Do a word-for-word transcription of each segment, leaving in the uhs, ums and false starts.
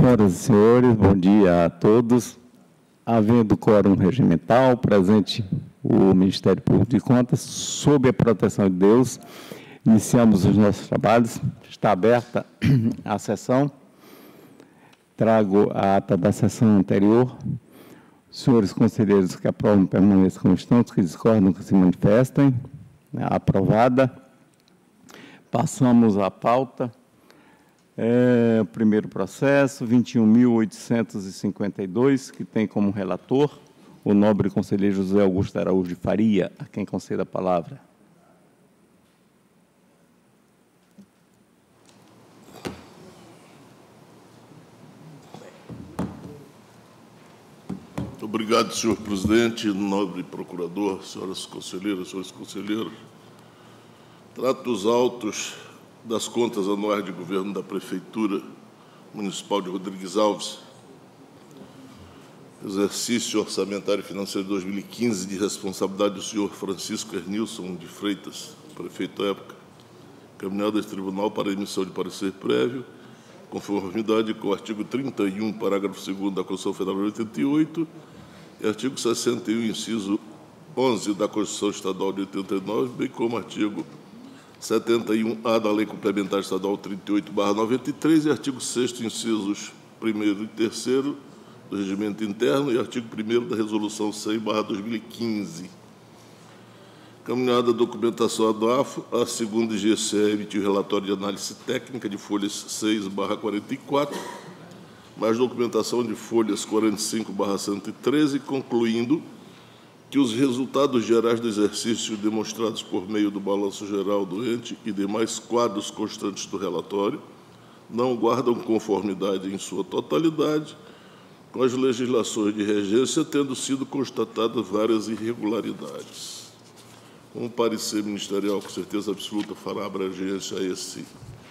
Senhoras e senhores, bom dia a todos. Havendo quórum regimental, presente o Ministério Público de Contas, sob a proteção de Deus, iniciamos os nossos trabalhos. Está aberta a sessão. Trago a ata da sessão anterior. Senhores conselheiros que aprovam permaneçam como estão, os que discordam que se manifestem. Aprovada. Passamos à pauta. É, o primeiro processo, vinte e um mil oitocentos e cinquenta e dois, que tem como relator o nobre conselheiro José Augusto Araújo de Faria, a quem concedo a palavra. Obrigado, senhor presidente, nobre procurador, senhoras conselheiras, senhores conselheiros. Trato os autos das contas anuais de governo da Prefeitura Municipal de Rodrigues Alves, exercício orçamentário e financeiro de dois mil e quinze, de responsabilidade do senhor Francisco Ernilson de Freitas, prefeito à época, encaminhado a esse tribunal para emissão de parecer prévio, conformidade com o artigo trinta e um, parágrafo segundo da Constituição Federal de oitenta e oito e artigo sessenta e um, inciso onze da Constituição Estadual de oitenta e nove, bem como artigo setenta e um A da Lei Complementar Estadual trinta e oito barra noventa e três e artigo sexto, incisos primeiro e terceiro do Regimento Interno e artigo primeiro da Resolução cem barra dois mil e quinze. Caminhada a documentação A D A F, a segunda I G C E emitiu relatório de análise técnica de folhas seis barra quarenta e quatro, mais documentação de folhas quarenta e cinco barra cento e treze, concluindo que os resultados gerais do exercício demonstrados por meio do balanço geral do ente e demais quadros constantes do relatório não guardam conformidade em sua totalidade com as legislações de regência, tendo sido constatadas várias irregularidades. Com o parecer ministerial, com certeza absoluta, fará abrangência a esse,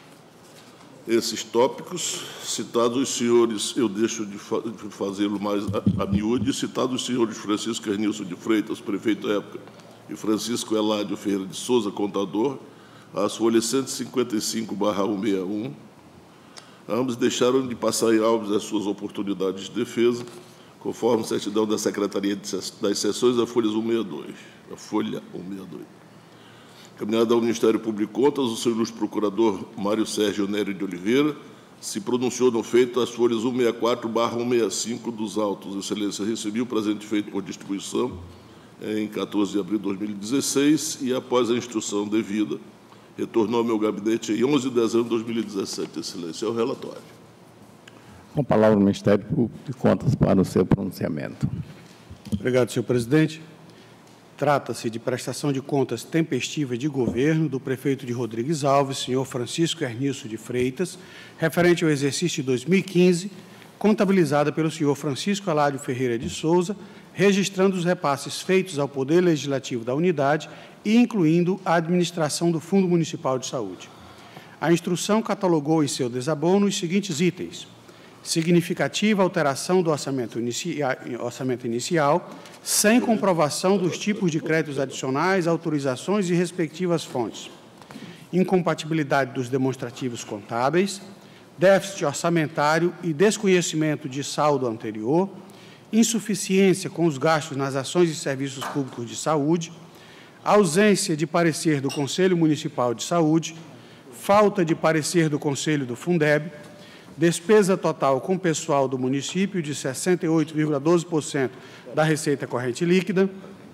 esses tópicos. Citados os senhores, eu deixo de, fa de fazê-lo mais a, a miúde, citados os senhores Francisco Ernilson de Freitas, prefeito à época, e Francisco Eládio Ferreira de Souza, contador, as folhas cento e cinquenta e cinco barra cento e sessenta e um, ambos deixaram de passar em autos as suas oportunidades de defesa, conforme certidão da Secretaria das Seções, a folha cento e sessenta e dois. A folha cento e sessenta e dois. Caminhada ao Ministério Público de Contas, o senhor ilustre procurador Mário Sérgio Nério de Oliveira se pronunciou no feito as folhas cento e sessenta e quatro barra cento e sessenta e cinco dos autos. Excelência, recebi o presente feito por distribuição em quatorze de abril de dois mil e dezesseis e, após a instrução devida, retornou ao meu gabinete em onze de dezembro de dois mil e dezessete. Excelência, é o relatório. Com a palavra o Ministério Público de Contas para o seu pronunciamento. Obrigado, senhor presidente. Trata-se de prestação de contas tempestiva de governo do prefeito de Rodrigues Alves, senhor Francisco Ernilson de Freitas, referente ao exercício de dois mil e quinze, contabilizada pelo senhor Francisco Eládio Ferreira de Souza, registrando os repasses feitos ao Poder Legislativo da unidade e incluindo a administração do Fundo Municipal de Saúde. A instrução catalogou em seu desabono os seguintes itens: significativa alteração do orçamento, inicia, orçamento inicial, sem comprovação dos tipos de créditos adicionais, autorizações e respectivas fontes, incompatibilidade dos demonstrativos contábeis, déficit orçamentário e desconhecimento de saldo anterior, insuficiência com os gastos nas ações e serviços públicos de saúde, ausência de parecer do Conselho Municipal de Saúde, falta de parecer do Conselho do Fundeb, despesa total com pessoal do município de sessenta e oito vírgula doze por cento da receita corrente líquida,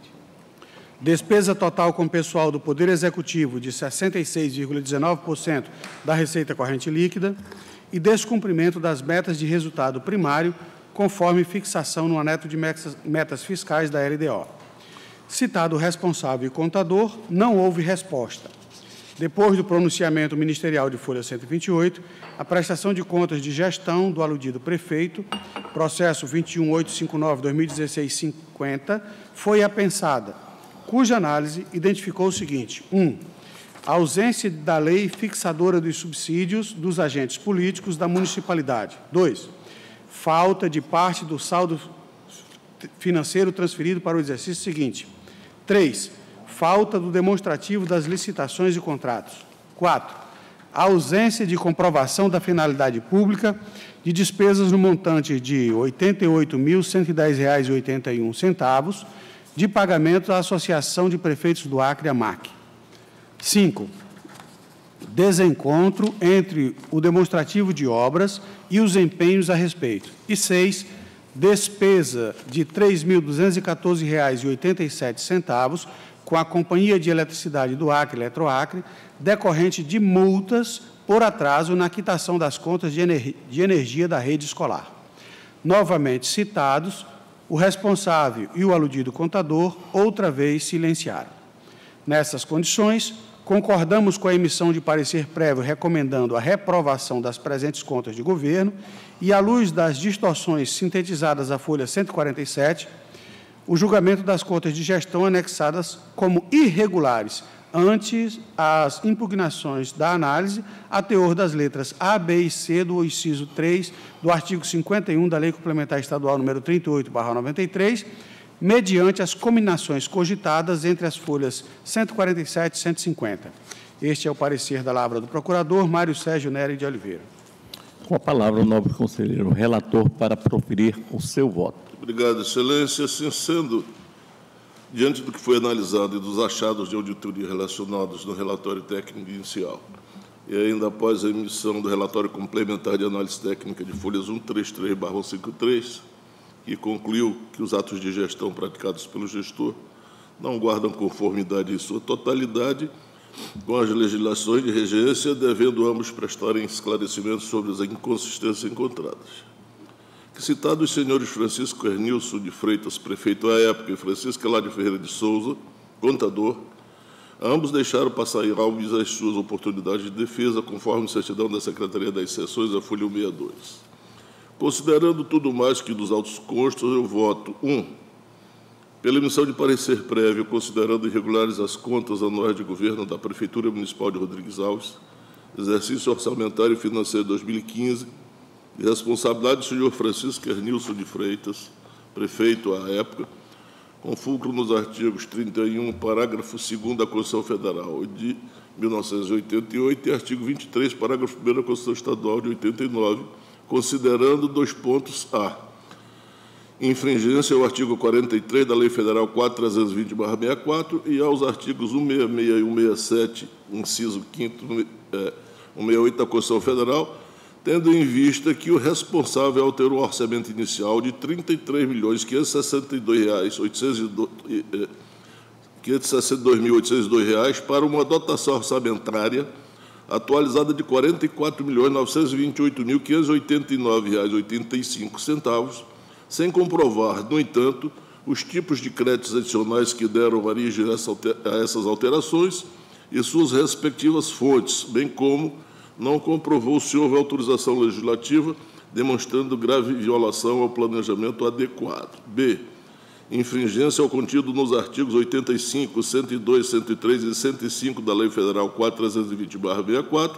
despesa total com pessoal do Poder Executivo de sessenta e seis vírgula dezenove por cento da receita corrente líquida e descumprimento das metas de resultado primário, conforme fixação no aneto de metas fiscais da L D O. Citado o responsável e contador, não houve resposta. Depois do pronunciamento ministerial de folha cento e vinte e oito, a prestação de contas de gestão do aludido prefeito, processo vinte e um mil oitocentos e cinquenta e nove barra dois mil e dezesseis cinquenta, foi apensada, cuja análise identificou o seguinte: um. A ausência da lei fixadora dos subsídios dos agentes políticos da municipalidade. dois. Falta de parte do saldo financeiro transferido para o exercício seguinte. três. Falta do demonstrativo das licitações e contratos. quatro. a ausência de comprovação da finalidade pública de despesas no montante de oitenta e oito mil, cento e dez reais e oitenta e um centavos de pagamento à Associação de Prefeitos do Acre, AMAC. cinco. Desencontro entre o demonstrativo de obras e os empenhos a respeito. E seis. Despesa de três mil duzentos e quatorze reais e oitenta e sete centavos com a Companhia de Eletricidade do Acre, Eletroacre, decorrente de multas por atraso na quitação das contas de energia da rede escolar. Novamente citados, o responsável e o aludido contador outra vez silenciaram. Nessas condições, concordamos com a emissão de parecer prévio recomendando a reprovação das presentes contas de governo e, à luz das distorções sintetizadas à folha cento e quarenta e sete, o julgamento das contas de gestão anexadas como irregulares ante as impugnações da análise a teor das letras A, B e C do inciso três do artigo cinquenta e um da Lei Complementar Estadual número trinta e oito barra noventa e três, mediante as combinações cogitadas entre as folhas cento e quarenta e sete e cento e cinquenta. Este é o parecer da Lavra do Procurador Mário Sérgio Nery de Oliveira. Com a palavra, o nobre conselheiro relator para proferir o seu voto. Obrigado, Excelência. Assim sendo, diante do que foi analisado e dos achados de auditoria relacionados no relatório técnico inicial, e ainda após a emissão do relatório complementar de análise técnica de folhas cento e trinta e três barra cento e cinquenta e três, que concluiu que os atos de gestão praticados pelo gestor não guardam conformidade em sua totalidade com as legislações de regência, devendo ambos prestarem esclarecimentos sobre as inconsistências encontradas. Que, citados os senhores Francisco Hernilson de Freitas, prefeito à época, e Francisco Eladio Ferreira de Souza, contador, ambos deixaram passar em alves as suas oportunidades de defesa, conforme certidão da Secretaria das Seções, a folha cento e sessenta e dois. Considerando tudo mais que dos autos constos, eu voto um. Pela emissão de parecer prévio, considerando irregulares as contas anuais de governo da Prefeitura Municipal de Rodrigues Alves, exercício orçamentário e financeiro dois mil e quinze, de responsabilidade do senhor Francisco Hernilson de Freitas, prefeito à época, com fulcro nos artigos trinta e um, parágrafo segundo da Constituição Federal de mil novecentos e oitenta e oito e artigo vinte e três, parágrafo primeiro da Constituição Estadual de oitenta e nove, considerando dois pontos A. Infringência ao artigo quarenta e três da Lei Federal quatro mil trezentos e vinte barra sessenta e quatro e aos artigos cento e sessenta e seis e cento e sessenta e sete, inciso quinto, é, cento e sessenta e oito da Constituição Federal, tendo em vista que o responsável alterou o orçamento inicial de trinta e três milhões quinhentos e sessenta e dois mil oitocentos e dois reais para uma dotação orçamentária atualizada de quarenta e quatro milhões novecentos e vinte e oito mil quinhentos e oitenta e nove reais e oitenta e cinco centavos, sem comprovar, no entanto, os tipos de créditos adicionais que deram origem a essas alterações e suas respectivas fontes, bem como não comprovou se houve autorização legislativa, demonstrando grave violação ao planejamento adequado. B. Infringência ao contido nos artigos oitenta e cinco, cento e dois, cento e três e cento e cinco da Lei Federal quatro mil trezentos e vinte barra sessenta e quatro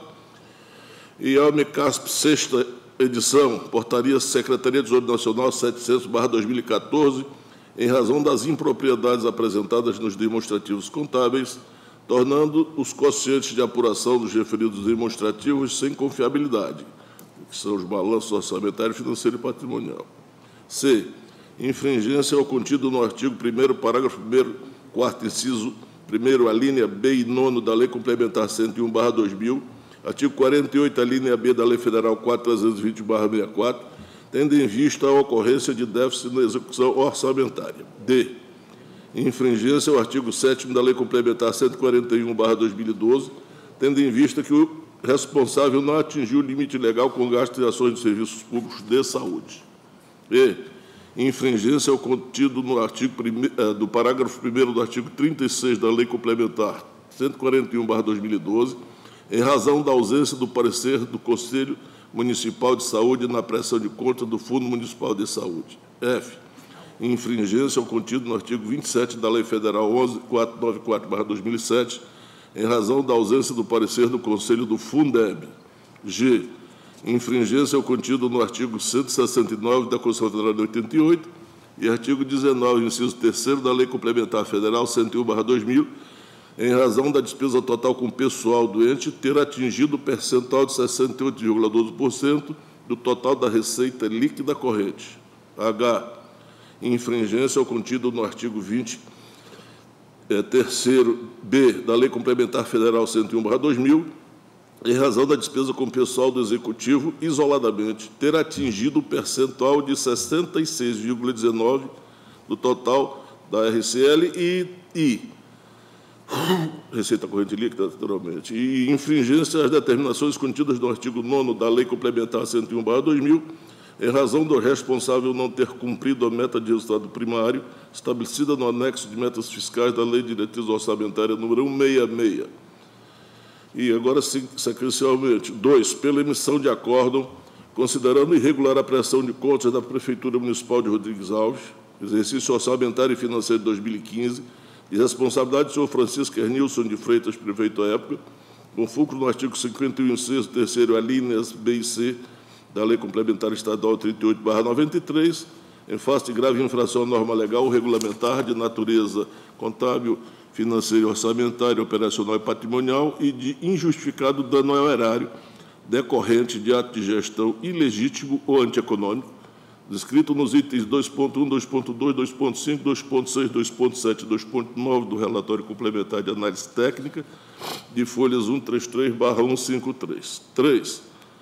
e a MECASP, sexta edição, Portaria Secretaria de Tesouro Nacional setecentos barra dois mil e quatorze, em razão das impropriedades apresentadas nos demonstrativos contábeis, tornando os quocientes de apuração dos referidos demonstrativos sem confiabilidade, que são os balanços orçamentário, financeiro e patrimonial. C. Infringência ao contido no artigo primeiro, parágrafo primeiro, quarto, inciso primeiro, a linha B e nono da Lei Complementar cento e um barra dois mil, artigo quarenta e oito, a linha B da Lei Federal quatro mil trezentos e vinte barra sessenta e quatro, tendo em vista a ocorrência de déficit na execução orçamentária. D. Infringência ao artigo sétimo da Lei Complementar cento e quarenta e um barra dois mil e doze, tendo em vista que o responsável não atingiu o limite legal com gasto de ações de serviços públicos de saúde. E. Infringência ao contido no artigo primeiro, do parágrafo primeiro do artigo trinta e seis da Lei Complementar cento e quarenta e um barra dois mil e doze, em razão da ausência do parecer do Conselho Municipal de Saúde na prestação de conta do Fundo Municipal de Saúde. F. Infringência ao contido no artigo vinte e sete da Lei Federal onze mil quatrocentos e noventa e quatro barra dois mil e sete, em razão da ausência do parecer do Conselho do Fundeb. G. Infringência ao contido no artigo cento e sessenta e nove da Constituição Federal de oitenta e oito e artigo dezenove, inciso terceiro da Lei Complementar Federal cento e um barra dois mil, em razão da despesa total com pessoal do ente ter atingido o percentual de sessenta e oito vírgula doze por cento do total da receita líquida corrente. H. Infringência ao contido no artigo vinte, é, terceiro B, da Lei Complementar Federal cento e um barra dois mil, em razão da despesa com pessoal do Executivo, isoladamente, ter atingido o percentual de sessenta e seis vírgula dezenove por cento do total da R C L e, e Receita Corrente Líquida, naturalmente, e infringência às determinações contidas no artigo nono da Lei Complementar cento e um barra dois mil, em razão do responsável não ter cumprido a meta de resultado primário estabelecida no anexo de metas fiscais da Lei de Diretriz Orçamentária número cento e sessenta e seis. E agora, sequencialmente, dois, pela emissão de acórdão, considerando irregular a prestação de contas da Prefeitura Municipal de Rodrigues Alves, exercício orçamentário e financeiro de dois mil e quinze, de responsabilidade do senhor Francisco Hernilson de Freitas, prefeito à época, com fulcro no artigo cinquenta e um, inciso terceiro, alíneas B e C, da Lei Complementar Estadual trinta e oito barra noventa e três, em face de grave infração à norma legal ou regulamentar de natureza contábil, financeira, orçamentária, operacional e patrimonial e de injustificado dano ao erário decorrente de ato de gestão ilegítimo ou antieconômico, descrito nos itens dois ponto um, dois ponto dois, dois ponto cinco, dois ponto seis, dois ponto sete e dois ponto nove do relatório complementar de análise técnica de folhas cento e trinta e três barra cento e cinquenta e três. três.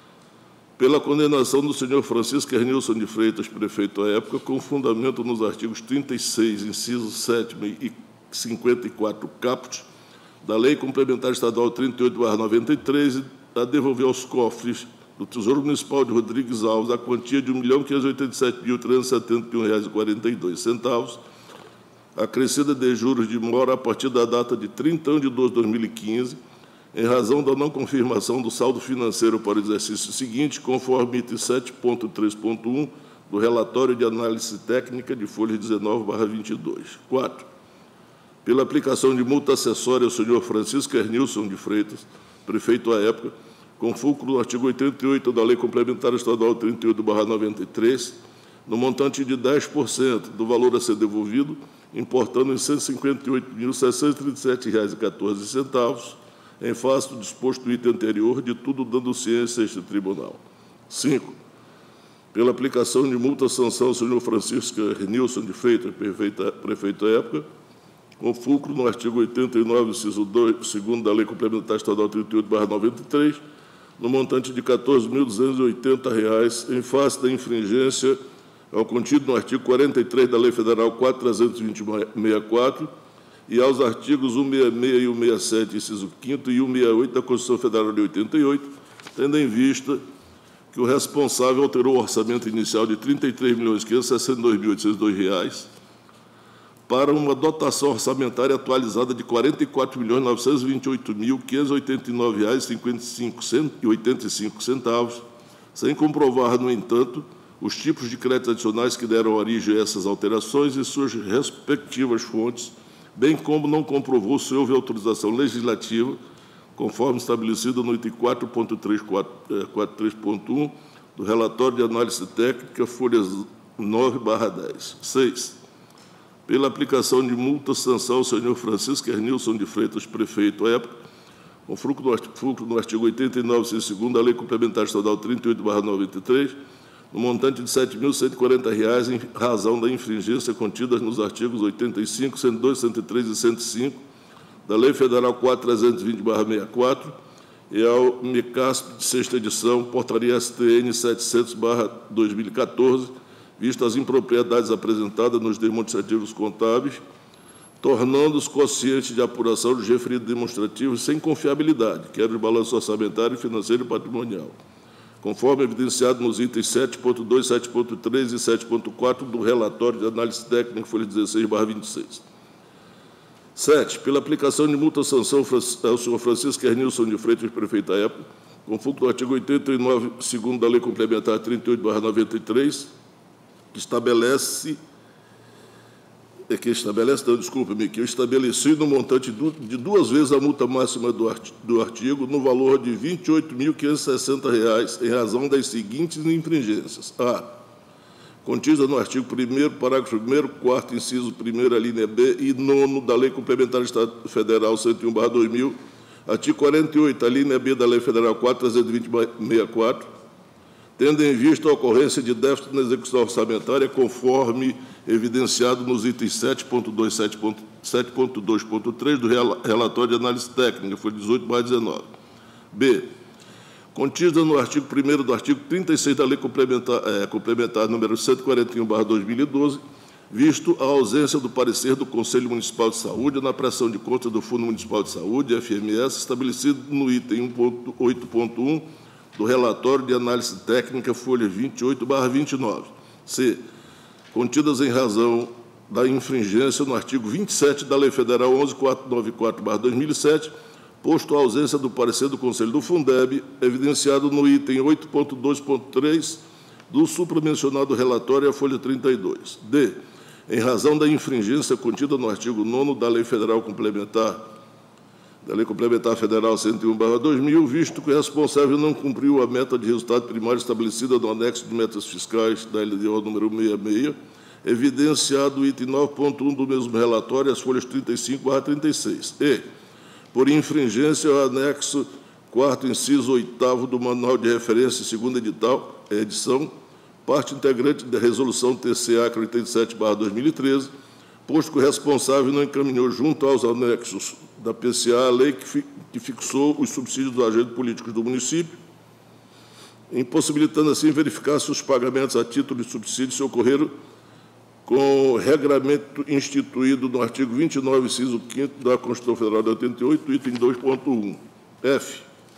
Pela condenação do senhor Francisco Hernilson de Freitas, prefeito à época, com fundamento nos artigos trinta e seis, inciso sétimo e cinquenta e quatro, caput, da Lei Complementar Estadual trinta e oito barra noventa e três, a devolver aos cofres do Tesouro Municipal de Rodrigues Alves a quantia de um milhão quinhentos e oitenta e sete mil trezentos e setenta e um reais e quarenta e dois centavos, acrescida de juros de mora a partir da data de trinta de doze de dois mil e quinze, em razão da não confirmação do saldo financeiro para o exercício seguinte, conforme item sete ponto três ponto um do relatório de análise técnica de folha dezenove barra vinte e dois. quatro. Pela aplicação de multa acessória ao senhor Francisco Hernilson de Freitas, prefeito à época, com fulcro no artigo oitenta e oito da Lei Complementar Estadual trinta e oito barra noventa e três, no montante de dez por cento do valor a ser devolvido, importando em cento e cinquenta e oito mil seiscentos e trinta e sete reais e quatorze centavos, em face do disposto do item anterior, de tudo dando ciência a este tribunal. cinco. Pela aplicação de multa sanção ao senhor Francisco Hernilson de Freitas, prefeito à época, com fulcro no artigo oitenta e nove, inciso dois, segundo da Lei Complementar Estadual trinta e oito barra noventa e três, no montante de quatorze mil duzentos e oitenta reais, em face da infringência ao contido no artigo quarenta e três da Lei Federal quatro mil trezentos e vinte e sessenta e quatro e aos artigos cento e sessenta e seis e cento e sessenta e sete, inciso quinto, e cento e sessenta e oito da Constituição Federal de oitenta e oito, tendo em vista que o responsável alterou o orçamento inicial de trinta e três milhões quinhentos e sessenta e dois mil oitocentos e dois reais para uma dotação orçamentária atualizada de quarenta e quatro milhões novecentos e vinte e oito mil quinhentos e oitenta e nove reais e oitenta e cinco centavos, sem comprovar, no entanto, os tipos de créditos adicionais que deram origem a essas alterações e suas respectivas fontes, bem como não comprovou se houve autorização legislativa, conforme estabelecido no item quatro ponto três quatro três ponto um do relatório de análise técnica, folhas nove barra dez. seis. Pela aplicação de multa sanção ao senhor Francisco Hernilson de Freitas, prefeito à época, com fulcro no artigo oitenta e nove, inciso segundo da Lei Complementar Estadual trinta e oito barra noventa e três, no montante de sete mil cento e quarenta reais, em razão da infringência contidas nos artigos oitenta e cinco, cento e dois, cento e três e cento e cinco da Lei Federal quatro mil trezentos e vinte barra sessenta e quatro e ao MECASP de sexta edição, portaria S T N setecentos barra dois mil e quatorze, vistas as impropriedades apresentadas nos demonstrativos contábeis, tornando-os conscientes de apuração dos referidos demonstrativos sem confiabilidade, que era o balanço orçamentário, financeiro e patrimonial, conforme evidenciado nos itens sete ponto dois, sete ponto três e sete ponto quatro do relatório de análise técnica, folha dezesseis barra vinte e seis. sete. Pela aplicação de multa sanção ao senhor Francisco Hernilson de Freitas, prefeito à época, com fulcro do artigo oitenta e nove, segundo da Lei Complementar trinta e oito barra noventa e três, que estabelece, é que estabelece, não, desculpa-me, que eu estabeleci no montante de duas vezes a multa máxima do artigo, no valor de vinte e oito mil quinhentos e sessenta reais, em razão das seguintes infringências. A. contida no artigo primeiro, parágrafo primeiro, quarto, inciso primeiro, a linha B e nono da Lei Complementar Federal cento e um barra dois mil, artigo quarenta e oito, a linha B da Lei Federal quatro mil trezentos e vinte barra sessenta e quatro, tendo em vista a ocorrência de déficit na execução orçamentária, conforme evidenciado nos itens sete ponto dois, sete ponto dois ponto três do relatório de análise técnica, foi dezoito barra dezenove. B. Contida no artigo primeiro do artigo trinta e seis da Lei Complementar, é, complementar número cento e quarenta e um barra dois mil e doze, visto a ausência do parecer do Conselho Municipal de Saúde na prestação de contas do Fundo Municipal de Saúde, F M S, estabelecido no item um ponto oito ponto um do relatório de análise técnica, folha vinte e oito barra vinte e nove. C. Contidas em razão da infringência no artigo vinte e sete da Lei Federal onze mil quatrocentos e noventa e quatro barra dois mil e sete, posto a ausência do parecer do Conselho do Fundeb, evidenciado no item oito ponto dois ponto três do supramencionado relatório, a folha trinta e dois. D. Em razão da infringência contida no artigo nono da Lei Federal Complementar, da Lei Complementar Federal cento e um barra dois mil, visto que o responsável não cumpriu a meta de resultado primário estabelecida no anexo de metas fiscais da L D O número sessenta e seis, evidenciado o item nove ponto um do mesmo relatório, as folhas trinta e cinco barra trinta e seis. E, por infringência ao anexo quarto, inciso oitavo do Manual de Referência, segunda edital, edição, parte integrante da Resolução T C A oitenta e sete barra dois mil e treze, posto que o responsável não encaminhou junto aos anexos da P C A a lei que, fi, que fixou os subsídios dos agentes políticos do município, impossibilitando assim verificar se os pagamentos a título de subsídio se ocorreram com o regramento instituído no artigo vinte e nove, inciso quinto da Constituição Federal de oitenta e oito, item dois ponto um. F.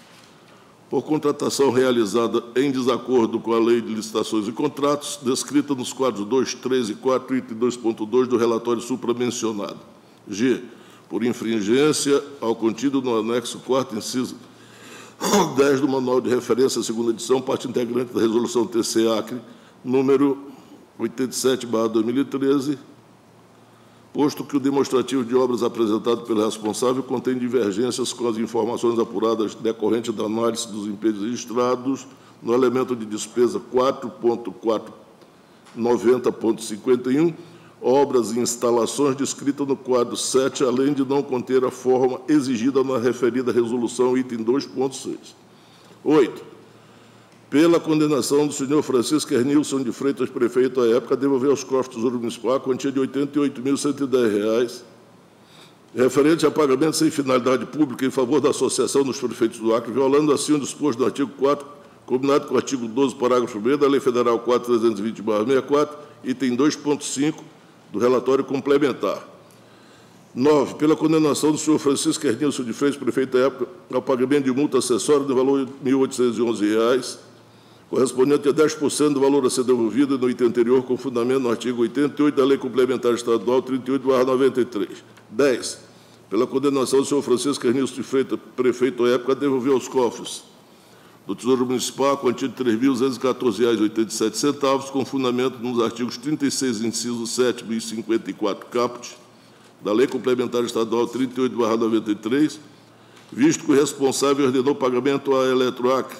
Por contratação realizada em desacordo com a Lei de Licitações e Contratos, descrita nos quadros dois, três e quatro, item dois ponto dois do relatório supramencionado. G. Por infringência ao contido no anexo quarto, inciso dez do Manual de Referência, segunda edição, parte integrante da Resolução T C A C, número oitenta e sete barra dois mil e treze, posto que o demonstrativo de obras apresentado pelo responsável contém divergências com as informações apuradas decorrentes da análise dos empenhos registrados no elemento de despesa quatro ponto quatrocentos e noventa ponto cinquenta e um, obras e instalações descritas no quadro sete, além de não conter a forma exigida na referida resolução, item dois ponto seis. oito. Pela condenação do senhor Francisco Hernilson de Freitas, prefeito à época, devolver aos cofres do Tesouro Municipal a quantia de oitenta e oito mil cento e dez reais, referente a pagamento sem finalidade pública em favor da Associação dos Prefeitos do Acre, violando assim o disposto do artigo quatro, combinado com o artigo doze, parágrafo primeiro da Lei Federal quatro mil trezentos e vinte barra sessenta e quatro, item dois ponto cinco do relatório complementar. nove. Pela condenação do senhor Francisco Hernilson de Freitas, prefeito à época, ao pagamento de multa acessória de valor de mil oitocentos e onze reais, correspondente a dez por cento do valor a ser devolvido no item anterior, com fundamento no artigo oitenta e oito da Lei Complementar Estadual trinta e oito barra noventa e três. dez. Pela condenação do senhor Francisco Hernilson de Freitas, prefeito à época, devolver aos cofres do Tesouro Municipal a quantia de três mil duzentos e quatorze reais e oitenta e sete centavos, com fundamento nos artigos trinta e seis, inciso sete e cinquenta e quatro, caput, da Lei Complementar Estadual trinta e oito barra noventa e três, visto que o responsável ordenou pagamento à Eletroacre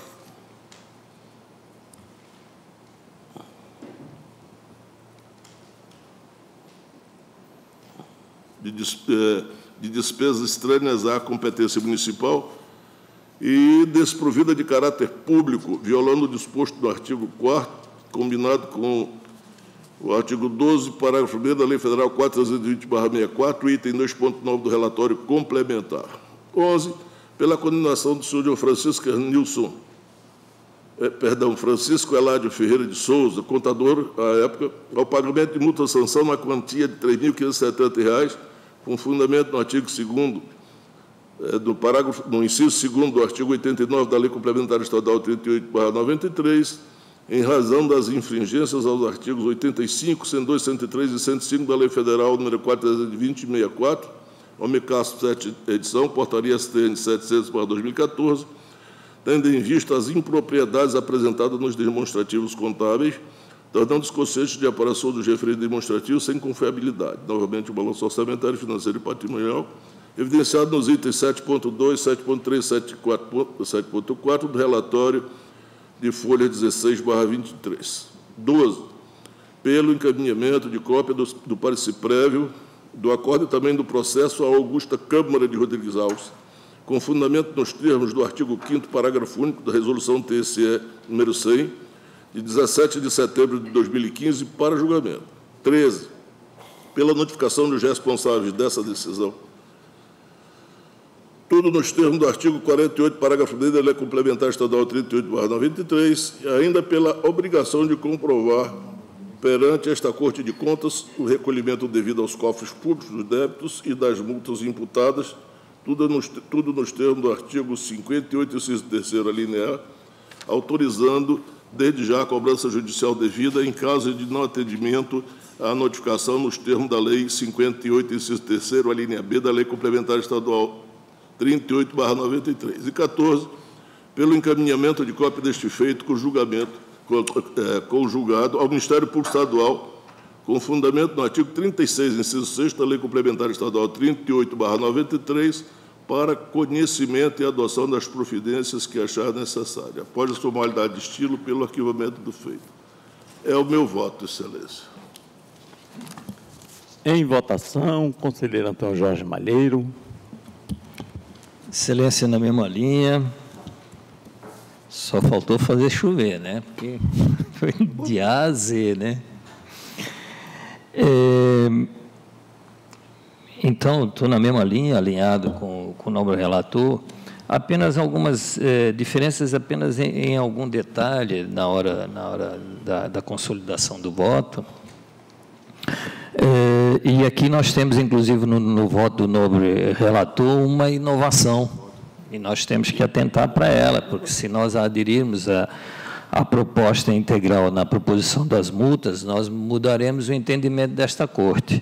de, de despesas estranhas à competência municipal e desprovida de caráter público, violando o disposto do artigo quarto, combinado com o artigo doze, parágrafo primeiro da Lei Federal quatro mil trezentos e vinte barra sessenta e quatro, item dois ponto nove do relatório complementar. onze. Pela condenação do senhor Francisco Hernilson, eh, perdão, Francisco Eládio Ferreira de Souza, contador, à época, ao pagamento de multa sanção na quantia de três mil quinhentos e setenta reais, com fundamento no artigo segundo, eh, do parágrafo, no inciso segundo do artigo oitenta e nove da Lei Complementar Estadual trinta e oito barra noventa e três, em razão das infringências aos artigos oitenta e cinco, cento e dois, cento e três e cento e cinco da Lei Federal número quatro mil trezentos e vinte barra sessenta e quatro, Omecasp sete edição, portaria S T N setecentos barra dois mil e quatorze, tendo em vista as impropriedades apresentadas nos demonstrativos contábeis, tornando-os conscientes de apuração dos referidos demonstrativos sem confiabilidade. Novamente, o balanço orçamentário, financeiro e patrimonial, evidenciado nos itens sete ponto dois, sete ponto três, sete ponto quatro do relatório de folha dezesseis barra vinte e três. doze. pelo encaminhamento de cópia do, do parecer prévio, do acordo e também do processo à Augusta Câmara de Rodrigues Alves, com fundamento nos termos do artigo quinto, parágrafo único da Resolução T S E número cem, de dezessete de setembro de dois mil e quinze, para julgamento. treze. Pela notificação dos responsáveis dessa decisão, tudo nos termos do artigo quarenta e oito, parágrafo B da Lei Complementar Estadual trinta e oito barra noventa e três, e ainda pela obrigação de comprovar perante esta Corte de Contas o recolhimento devido aos cofres públicos dos débitos e das multas imputadas, tudo nos, tudo nos termos do artigo cinquenta e oito, inciso terceiro, alínea A, autorizando, desde já, a cobrança judicial devida em caso de não atendimento à notificação nos termos da Lei cinquenta e oito, inciso terceiro, alínea B da Lei Complementar Estadual trinta e oito barra noventa e três. E quatorze, pelo encaminhamento de cópia deste feito com julgamento, com, é, com julgado ao Ministério Público Estadual, com fundamento no artigo trinta e seis, inciso seis da Lei Complementar Estadual trinta e oito barra noventa e três, para conhecimento e adoção das providências que achar necessária, após a formalidade de estilo, pelo arquivamento do feito. É o meu voto, Excelência. Em votação, conselheiro Antônio Jorge Malheiro. Excelência, na mesma linha, só faltou fazer chover, né? Porque foi de A a Z, né? É, então, estou na mesma linha, alinhado com, com o nobre relator, apenas algumas é, diferenças, apenas em, em algum detalhe na hora, na hora da, da consolidação do voto. É, e aqui nós temos, inclusive, no, no voto do nobre relator, uma inovação, e nós temos que atentar para ela, porque se nós aderirmos a, a proposta integral na proposição das multas, nós mudaremos o entendimento desta Corte.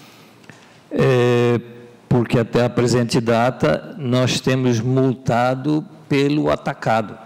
É, porque até a presente data nós temos multado pelo atacado.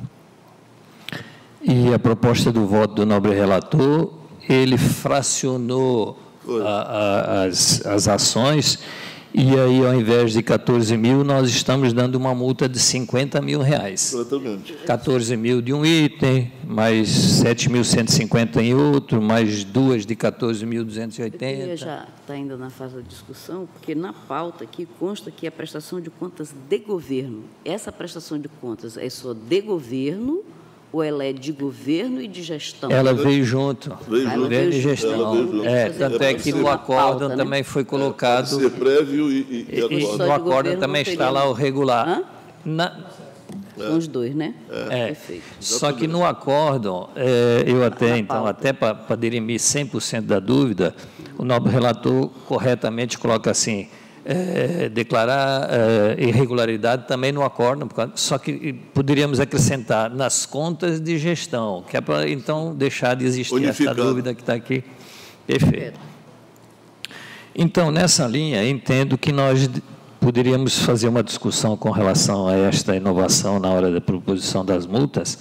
E a proposta do voto do nobre relator, ele fracionou a, a, as, as ações, e aí, ao invés de quatorze mil, nós estamos dando uma multa de cinquenta mil reais. Exatamente. quatorze mil de um item, mais sete mil cento e cinquenta em outro, mais duas de quatorze mil duzentos e oitenta. Eu já está ainda na fase da discussão, porque na pauta aqui consta que é a prestação de contas de governo. Essa prestação de contas é só de governo ou ela é de governo e de gestão? Ela veio junto, Veio junto. governo e Ela gestão. veio junto. É, tanto é que no acórdão né? também foi colocado... Ser prévio e, e, e E acórdão. no acórdão também está lá o regular. Hã? Na, São os dois, né? é, Perfeito. só que no acórdão, é, eu até, então, até para, para dirimir cem por cento da dúvida, o nobre relator corretamente coloca assim, é, declarar é, irregularidade também no acórdão, só que poderíamos acrescentar nas contas de gestão, que é para, então, deixar de existir Unificado. essa dúvida que está aqui. Perfeito. Então, nessa linha, entendo que nós poderíamos fazer uma discussão com relação a esta inovação na hora da proposição das multas,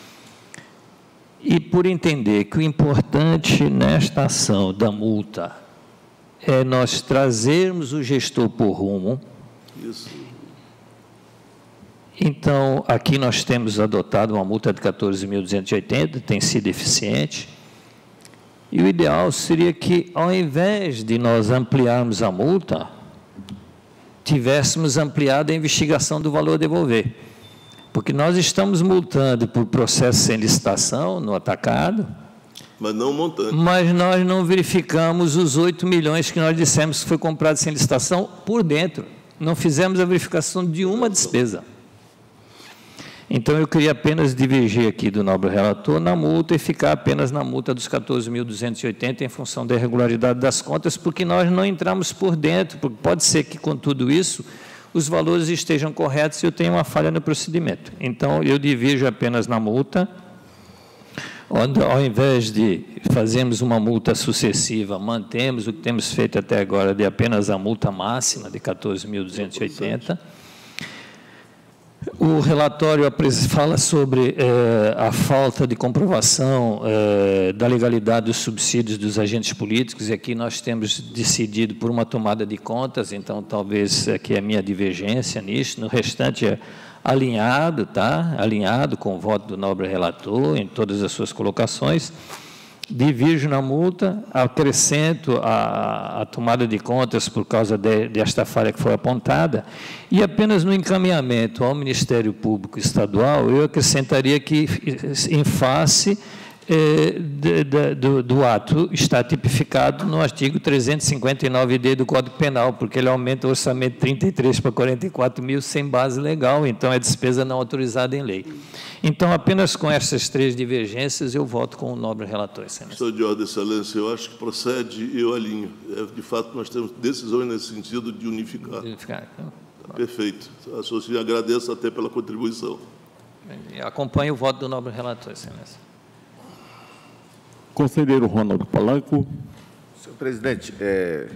e por entender que o importante nesta ação da multa é nós trazermos o gestor por rumo. Isso. Então, aqui nós temos adotado uma multa de quatorze mil duzentos e oitenta, tem sido eficiente, e o ideal seria que, ao invés de nós ampliarmos a multa, tivéssemos ampliado a investigação do valor a devolver. Porque nós estamos multando por processo sem licitação, no atacado, Mas não montante. mas nós não verificamos os oito milhões que nós dissemos que foi comprado sem licitação por dentro. Não fizemos a verificação de uma despesa. Então, eu queria apenas divergir aqui do nobre relator na multa e ficar apenas na multa dos quatorze mil duzentos e oitenta em função da irregularidade das contas, porque nós não entramos por dentro, porque pode ser que, com tudo isso, os valores estejam corretos e eu tenha uma falha no procedimento. Então, eu divirjo apenas na multa, onde, ao invés de fazermos uma multa sucessiva, mantemos o que temos feito até agora de apenas a multa máxima de quatorze mil duzentos e oitenta. O relatório fala sobre eh, a falta de comprovação eh, da legalidade dos subsídios dos agentes políticos, e aqui nós temos decidido por uma tomada de contas, então talvez aqui é a minha divergência nisso, no restante é alinhado, tá? Alinhado com o voto do nobre relator em todas as suas colocações. divirjo na multa, acrescento a, a tomada de contas por causa de, desta falha que foi apontada, e apenas no encaminhamento ao Ministério Público Estadual, eu acrescentaria que, em face eh, de, de, do, do ato, está tipificado no artigo trezentos e cinquenta e nove D do Código Penal, porque ele aumenta o orçamento de trinta e três para quarenta e quatro mil sem base legal, então é despesa não autorizada em lei. Então, apenas com essas três divergências, eu voto com o nobre relator, Excelência. Senhor de ordem, Excelência, eu acho que procede e eu alinho. É, de fato, nós temos decisões nesse sentido de unificar. Unificar. Perfeito. A senhora agradeço até pela contribuição. Eu acompanho o voto do nobre relator, Excelência. Conselheiro Ronaldo Palanco. Senhor presidente, é,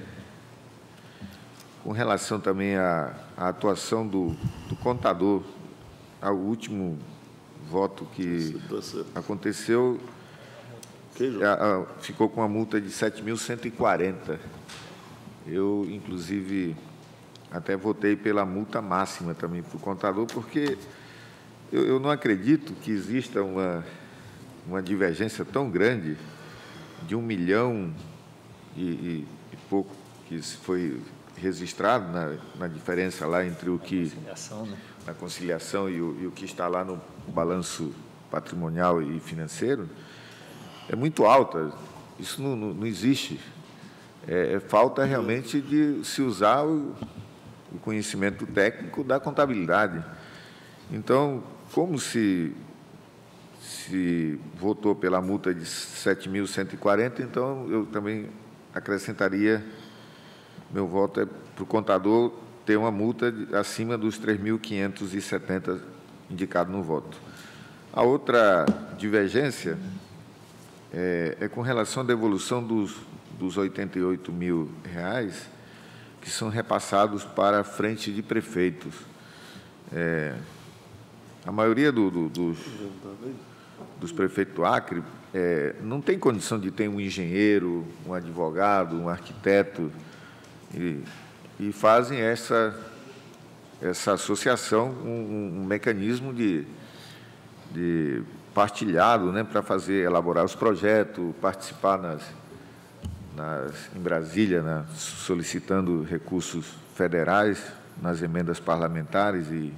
com relação também à, à atuação do, do contador, ao último voto que aconteceu, a, a, ficou com uma multa de sete mil cento e quarenta. Eu, inclusive, até votei pela multa máxima também para o contador, porque eu, eu não acredito que exista uma, uma divergência tão grande de um milhão e, e, e pouco que foi registrado na, na diferença lá entre o que... Conciliação, né? Na conciliação e o, e o que está lá no balanço patrimonial e financeiro, é muito alta. Isso não, não, não existe. É, é falta realmente de se usar o, o conhecimento técnico da contabilidade. Então, como se, se votou pela multa de sete mil cento e quarenta, então eu também acrescentaria, meu voto é para o contador ter uma multa acima dos três mil quinhentos e setenta indicado no voto. A outra divergência é, é com relação à devolução dos, dos oitenta e oito mil reais que são repassados para a frente de prefeitos. É, a maioria do, do, dos, dos prefeitos do Acre é, não tem condição de ter um engenheiro, um advogado, um arquiteto, e, e fazem essa, essa associação, um, um mecanismo de, de partilhado, né, para fazer, elaborar os projetos, participar nas, nas, em Brasília, né, solicitando recursos federais nas emendas parlamentares e,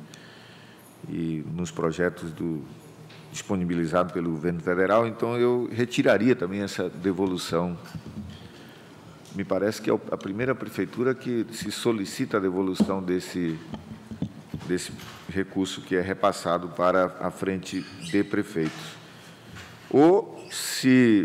e nos projetos do, disponibilizados pelo governo federal. Então, eu retiraria também essa devolução. Me parece que é a primeira prefeitura que se solicita a devolução desse, desse recurso que é repassado para a frente de prefeitos. Ou, se,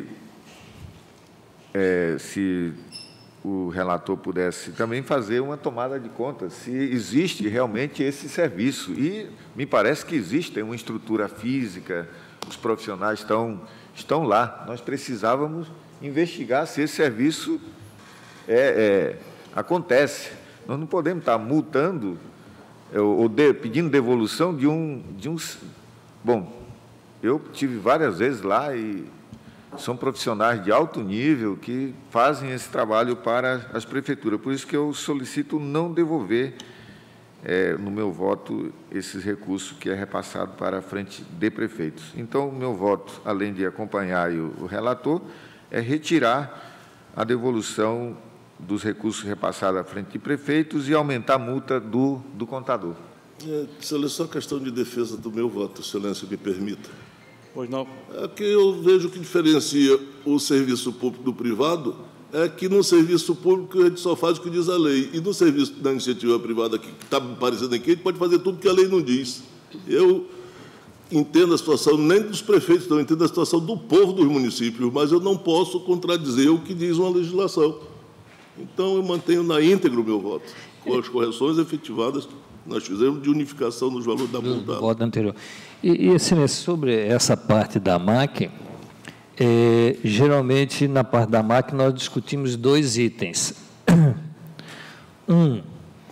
é, se o relator pudesse também fazer uma tomada de conta, se existe realmente esse serviço. E me parece que existe, tem uma estrutura física, os profissionais estão, estão lá. Nós precisávamos investigar se esse serviço É, é, acontece. Nós não podemos estar multando é, ou de, pedindo devolução de um, de um... Bom, eu tive várias vezes lá e são profissionais de alto nível que fazem esse trabalho para as prefeituras. Por isso que eu solicito não devolver, é, no meu voto, esses recursos que é repassado para a frente de prefeitos. Então, o meu voto, além de acompanhar o, o relator, é retirar a devolução dos recursos repassados à frente de prefeitos e aumentar a multa do, do contador. É, excelência, só questão de defesa do meu voto, excelência, me permita. Pois não. É que eu vejo que diferencia o serviço público do privado, é que no serviço público a gente só faz o que diz a lei, e no serviço da iniciativa privada, que está aparecendo aqui, a gente pode fazer tudo que a lei não diz. Eu entendo a situação, nem dos prefeitos, não, eu entendo a situação do povo dos municípios, mas eu não posso contradizer o que diz uma legislação. Então, eu mantenho na íntegra o meu voto, com as correções efetivadas nós fizemos de unificação nos valores da multa. Do voto anterior. E, e assim, sobre essa parte da M A C, é, geralmente, na parte da M A C, nós discutimos dois itens. Um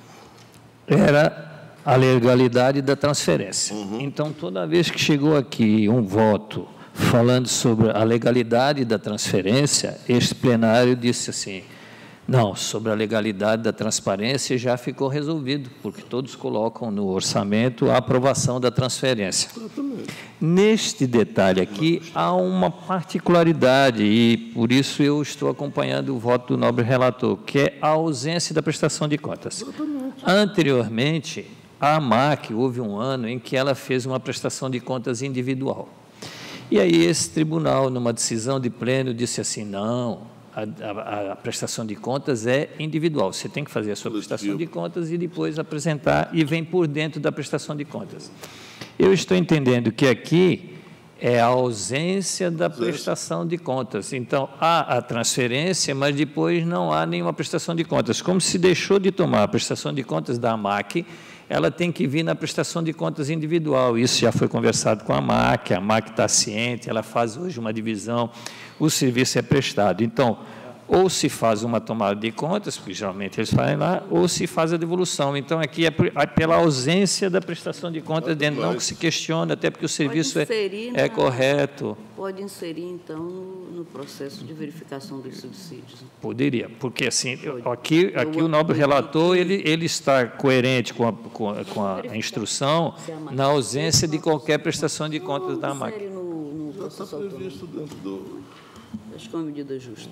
era a legalidade da transferência. Uhum. Então, toda vez que chegou aqui um voto falando sobre a legalidade da transferência, este plenário disse assim, Não, sobre a legalidade da transparência já ficou resolvido, porque todos colocam no orçamento a aprovação da transferência. Neste detalhe aqui, há uma particularidade, e por isso eu estou acompanhando o voto do nobre relator, que é a ausência da prestação de contas. Anteriormente, a AMAC, houve um ano em que ela fez uma prestação de contas individual. E aí esse tribunal, numa decisão de pleno, disse assim, não... A, a, a prestação de contas é individual. Você tem que fazer a sua prestação de contas e depois apresentar, e vem por dentro da prestação de contas. Eu estou entendendo que aqui é a ausência da prestação de contas. Então, há a transferência, mas depois não há nenhuma prestação de contas. Como se deixou de tomar a prestação de contas da AMAC, ela tem que vir na prestação de contas individual. Isso já foi conversado com a AMAC, a AMAC está ciente, ela faz hoje uma divisão, o serviço é prestado. Então, ou se faz uma tomada de contas, porque geralmente eles fazem lá, ou se faz a devolução. Então, aqui é pela ausência da prestação de contas dentro, não que se questiona, até porque o serviço é, é correto. Pode inserir, então, no, no processo de verificação dos subsídios. Poderia, porque assim, aqui, aqui o nobre relator, ele, ele está coerente com a, com a, com a instrução na ausência de qualquer prestação de contas da AMAC. No, no processo autônomo. Acho que é uma medida justa.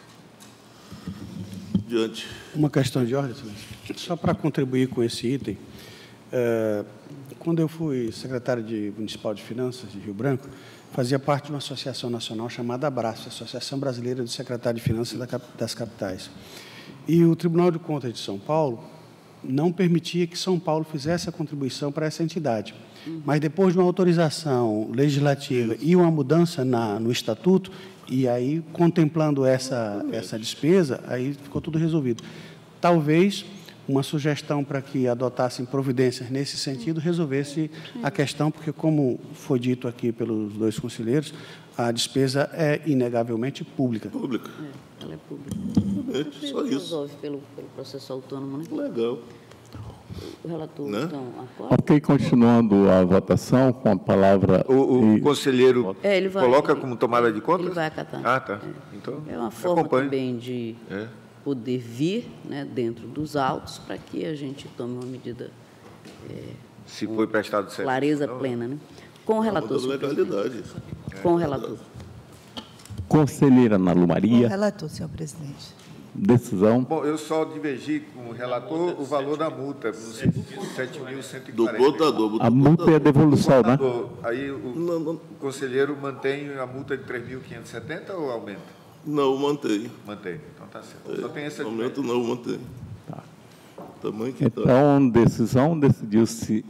Diante. Uma questão de ordem, só para contribuir com esse item. É, quando eu fui secretário de Municipal de Finanças de Rio Branco, fazia parte de uma associação nacional chamada ABRACE, Associação Brasileira do Secretário de Finanças das Capitais. E o Tribunal de Contas de São Paulo não permitia que São Paulo fizesse a contribuição para essa entidade. Mas, depois de uma autorização legislativa e uma mudança na, no estatuto, e aí, contemplando essa, essa despesa, aí ficou tudo resolvido. Talvez uma sugestão para que adotassem providências nesse sentido resolvesse a questão, porque, como foi dito aqui pelos dois conselheiros, a despesa é inegavelmente pública. Pública. É, ela é pública. É, só isso. Resolve pelo, pelo processo autônomo, né? Legal. O relator, né? então, acorda? Ok, continuando a votação com a palavra... O, o e... conselheiro é, ele vai, coloca ele, como tomada de contas? Ele vai acatar. Ah, tá. É, então, é uma forma acompanho. também de é. poder vir, né, dentro dos autos para que a gente tome uma medida... É, Se foi prestado serviço. Clareza não, plena, né? Com o relator. Legalidade. Com o relator. Conselheira Ana Lu Maria. Com o relator, senhor presidente. Decisão. Bom, eu só divergi com o relator o valor da multa, sete mil cento e quarenta. Do contador. A multa é a devolução, né? Aí o, Não, não. o conselheiro mantém a multa de três mil quinhentos e setenta ou aumenta? Não, mantém. Mantém. Então tá certo. Só tem essa Aumento não, mantém. Tá. Tamanho que está. Então, decisão, decidiu-se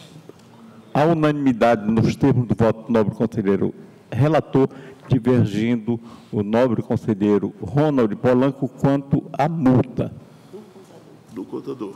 a unanimidade nos termos do voto do nobre conselheiro relator, divergindo o nobre conselheiro Ronald Polanco quanto à multa. Do contador.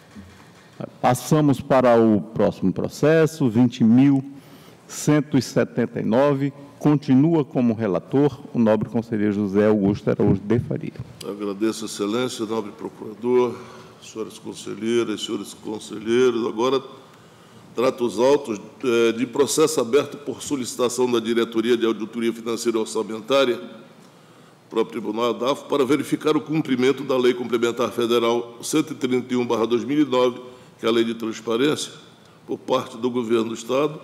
Passamos para o próximo processo, vinte mil cento e setenta e nove. Continua como relator o nobre conselheiro José Augusto Araújo de Faria. Agradeço a excelência, nobre procurador, senhoras conselheiras, senhores conselheiros. Agora, trata os autos eh, de processo aberto por solicitação da Diretoria de Auditoria Financeira e Orçamentária, próprio Tribunal da A F, para verificar o cumprimento da Lei Complementar Federal cento e trinta e um barra dois mil e nove, que é a Lei de Transparência, por parte do Governo do Estado,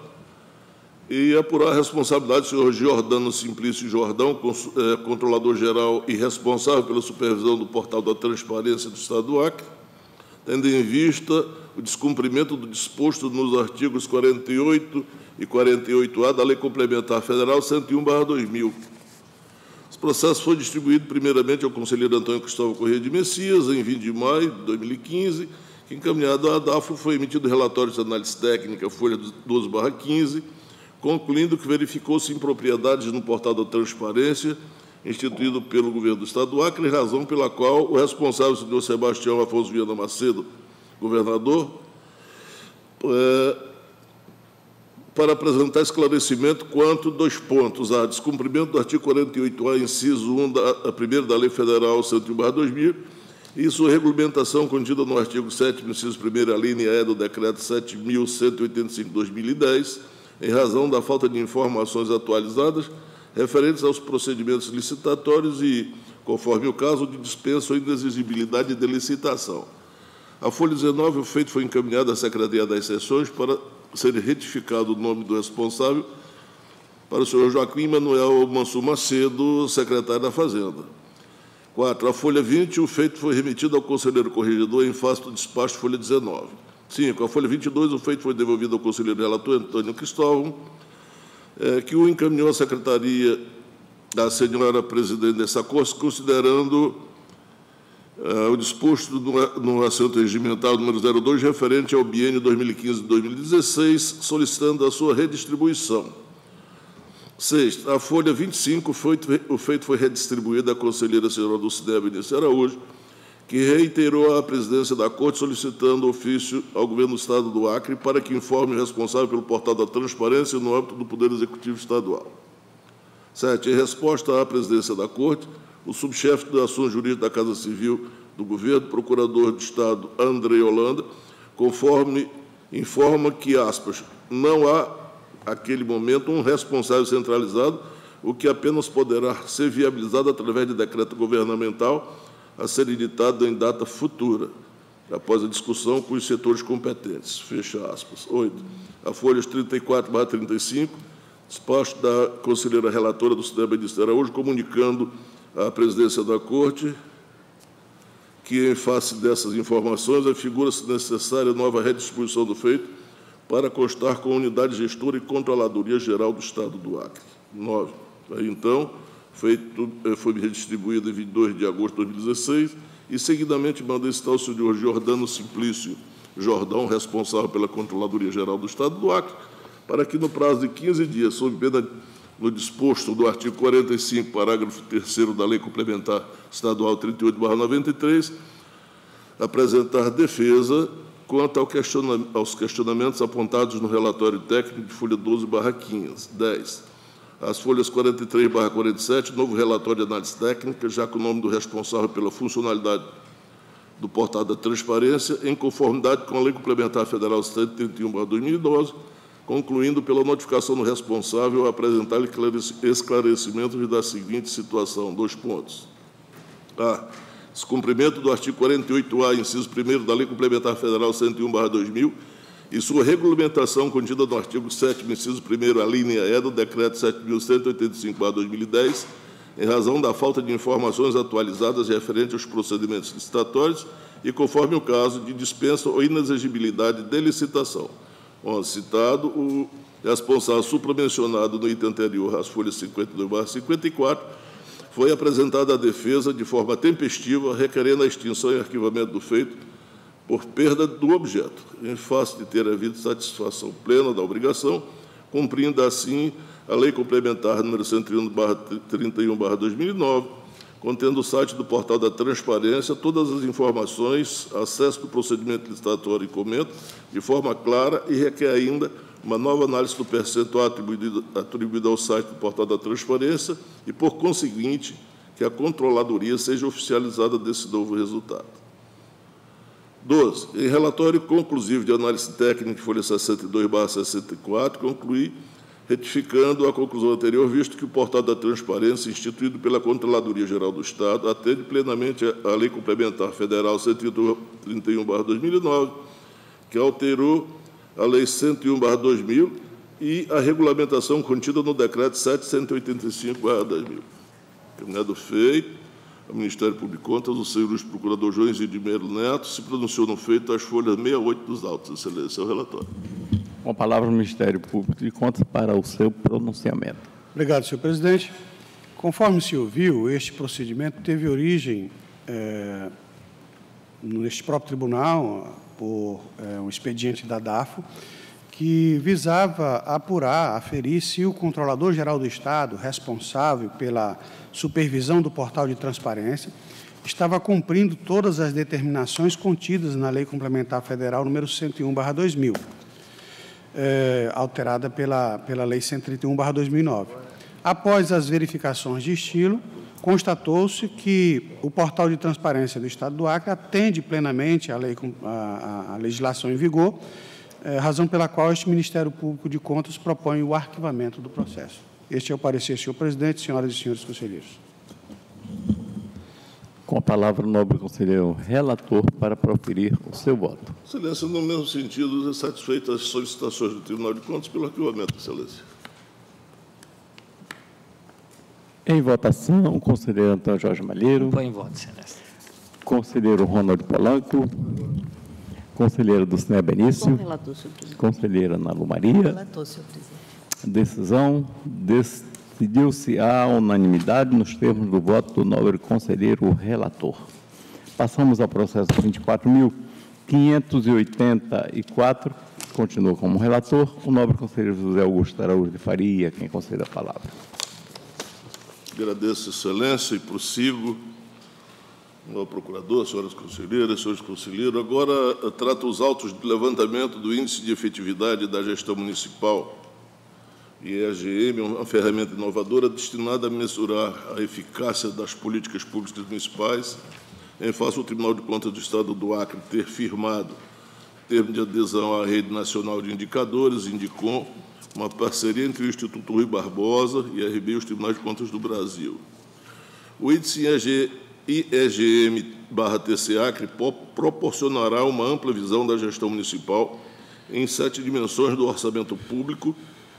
e apurar a responsabilidade do senhor Giordano Simplício Jordão, controlador-geral e responsável pela supervisão do Portal da Transparência do Estado do Acre, tendo em vista o descumprimento do disposto nos artigos quarenta e oito e quarenta e oito A da Lei Complementar Federal cento e um barra dois mil. Esse processo foi distribuído primeiramente ao conselheiro Antônio Cristóvão Corrêa de Messias, em vinte de maio de dois mil e quinze, que, encaminhado à DAFO, foi emitido relatório de análise técnica, folha doze barra quinze, concluindo que verificou-se impropriedades no Portal da Transparência, instituído pelo Governo do Estado do Acre, razão pela qual o responsável, o senhor Sebastião Afonso Viana Macedo, governador, é, para apresentar esclarecimento quanto dois pontos. A descumprimento do artigo quarenta e oito A, inciso um, da, a primeira da Lei Federal cento e um barra dois mil, e sua regulamentação contida no artigo sétimo, inciso primeiro, a linha E do Decreto sete mil cento e oitenta e cinco barra dois mil e dez, em razão da falta de informações atualizadas referentes aos procedimentos licitatórios e conforme o caso de dispensa ou inexigibilidade de licitação. A folha dezenove, o feito foi encaminhado à Secretaria das Seções para ser retificado o nome do responsável para o senhor Joaquim Manuel Mansur Macedo, secretário da Fazenda. Quatro, a folha vinte, o feito foi remetido ao conselheiro corregedor em face do despacho folha dezenove. Cinco, a folha vinte e dois, o feito foi devolvido ao conselheiro relator Antônio Cristóvão, é, que o encaminhou à secretaria da senhora presidente dessa Corte, considerando uh, o disposto no, no assento regimental número zero dois, referente ao biênio dois mil e quinze a dois mil e dezesseis, solicitando a sua redistribuição. Seis, a folha vinte e cinco, foi, o feito foi redistribuído à conselheira senhora Dulcinea Benício Araújo, que reiterou à presidência da Corte solicitando ofício ao Governo do Estado do Acre para que informe o responsável pelo portal da transparência no âmbito do Poder Executivo Estadual. Sete, em resposta à presidência da Corte, o subchefe de ações jurídicas da Casa Civil do Governo, procurador de Estado André Holanda, conforme informa que, aspas, não há, naquele momento, um responsável centralizado, o que apenas poderá ser viabilizado através de decreto governamental a ser editado em data futura, após a discussão com os setores competentes. Fecha aspas. Oito, a folhas trinta e quatro barra trinta e cinco, despacho da conselheira relatora do Dulcinea Benício Araújo, comunicando à presidência da Corte que, em face dessas informações, afigura-se necessária nova redistribuição do feito para constar com a unidade gestora e controladoria geral do Estado do Acre. Nove. Aí, então, feito, foi redistribuído em vinte e dois de agosto de dois mil e dezesseis e, seguidamente, mandei citar o senhor Jordano Simplício Jordão, responsável pela Controladoria Geral do Estado do Acre, para que, no prazo de quinze dias, sob pena no disposto do artigo quarenta e cinco, parágrafo terceiro da Lei Complementar Estadual trinta e oito barra noventa e três, apresentar defesa quanto ao questiona, aos questionamentos apontados no relatório técnico de folha doze barra quinze. dez. As folhas quarenta e três barra quarenta e sete, novo relatório de análise técnica, já que o nome do responsável pela funcionalidade do portal da transparência, em conformidade com a Lei Complementar Federal cento e trinta e um barra dois mil e doze, concluindo pela notificação do responsável a apresentar esclarecimentos da seguinte situação. Dois pontos. A. Descumprimento do artigo quarenta e oito A, inciso primeiro da Lei Complementar Federal cento e um barra dois mil e sua regulamentação contida no artigo sétimo, inciso primeiro, a linha E do Decreto sete mil cento e oitenta e cinco barra dois mil e dez, em razão da falta de informações atualizadas referentes aos procedimentos licitatórios e, conforme o caso, de dispensa ou inexigibilidade de licitação. Onde citado, o responsável supramencionado no item anterior, às folhas cinquenta e dois barra cinquenta e quatro, foi apresentada a defesa de forma tempestiva, requerendo a extinção e arquivamento do feito por perda do objeto, em face de ter havido satisfação plena da obrigação, cumprindo assim a Lei Complementar número cento e trinta e um barra dois mil e nove, contendo o site do Portal da Transparência, todas as informações, acesso do procedimento licitatório e comento, de forma clara, e requer ainda uma nova análise do percentual atribuído, atribuído ao site do Portal da Transparência e, por conseguinte, que a controladoria seja oficializada desse novo resultado. doze. Em relatório conclusivo de análise técnica, folha sessenta e dois barra sessenta e quatro, concluí retificando a conclusão anterior, visto que o Portal da Transparência, instituído pela Controladoria Geral do Estado, atende plenamente a Lei Complementar Federal cento e trinta e um barra dois mil e nove, que alterou a Lei cento e um barra dois mil e a regulamentação contida no Decreto setecentos e oitenta e cinco barra dois mil. Caminhado feito, o Ministério Público de Contas, o senhor Luiz Procurador João Isidro Melo Neto, se pronunciou no feito às folhas sessenta e oito dos autos. Excelência, o relatório. Com a palavra o Ministério Público de Contas para o seu pronunciamento. Obrigado, senhor presidente. Conforme se ouviu, este procedimento teve origem é, neste próprio tribunal, por é, um expediente da DAFO, que visava apurar, aferir se o Controlador-Geral do Estado, responsável pela supervisão do portal de transparência, estava cumprindo todas as determinações contidas na Lei Complementar Federal número cento e um barra dois mil, é, alterada pela, pela Lei cento e trinta e um barra dois mil e nove. Após as verificações de estilo, constatou-se que o portal de transparência do Estado do Acre atende plenamente à lei, a, a legislação em vigor, é, razão pela qual este Ministério Público de Contas propõe o arquivamento do processo. Este é o parecer, senhor presidente, senhoras e senhores conselheiros. Com a palavra, o nobre conselheiro relator para proferir o seu voto. Excelência, no mesmo sentido, satisfeitas as solicitações do Tribunal de Contas pelo arquivamento, Excelência. Em votação, o conselheiro Antônio Jorge Malheiro. Põe em voto, Excelência. Conselheiro Ronaldo Polanco. Conselheiro Dulcinea Benício. Relator, senhor presidente. Conselheira Ana Lu Maria. Relator, senhor presidente. Decisão. Decidiu-se à unanimidade nos termos do voto do nobre conselheiro relator. Passamos ao processo vinte e quatro mil quinhentos e oitenta e quatro. Continua como relator o nobre conselheiro José Augusto Araújo de Faria, quem concede a palavra. Agradeço, Excelência, e prossigo. Senhor procurador, senhoras conselheiras, senhores conselheiros, agora trata os autos de levantamento do Índice de Efetividade da Gestão Municipal, I E G M, uma ferramenta inovadora destinada a mensurar a eficácia das políticas públicas municipais, em face ao Tribunal de Contas do Estado do Acre ter firmado termo de adesão à Rede Nacional de Indicadores, INDICOM, uma parceria entre o Instituto Rui Barbosa e a R B e os Tribunais de Contas do Brasil. O índice I E G M barra T C Acre proporcionará uma ampla visão da gestão municipal em sete dimensões do orçamento público,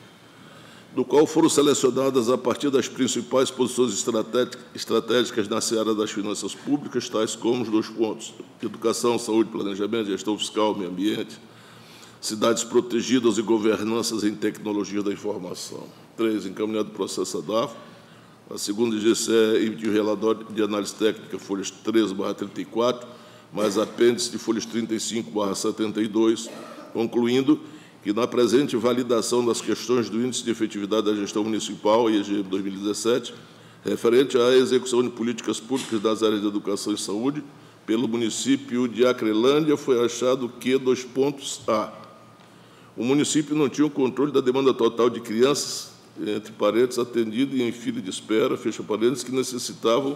do qual foram selecionadas a partir das principais posições estratégicas na seara das finanças públicas, tais como os dois pontos: educação, saúde, planejamento, gestão fiscal, meio ambiente, cidades protegidas e governanças em tecnologia da informação. Três, encaminhado processo A D A F. A segunda I G C E emitiu relatório de análise técnica, folhas treze barra trinta e quatro, mais apêndice de folhas trinta e cinco barra setenta e dois, concluindo que, na presente validação das questões do Índice de Efetividade da Gestão Municipal, I E G M dois mil e dezessete, referente à execução de políticas públicas das áreas de educação e saúde, pelo município de Acrelândia, foi achado que, dois pontos, A, o município não tinha o controle da demanda total de crianças, entre parênteses, atendido e em fila de espera, fecha parênteses, que necessitavam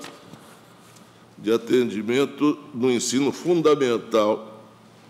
de atendimento no ensino fundamental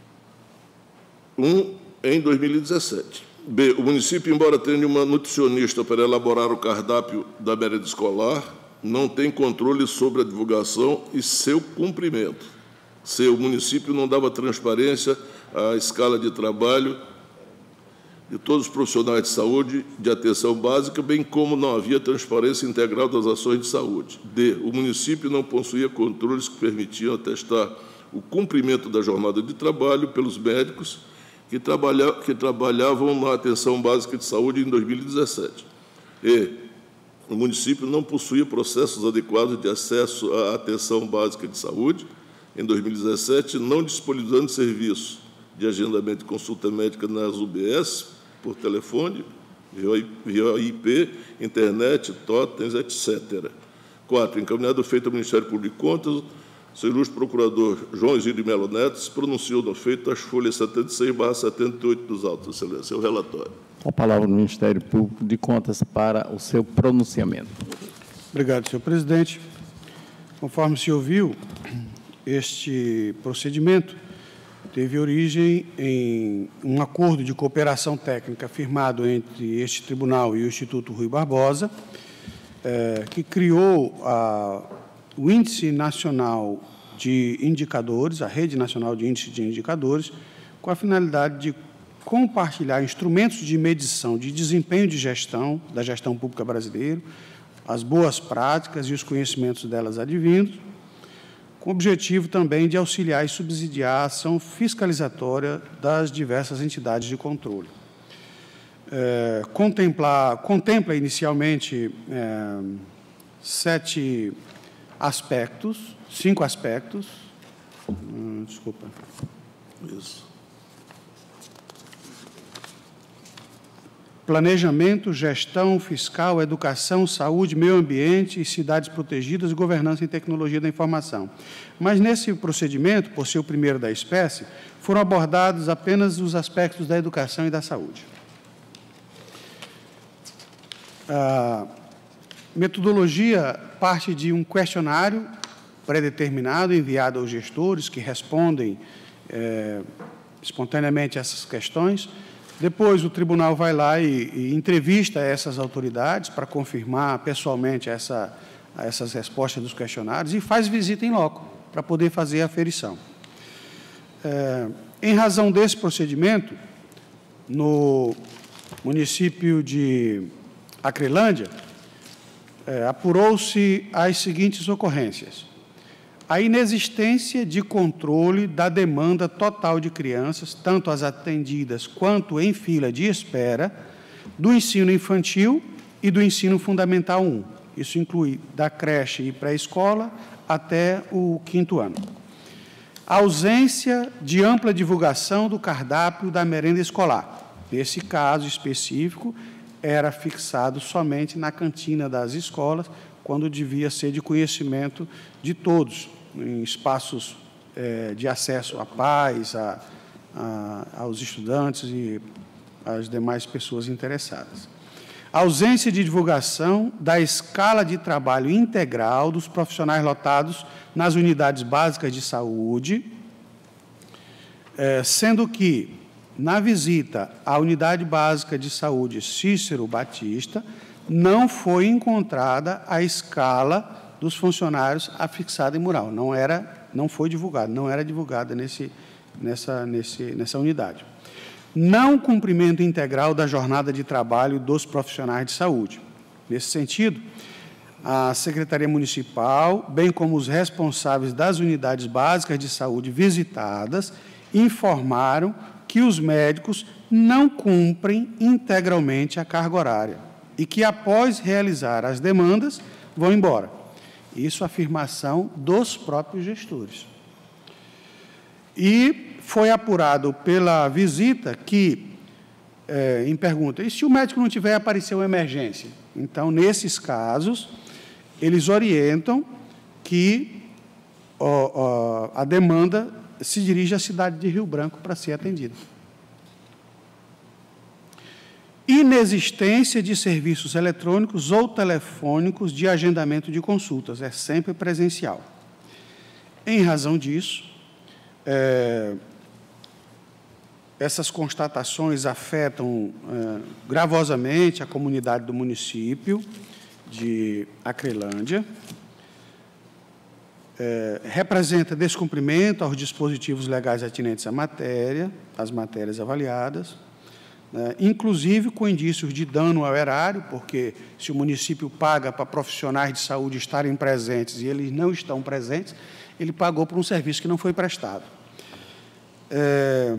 um, em dois mil e dezessete. B, o município, embora tenha uma nutricionista para elaborar o cardápio da merenda escolar, não tem controle sobre a divulgação e seu cumprimento. C, o município não dava transparência à escala de trabalho de todos os profissionais de saúde de atenção básica, bem como não havia transparência integral das ações de saúde. D, o município não possuía controles que permitiam atestar o cumprimento da jornada de trabalho pelos médicos que, trabalha, que trabalhavam na atenção básica de saúde em dois mil e dezessete. E, o município não possuía processos adequados de acesso à atenção básica de saúde em dois mil e dezessete, não disponibilizando serviço de agendamento de consulta médica nas U B S, por telefone, via I P, internet, totens, etcétera. Quatro, encaminhado feito ao Ministério Público de Contas, o senhor ilustre procurador João Isidro de Melo Neto se pronunciou no feito as folhas setenta e seis barra setenta e oito dos autos, Excelência. É o relatório. A palavra do Ministério Público de Contas para o seu pronunciamento. Obrigado, senhor presidente. Conforme se ouviu, este procedimento teve origem em um acordo de cooperação técnica firmado entre este tribunal e o Instituto Rui Barbosa, eh, que criou a, o Índice Nacional de Indicadores, a Rede Nacional de Índice de Indicadores, com a finalidade de compartilhar instrumentos de medição de desempenho de gestão, da gestão pública brasileira, as boas práticas e os conhecimentos delas advindos, com o objetivo também de auxiliar e subsidiar a ação fiscalizatória das diversas entidades de controle. É, contemplar, contempla inicialmente é, sete aspectos, cinco aspectos. Hum, desculpa. Isso. Planejamento, gestão fiscal, educação, saúde, meio ambiente e cidades protegidas, governança e tecnologia da informação. Mas, nesse procedimento, por ser o primeiro da espécie, foram abordados apenas os aspectos da educação e da saúde. A metodologia parte de um questionário pré-determinado, enviado aos gestores, que respondem é, espontaneamente essas questões. Depois, o tribunal vai lá e, e entrevista essas autoridades para confirmar pessoalmente essa a essas respostas dos questionários e faz visita em loco para poder fazer a aferição. É, em razão desse procedimento, no município de Acrelândia, é, apurou-se as seguintes ocorrências: a inexistência de controle da demanda total de crianças, tanto as atendidas quanto em fila de espera, do ensino infantil e do ensino fundamental um. Isso inclui da creche e pré-escola até o quinto ano. A ausência de ampla divulgação do cardápio da merenda escolar. Nesse caso específico, era fixado somente na cantina das escolas, quando devia ser de conhecimento de todos, em espaços eh, de acesso a pais, a, a, aos estudantes e às demais pessoas interessadas. A ausência de divulgação da escala de trabalho integral dos profissionais lotados nas unidades básicas de saúde, eh, sendo que, na visita à unidade básica de saúde Cícero Batista, não foi encontrada a escala dos funcionários afixada em mural. Não era, não foi divulgada, não era divulgada nesse, nessa, nesse, nessa unidade. Não cumprimento integral da jornada de trabalho dos profissionais de saúde. Nesse sentido, a Secretaria Municipal, bem como os responsáveis das unidades básicas de saúde visitadas, informaram que os médicos não cumprem integralmente a carga horária e que, após realizar as demandas, vão embora. Isso é afirmação dos próprios gestores. E foi apurado pela visita que, é, em pergunta, e se o médico não tiver, apareceu uma emergência? Então, nesses casos, eles orientam que ó, ó, a demanda se dirige à cidade de Rio Branco para ser atendida. Inexistência de serviços eletrônicos ou telefônicos de agendamento de consultas, é sempre presencial. Em razão disso, é, essas constatações afetam é, gravosamente a comunidade do município de Acrelândia, é, representa descumprimento aos dispositivos legais atinentes à matéria, às matérias avaliadas, né, inclusive com indícios de dano ao erário, porque se o município paga para profissionais de saúde estarem presentes e eles não estão presentes, ele pagou por um serviço que não foi prestado. É,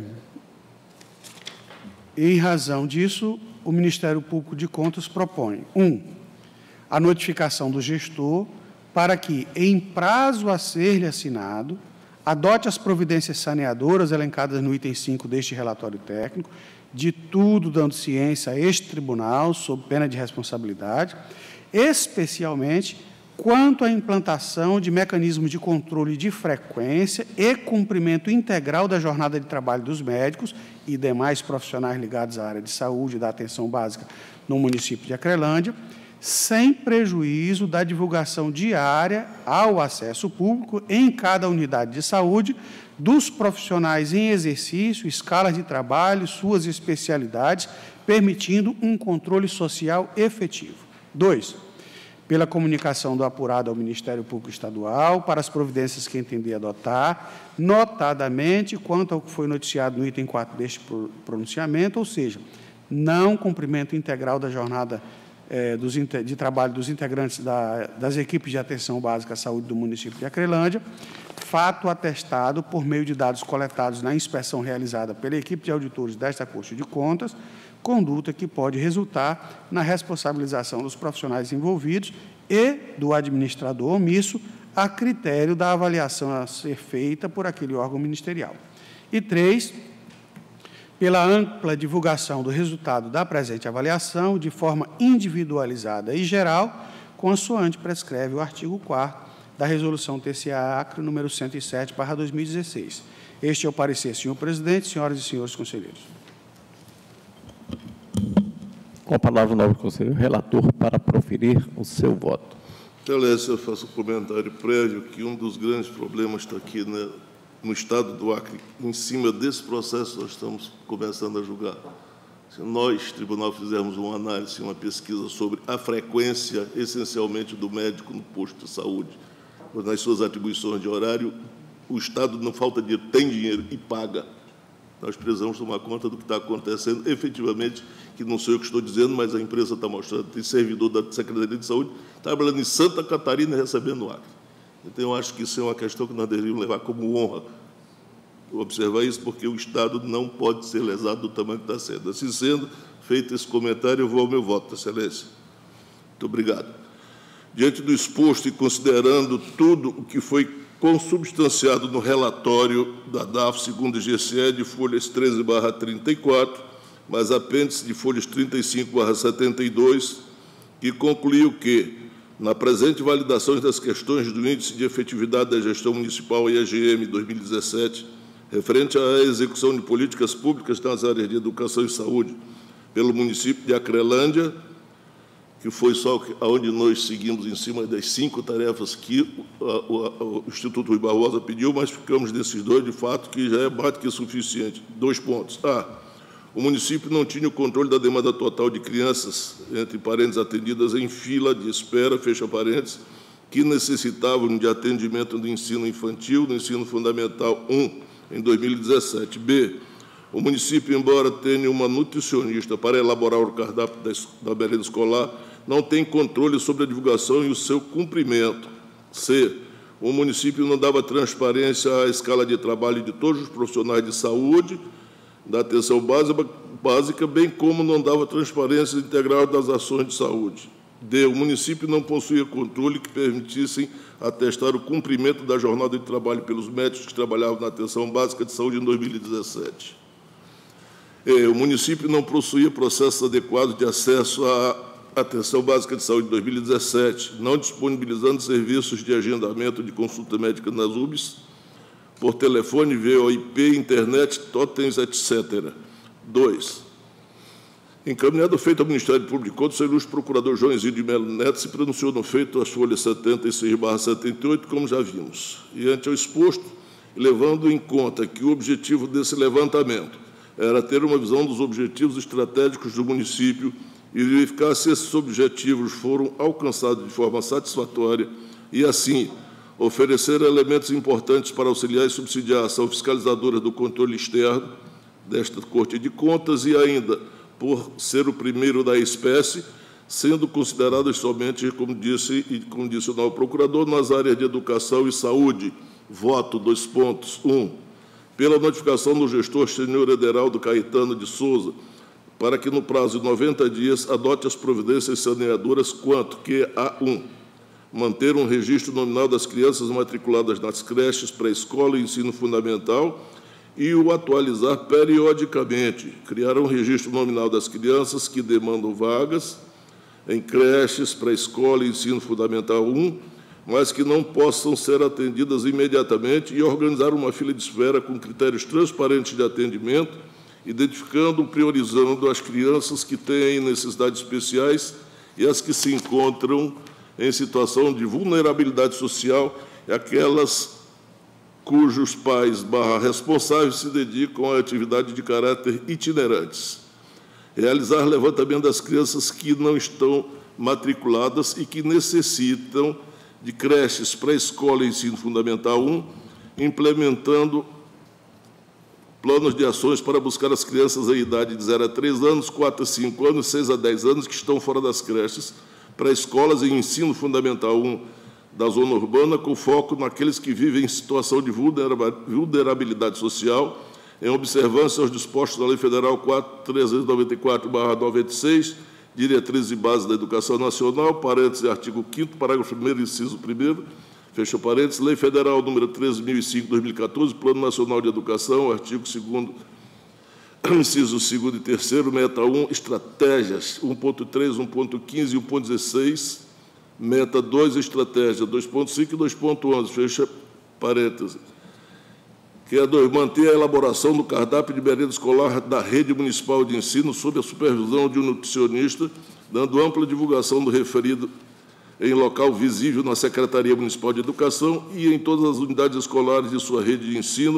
em razão disso, o Ministério Público de Contas propõe, um, a notificação do gestor para que, em prazo a ser-lhe assinado, adote as providências saneadoras elencadas no item cinco deste relatório técnico, de tudo dando ciência a este tribunal, sob pena de responsabilidade, especialmente quanto à implantação de mecanismos de controle de frequência e cumprimento integral da jornada de trabalho dos médicos e demais profissionais ligados à área de saúde e da atenção básica no município de Acrelândia, sem prejuízo da divulgação diária ao acesso público em cada unidade de saúde dos profissionais em exercício, escalas de trabalho, suas especialidades, permitindo um controle social efetivo. Dois, pela comunicação do apurado ao Ministério Público Estadual para as providências que entender adotar, notadamente quanto ao que foi noticiado no item quatro deste pronunciamento, ou seja, não cumprimento integral da jornada eh, dos, de trabalho dos integrantes da, das equipes de atenção básica à saúde do município de Acrelândia, fato atestado por meio de dados coletados na inspeção realizada pela equipe de auditores desta Corte de Contas, conduta que pode resultar na responsabilização dos profissionais envolvidos e do administrador omisso a critério da avaliação a ser feita por aquele órgão ministerial. E três, pela ampla divulgação do resultado da presente avaliação de forma individualizada e geral, consoante prescreve o artigo quarto da Resolução T C A-Acre número cento e sete barra dois mil e dezesseis. Este é o parecer, senhor presidente, senhoras e senhores conselheiros. Com a palavra o nobre conselheiro relator para proferir o seu voto. Excelência, eu faço um comentário prévio que um dos grandes problemas está aqui, né, no estado do Acre. Em cima desse processo nós estamos começando a julgar se nós, tribunal, fizermos uma análise, uma pesquisa sobre a frequência, essencialmente, do médico no posto de saúde, nas suas atribuições de horário, o Estado não falta dinheiro, tem dinheiro e paga. Nós precisamos tomar conta do que está acontecendo, efetivamente, que não sou eu que estou dizendo, mas a empresa está mostrando, tem servidor da Secretaria de Saúde, trabalhando em Santa Catarina e recebendo acta. Então, eu acho que isso é uma questão que nós deveríamos levar como honra, observar isso, porque o Estado não pode ser lesado do tamanho que está sendo. Assim sendo, feito esse comentário, eu vou ao meu voto, Excelência. Muito obrigado. Diante do exposto e considerando tudo o que foi consubstanciado no relatório da D A F, segundo o G C E, de folhas treze barra trinta e quatro, mas apêndice de folhas trinta e cinco barra setenta e dois, que concluiu que, na presente validação das questões do Índice de Efetividade da Gestão Municipal I A G M dois mil e dezessete, referente à execução de políticas públicas nas áreas de educação e saúde pelo município de Acrelândia, que foi só onde nós seguimos em cima das cinco tarefas que o, o, o Instituto Rui Barbosa pediu, mas ficamos desses dois, de fato, que já é mais que suficiente. Dois pontos. A. O município não tinha o controle da demanda total de crianças, entre parênteses, atendidas em fila de espera, fecha parênteses, que necessitavam de atendimento do ensino infantil, do ensino fundamental um, em dois mil e dezessete. B. O município, embora tenha uma nutricionista para elaborar o cardápio da merenda escolar, não tem controle sobre a divulgação e o seu cumprimento. C. O município não dava transparência à escala de trabalho de todos os profissionais de saúde, da atenção básica, básica, bem como não dava transparência integral das ações de saúde. D. O município não possuía controle que permitissem atestar o cumprimento da jornada de trabalho pelos médicos que trabalhavam na atenção básica de saúde em dois mil e dezessete. E. O município não possuía processos adequados de acesso à Atenção Básica de Saúde de dois mil e dezessete, não disponibilizando serviços de agendamento de consulta médica nas U B S, por telefone, V O I P, internet, totens, etcétera. Dois. Encaminhado feito ao Ministério Público de Contas, o ilustre procurador João Exílio de Melo Neto se pronunciou no feito às folhas setenta e seis barra setenta e oito, como já vimos. E ante ao exposto, levando em conta que o objetivo desse levantamento era ter uma visão dos objetivos estratégicos do município e verificar se esses objetivos foram alcançados de forma satisfatória e, assim, oferecer elementos importantes para auxiliar e subsidiar a ação fiscalizadora do controle externo desta Corte de Contas e ainda, por ser o primeiro da espécie, sendo consideradas somente, como disse, e como disse o novo procurador, nas áreas de educação e saúde. Voto, dois pontos. Um, pela notificação do gestor senhor Ederaldo Caetano de Souza, para que, no prazo de noventa dias, adote as providências saneadoras quanto que a um, manter um registro nominal das crianças matriculadas nas creches, pré-escola e ensino fundamental e o atualizar periodicamente, criar um registro nominal das crianças que demandam vagas em creches, pré-escola e ensino fundamental um, mas que não possam ser atendidas imediatamente e organizar uma fila de espera com critérios transparentes de atendimento, identificando, priorizando as crianças que têm necessidades especiais e as que se encontram em situação de vulnerabilidade social e aquelas cujos pais barra responsáveis se dedicam a atividades de caráter itinerantes. Realizar levantamento das crianças que não estão matriculadas e que necessitam de creches, pré-escola e ensino fundamental um, implementando planos de ações para buscar as crianças em idade de zero a três anos, quatro a cinco anos, seis a dez anos, que estão fora das creches, para escolas e ensino fundamental um da zona urbana, com foco naqueles que vivem em situação de vulnerabilidade social, em observância aos dispostos da Lei Federal quatrocentos e noventa e quatro barra noventa e seis, Diretrizes e Bases da Educação Nacional, parênteses, artigo quinto, parágrafo primeiro, inciso primeiro, fecha parênteses, Lei Federal número treze mil e cinco, dois mil e quatorze, Plano Nacional de Educação, artigo segundo, inciso segundo e terceiro, meta um, estratégias, um ponto três, um ponto quinze e um ponto dezesseis, meta dois, estratégia, dois ponto cinco e dois ponto onze, fecha parênteses. Que é dois, manter a elaboração do cardápio de merenda escolar da rede municipal de ensino sob a supervisão de um nutricionista, dando ampla divulgação do referido em local visível na Secretaria Municipal de Educação e em todas as unidades escolares de sua rede de ensino,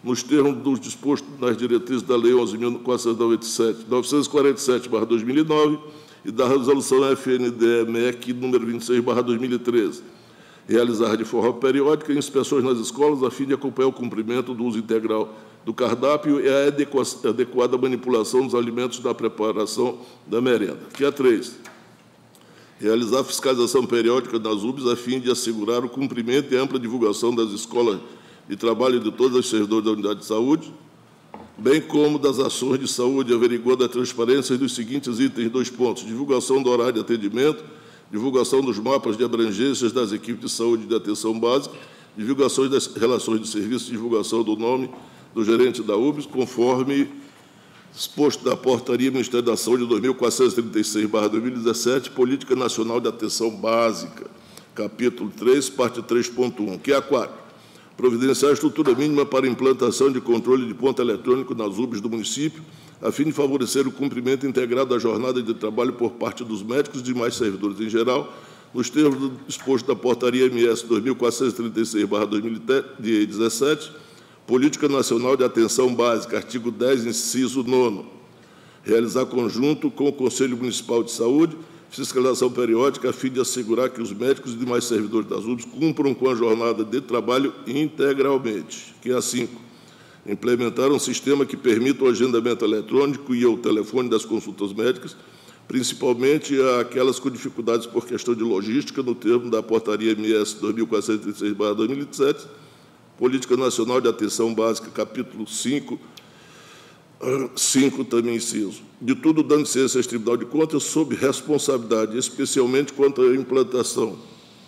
nos termos dos dispostos nas diretrizes da Lei onze mil novecentos e quarenta e sete barra dois mil e nove e da Resolução F N D E M E C número vinte e seis barra dois mil e treze. Realizar de forma periódica inspeções nas escolas a fim de acompanhar o cumprimento do uso integral do cardápio e a adequada manipulação dos alimentos na preparação da merenda. Que é três. Realizar fiscalização periódica nas U B S a fim de assegurar o cumprimento e ampla divulgação das escolas de trabalho de todos os servidores da unidade de saúde, bem como das ações de saúde, averiguando a transparência dos seguintes itens, dois pontos: divulgação do horário de atendimento, divulgação dos mapas de abrangências das equipes de saúde e de atenção básica, divulgações das relações de serviço, divulgação do nome do gerente da U B S, conforme exposto da Portaria Ministério da Saúde dois mil quatrocentos e trinta e seis barra dois mil e dezessete, Política Nacional de Atenção Básica, capítulo três, parte três ponto um, que é a quatro. Providenciar a estrutura mínima para implantação de controle de ponto eletrônico nas U B S do município, a fim de favorecer o cumprimento integrado da jornada de trabalho por parte dos médicos e demais servidores em geral, nos termos do disposto da Portaria M S dois mil quatrocentos e trinta e seis barra dois mil e dezessete, Política Nacional de Atenção Básica, artigo dez, inciso nono. Realizar conjunto com o Conselho Municipal de Saúde fiscalização periódica a fim de assegurar que os médicos e demais servidores das U B S cumpram com a jornada de trabalho integralmente. Que é a cinco. Implementar um sistema que permita o agendamento eletrônico e o telefone das consultas médicas, principalmente aquelas com dificuldades por questão de logística, no termo da Portaria M S dois mil quatrocentos e trinta e seis barra dois mil e dezessete, Política Nacional de Atenção Básica, capítulo cinco, cinco também inciso. De tudo, dando ciência ao Tribunal de Contas, sob responsabilidade, especialmente quanto à implantação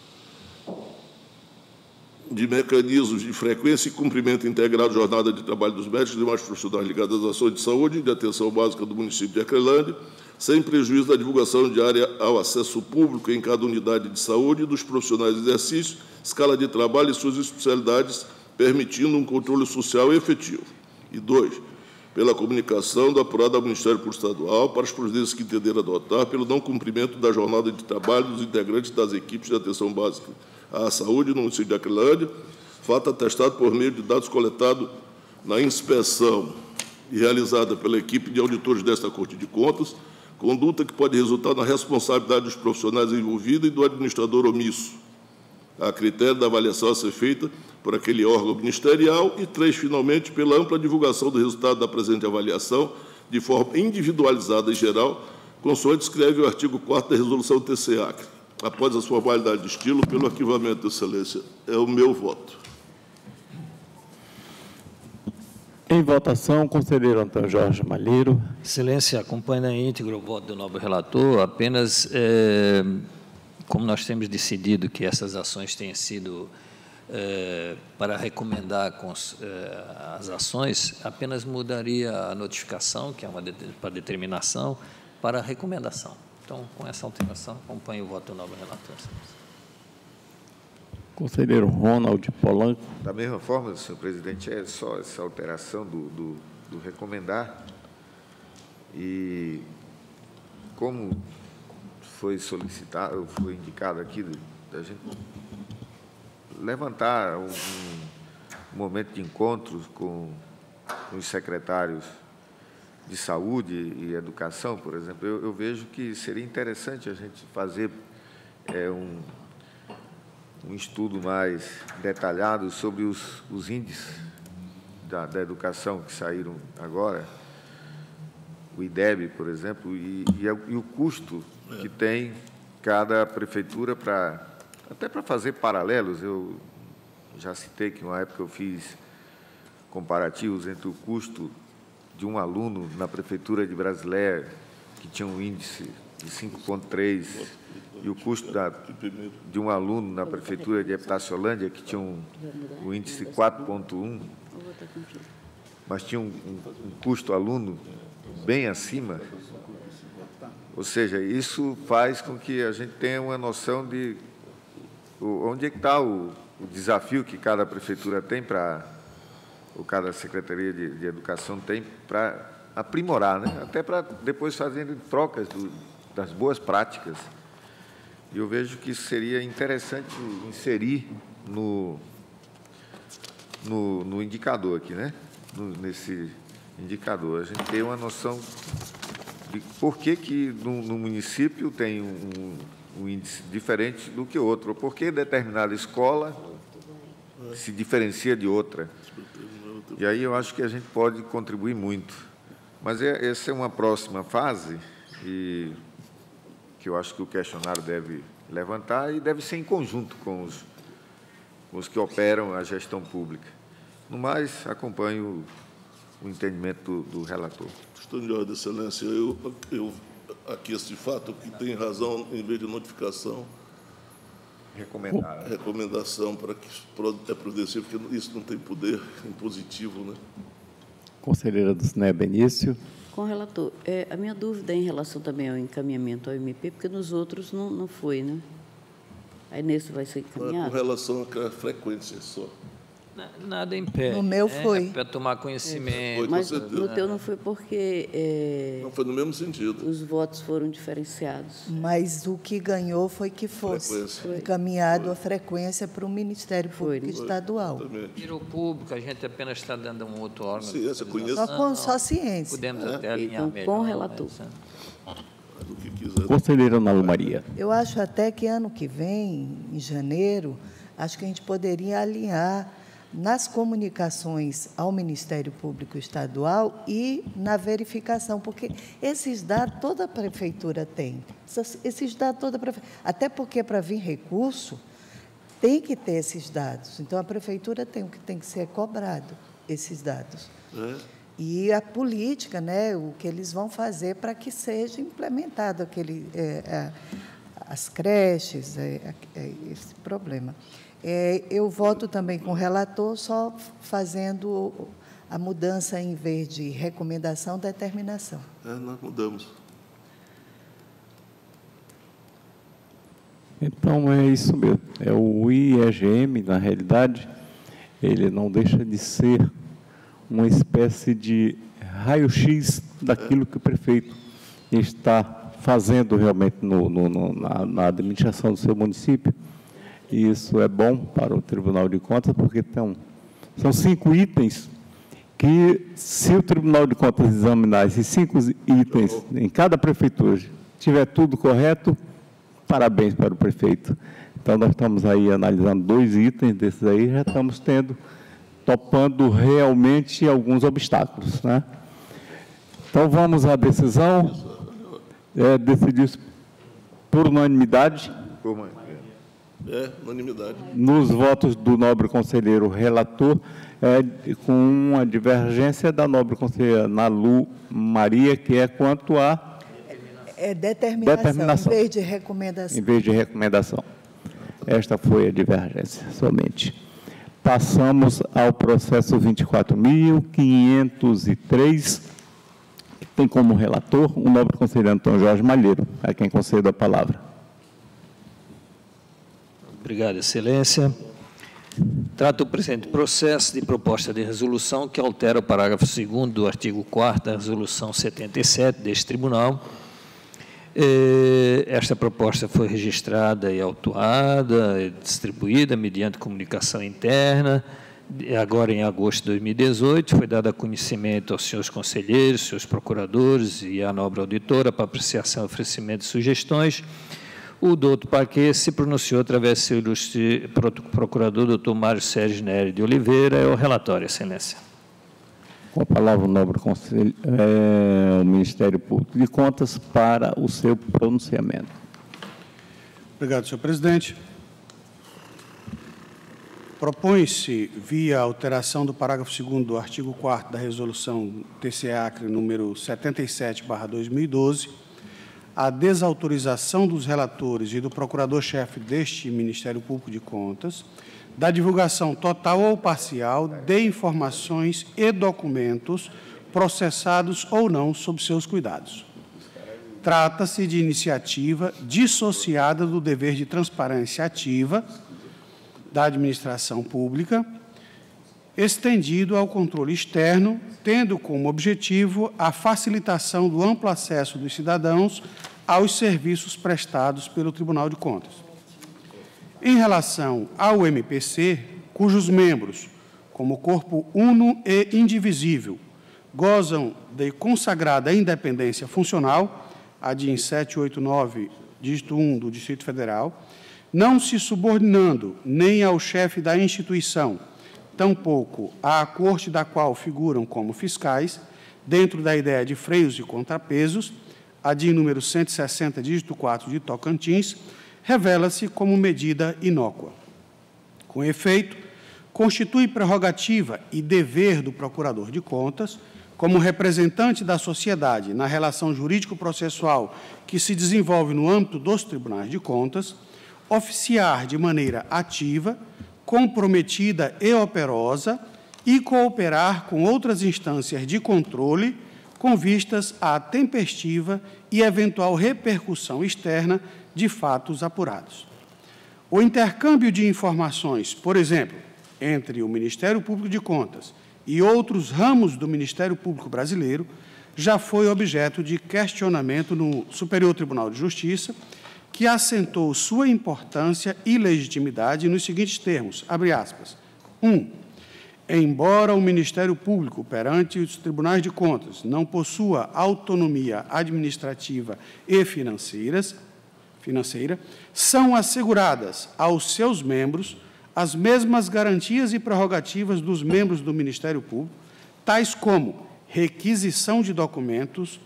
de mecanismos de frequência e cumprimento integrado da jornada de trabalho dos médicos e demais profissionais ligados às ações de saúde e de atenção básica do município de Acrelândia, sem prejuízo da divulgação diária ao acesso público em cada unidade de saúde dos profissionais de exercício, escala de trabalho e suas especialidades, permitindo um controle social efetivo. E dois, pela comunicação da apurada ao Ministério Público Estadual para as providências que entender adotar pelo não cumprimento da jornada de trabalho dos integrantes das equipes de atenção básica à saúde no município de Acrelândia, fato atestado por meio de dados coletados na inspeção e realizada pela equipe de auditores desta Corte de Contas, conduta que pode resultar na responsabilidade dos profissionais envolvidos e do administrador omisso, a critério da avaliação a ser feita por aquele órgão ministerial, e três, finalmente, pela ampla divulgação do resultado da presente avaliação, de forma individualizada e geral, consoante escreve o artigo quarto da Resolução T C A C. Após a formalidade de estilo, pelo arquivamento, Excelência, é o meu voto. Em votação, conselheiro Antônio Jorge Malheiro. Excelência, acompanha na íntegra o voto do nobre relator, apenas, é, como nós temos decidido que essas ações tenham sido é, para recomendar com, é, as ações, apenas mudaria a notificação, que é uma de, para determinação, para recomendação. Então, com essa alteração, acompanho o voto do nobre relator. Conselheiro Ronald Polanco. Da mesma forma, senhor presidente, é só essa alteração do, do, do recomendar. E como foi solicitado, foi indicado aqui, da gente levantar um, um momento de encontros com os secretários de saúde e educação, por exemplo, eu, eu vejo que seria interessante a gente fazer é, um, um estudo mais detalhado sobre os, os índices da, da educação que saíram agora, o I D E B, por exemplo, e, e, e o custo que tem cada prefeitura para, até para fazer paralelos. Eu já citei que, uma época, eu fiz comparativos entre o custo de um aluno na prefeitura de Brasileia, que tinha um índice de cinco vírgula três, e o custo da, de um aluno na prefeitura de Epitaciolândia, que tinha um, um índice quatro vírgula um, mas tinha um, um, um custo aluno bem acima. Ou seja, isso faz com que a gente tenha uma noção de onde é que está o, o desafio que cada prefeitura tem para, ou cada Secretaria de, de Educação tem para aprimorar, né? Até para depois fazerem trocas do, das boas práticas. E eu vejo que seria interessante inserir no, no, no indicador aqui, né? no, nesse indicador. A gente tem uma noção de por que, que no, no município tem um, um índice diferente do que outro, ou por que determinada escola se diferencia de outra. E aí eu acho que a gente pode contribuir muito. Mas é, essa é uma próxima fase, e que eu acho que o questionário deve levantar, e deve ser em conjunto com os, com os que operam a gestão pública. No mais, acompanho o, o entendimento do, do relator. Questão de ordem, Excelência. Eu, eu aqui esse fato que tem razão, em vez de notificação, Recomendar. recomendação para que é prudencial, porque isso não tem poder impositivo, né? Conselheira do S N E, Benício. Com o relator, é, a minha dúvida é em relação também ao encaminhamento ao M P, porque nos outros não, não foi, né? Aí nesse vai ser encaminhado? Com relação à frequência só. Nada impede. No meu né? foi. É para tomar conhecimento. Foi, com Mas certeza. no teu não foi porque é, Não foi no mesmo sentido. os votos foram diferenciados. Mas o que ganhou foi que fosse Frequência. encaminhado a frequência para o Ministério Público Foi. Estadual. Exatamente. Virou público, a gente apenas está dando um outro órgão. de Ciência, conheço. Só com só ciência. Podemos até alinhar Então, melhor. com o relator. mas, Do que quiser. Conselheira Ana Lu Maria. Eu acho até que ano que vem, em janeiro, acho que a gente poderia alinhar nas comunicações ao Ministério Público Estadual e na verificação, porque esses dados toda a prefeitura tem. Essas- Esses dados toda a prefeitura. Até porque para vir recurso tem que ter esses dados. Então a prefeitura tem o que tem que ser cobrado, esses dados. É. E a política, né, o que eles vão fazer para que seja implementado aquele, é, é, as creches, é, é, esse problema. É, eu voto também com o relator, só fazendo a mudança, em vez de recomendação, determinação. É, nós mudamos. Então, é isso mesmo. É o I E G M, na realidade, ele não deixa de ser uma espécie de raio-x daquilo que o prefeito está fazendo realmente no, no, no, na, na administração do seu município. E isso é bom para o Tribunal de Contas, porque então, são cinco itens que, se o Tribunal de Contas examinar esses cinco itens em cada prefeitura, tiver tudo correto, parabéns para o prefeito. Então, nós estamos aí analisando dois itens desses aí, já estamos tendo, topando realmente alguns obstáculos, né? Então, vamos à decisão. É, decidir por unanimidade. Por mãe. É, unanimidade. Nos votos do nobre conselheiro relator, é, com uma divergência da nobre conselheira Ana Lu Maria, que é quanto a, É determinação, Determinação. em vez de recomendação. em vez de recomendação. Esta foi a divergência, somente. Passamos ao processo vinte e quatro mil quinhentos e três, que tem como relator o nobre conselheiro Antônio Jorge Malheiro, a quem concedo a palavra. Obrigado, Excelência. Trata o presente processo de proposta de resolução que altera o parágrafo segundo do artigo quarto da Resolução setenta e sete deste Tribunal. Esta proposta foi registrada e autuada, e distribuída mediante comunicação interna, agora em agosto de dois mil e dezoito, foi dada a conhecimento aos senhores conselheiros, senhores procuradores e à nobre auditora para apreciação e oferecimento de sugestões. O doutor Parquet se pronunciou através do seu ilustre procurador, doutor Mário Sérgio Nery de Oliveira. É o relatório, Excelência. Com a palavra o nobre conselho, é, o Ministério Público de Contas para o seu pronunciamento. Obrigado, senhor presidente. Propõe-se, via alteração do parágrafo segundo do artigo quarto da resolução T C A C R E número setenta e sete barra dois mil e doze, a desautorização dos relatores e do procurador-chefe deste Ministério Público de Contas da divulgação total ou parcial de informações e documentos processados ou não sob seus cuidados. Trata-se de iniciativa dissociada do dever de transparência ativa da administração pública, estendido ao controle externo, tendo como objetivo a facilitação do amplo acesso dos cidadãos aos serviços prestados pelo Tribunal de Contas. Em relação ao M P C, cujos membros, como corpo uno e indivisível, gozam de consagrada independência funcional, a D I N setecentos e oitenta e nove, dígito um do Distrito Federal, não se subordinando nem ao chefe da instituição, tampouco à corte da qual figuram como fiscais, dentro da ideia de freios e contrapesos, a D I N número cento e sessenta, dígito quatro de Tocantins, revela-se como medida inócua. Com efeito, constitui prerrogativa e dever do Procurador de Contas, como representante da sociedade na relação jurídico-processual que se desenvolve no âmbito dos tribunais de contas, oficiar de maneira ativa, comprometida e operosa e cooperar com outras instâncias de controle com vistas à tempestiva e eventual repercussão externa de fatos apurados. O intercâmbio de informações, por exemplo, entre o Ministério Público de Contas e outros ramos do Ministério Público brasileiro, já foi objeto de questionamento no Superior Tribunal de Justiça, que assentou sua importância e legitimidade nos seguintes termos, abre aspas, um, embora o Ministério Público, perante os tribunais de contas, não possua autonomia administrativa e financeiras, financeira, são asseguradas aos seus membros as mesmas garantias e prerrogativas dos membros do Ministério Público, tais como requisição de documentos,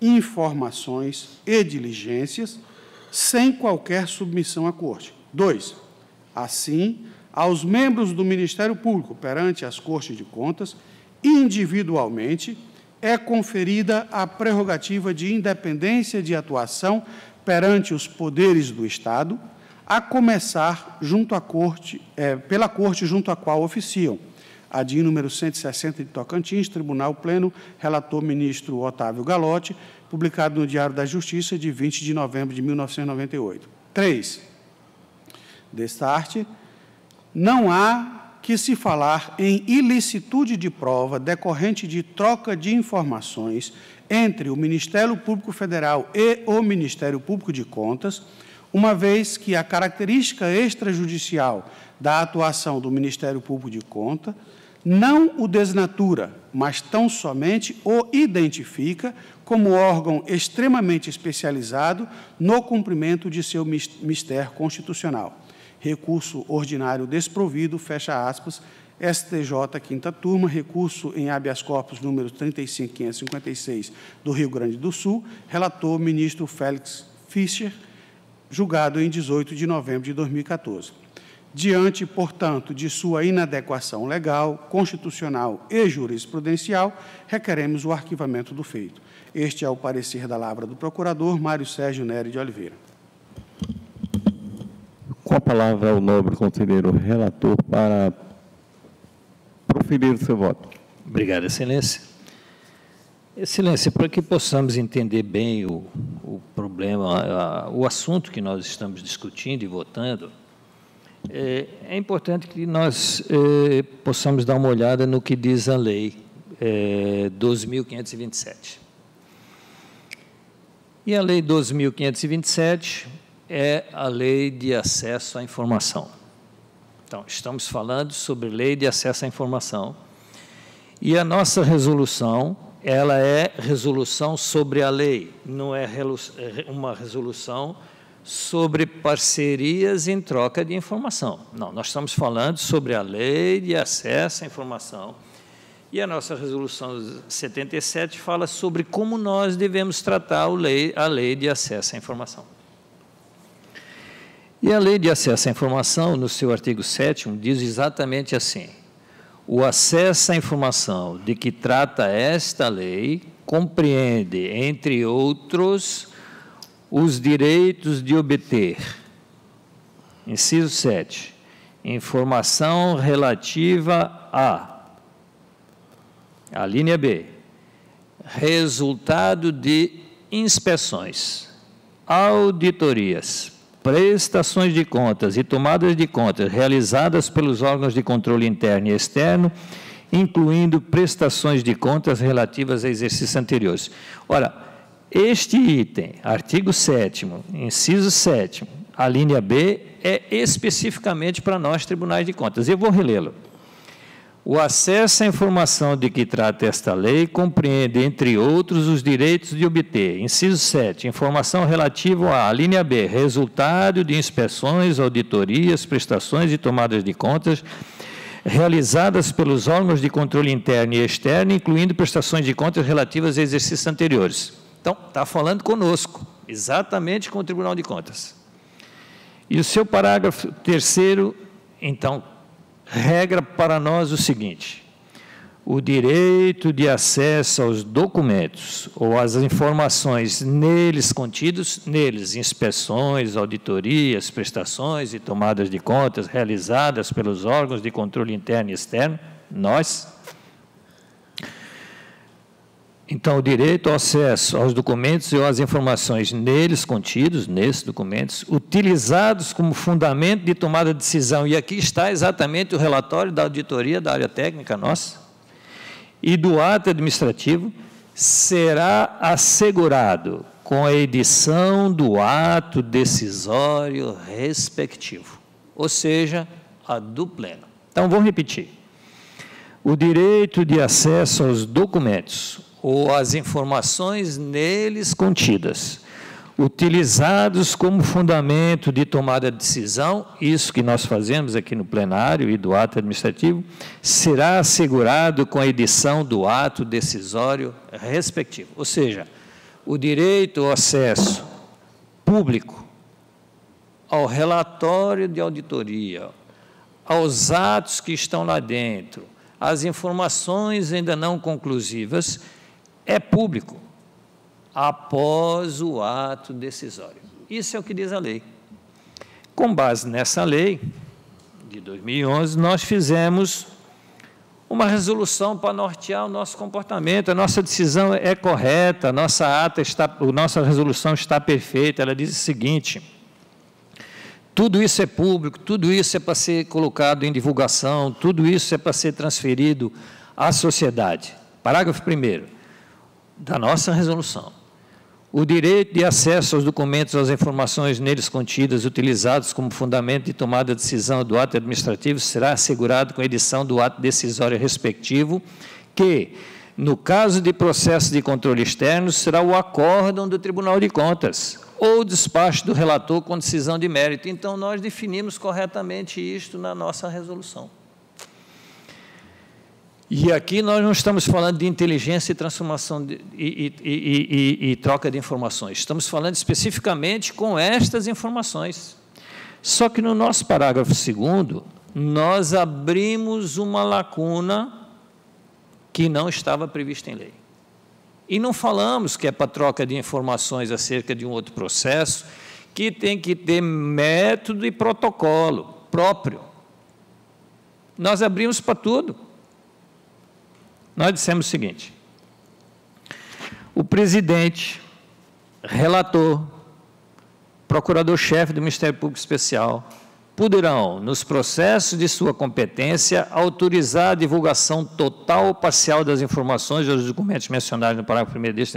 informações e diligências, sem qualquer submissão à Corte. Dois, assim, aos membros do Ministério Público perante as Cortes de Contas, individualmente, é conferida a prerrogativa de independência de atuação perante os poderes do Estado, a começar junto à Corte, é, pela Corte junto à qual oficiam. A D I N número cento e sessenta de Tocantins, Tribunal Pleno, relator ministro Otávio Galotti, publicado no Diário da Justiça de vinte de novembro de mil novecentos e noventa e oito. Três. Destarte, não há que se falar em ilicitude de prova decorrente de troca de informações entre o Ministério Público Federal e o Ministério Público de Contas, uma vez que a característica extrajudicial da atuação do Ministério Público de Contas não o desnatura, mas tão somente o identifica como órgão extremamente especializado no cumprimento de seu mistério constitucional. Recurso ordinário desprovido, fecha aspas, S T J, quinta turma, recurso em habeas corpus número trinta e cinco mil quinhentos e cinquenta e seis do Rio Grande do Sul, relator ministro Félix Fischer, julgado em dezoito de novembro de dois mil e quatorze. Diante, portanto, de sua inadequação legal, constitucional e jurisprudencial, requeremos o arquivamento do feito. Este é o parecer da Lavra do Procurador Mário Sérgio Nery de Oliveira. Com a palavra o nobre conselheiro relator para proferir o seu voto. Obrigado, Excelência. Excelência, para que possamos entender bem o, o problema, a, o assunto que nós estamos discutindo e votando, é, é importante que nós é, possamos dar uma olhada no que diz a Lei é, doze mil quinhentos e vinte e sete. E a Lei doze mil quinhentos e vinte e sete é a Lei de Acesso à Informação. Então, estamos falando sobre Lei de Acesso à Informação. E a nossa resolução, ela é resolução sobre a lei, não é uma resolução sobre parcerias em troca de informação. Não, nós estamos falando sobre a Lei de Acesso à Informação. E a nossa resolução setenta e sete fala sobre como nós devemos tratar a lei, a lei de acesso à informação. E a Lei de Acesso à Informação, no seu artigo sétimo, diz exatamente assim: o acesso à informação de que trata esta lei compreende, entre outros, os direitos de obter, inciso sete, informação relativa a, a linha B, resultado de inspeções, auditorias, prestações de contas e tomadas de contas realizadas pelos órgãos de controle interno e externo, incluindo prestações de contas relativas a exercícios anteriores. Ora, este item, artigo sétimo, inciso sétimo, a linha B, é especificamente para nós, tribunais de contas. Eu vou relê-lo. O acesso à informação de que trata esta lei compreende, entre outros, os direitos de obter. Inciso sete. Informação relativa à linha B. Resultado de inspeções, auditorias, prestações e tomadas de contas realizadas pelos órgãos de controle interno e externo, incluindo prestações de contas relativas a exercícios anteriores. Então, está falando conosco, exatamente com o Tribunal de Contas. E o seu parágrafo terceiro, então, regra para nós o seguinte: o direito de acesso aos documentos ou às informações neles contidos, neles, inspeções, auditorias, prestações e tomadas de contas realizadas pelos órgãos de controle interno e externo, nós. Então, o direito ao acesso aos documentos e às informações neles contidos, nesses documentos, utilizados como fundamento de tomada de decisão, e aqui está exatamente o relatório da auditoria da área técnica nossa, e do ato administrativo, será assegurado com a edição do ato decisório respectivo, ou seja, a do pleno. Então, vamos repetir. O direito de acesso aos documentos ou às informações neles contidas, utilizados como fundamento de tomada de decisão, isso que nós fazemos aqui no plenário e do ato administrativo, será assegurado com a edição do ato decisório respectivo. Ou seja, o direito ao acesso público ao relatório de auditoria, aos atos que estão lá dentro, às informações ainda não conclusivas, é público, após o ato decisório. Isso é o que diz a lei. Com base nessa lei, de dois mil e onze, nós fizemos uma resolução para nortear o nosso comportamento. A nossa decisão é correta, a nossa, ata está, a nossa resolução está perfeita. Ela diz o seguinte: tudo isso é público, tudo isso é para ser colocado em divulgação, tudo isso é para ser transferido à sociedade. Parágrafo primeiro da nossa resolução. O direito de acesso aos documentos ou às informações neles contidas, utilizados como fundamento de tomada de decisão do ato administrativo, será assegurado com a edição do ato decisório respectivo, que, no caso de processo de controle externo, será o acórdão do Tribunal de Contas, ou o despacho do relator com decisão de mérito. Então, nós definimos corretamente isto na nossa resolução. E aqui nós não estamos falando de inteligência e transformação de, e, e, e, e, e troca de informações. Estamos falando especificamente com estas informações. Só que no nosso parágrafo segundo, nós abrimos uma lacuna que não estava prevista em lei. E não falamos que é para troca de informações acerca de um outro processo, que tem que ter método e protocolo próprio. Nós abrimos para tudo. Nós dissemos o seguinte: o presidente, relator, procurador-chefe do Ministério Público Especial poderão, nos processos de sua competência, autorizar a divulgação total ou parcial das informações ou dos documentos mencionados no parágrafo primeiro deste,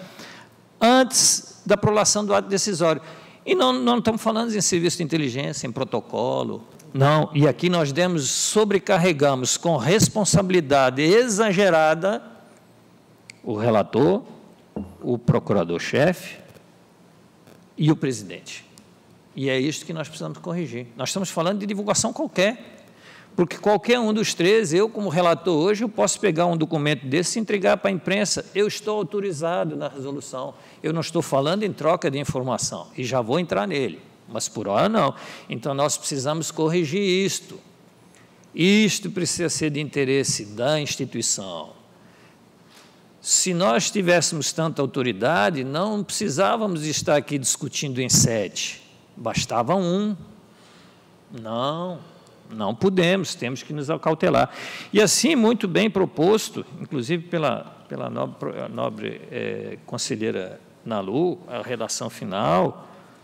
antes da prolação do ato decisório. E não, não estamos falando em serviço de inteligência, em protocolo. Não, e aqui nós demos, sobrecarregamos com responsabilidade exagerada o relator, o procurador-chefe e o presidente. E é isto que nós precisamos corrigir. Nós estamos falando de divulgação qualquer, porque qualquer um dos três, eu como relator hoje, eu posso pegar um documento desse e entregar para a imprensa. Eu estou autorizado na resolução, eu não estou falando em troca de informação, e já vou entrar nele. Mas por hora não. Então, nós precisamos corrigir isto. Isto precisa ser de interesse da instituição. Se nós tivéssemos tanta autoridade, não precisávamos estar aqui discutindo em sete. Bastava um. Não, não podemos, temos que nos acautelar. E assim, muito bem proposto, inclusive pela, pela nobre, nobre é, conselheira Nalu, a redação final.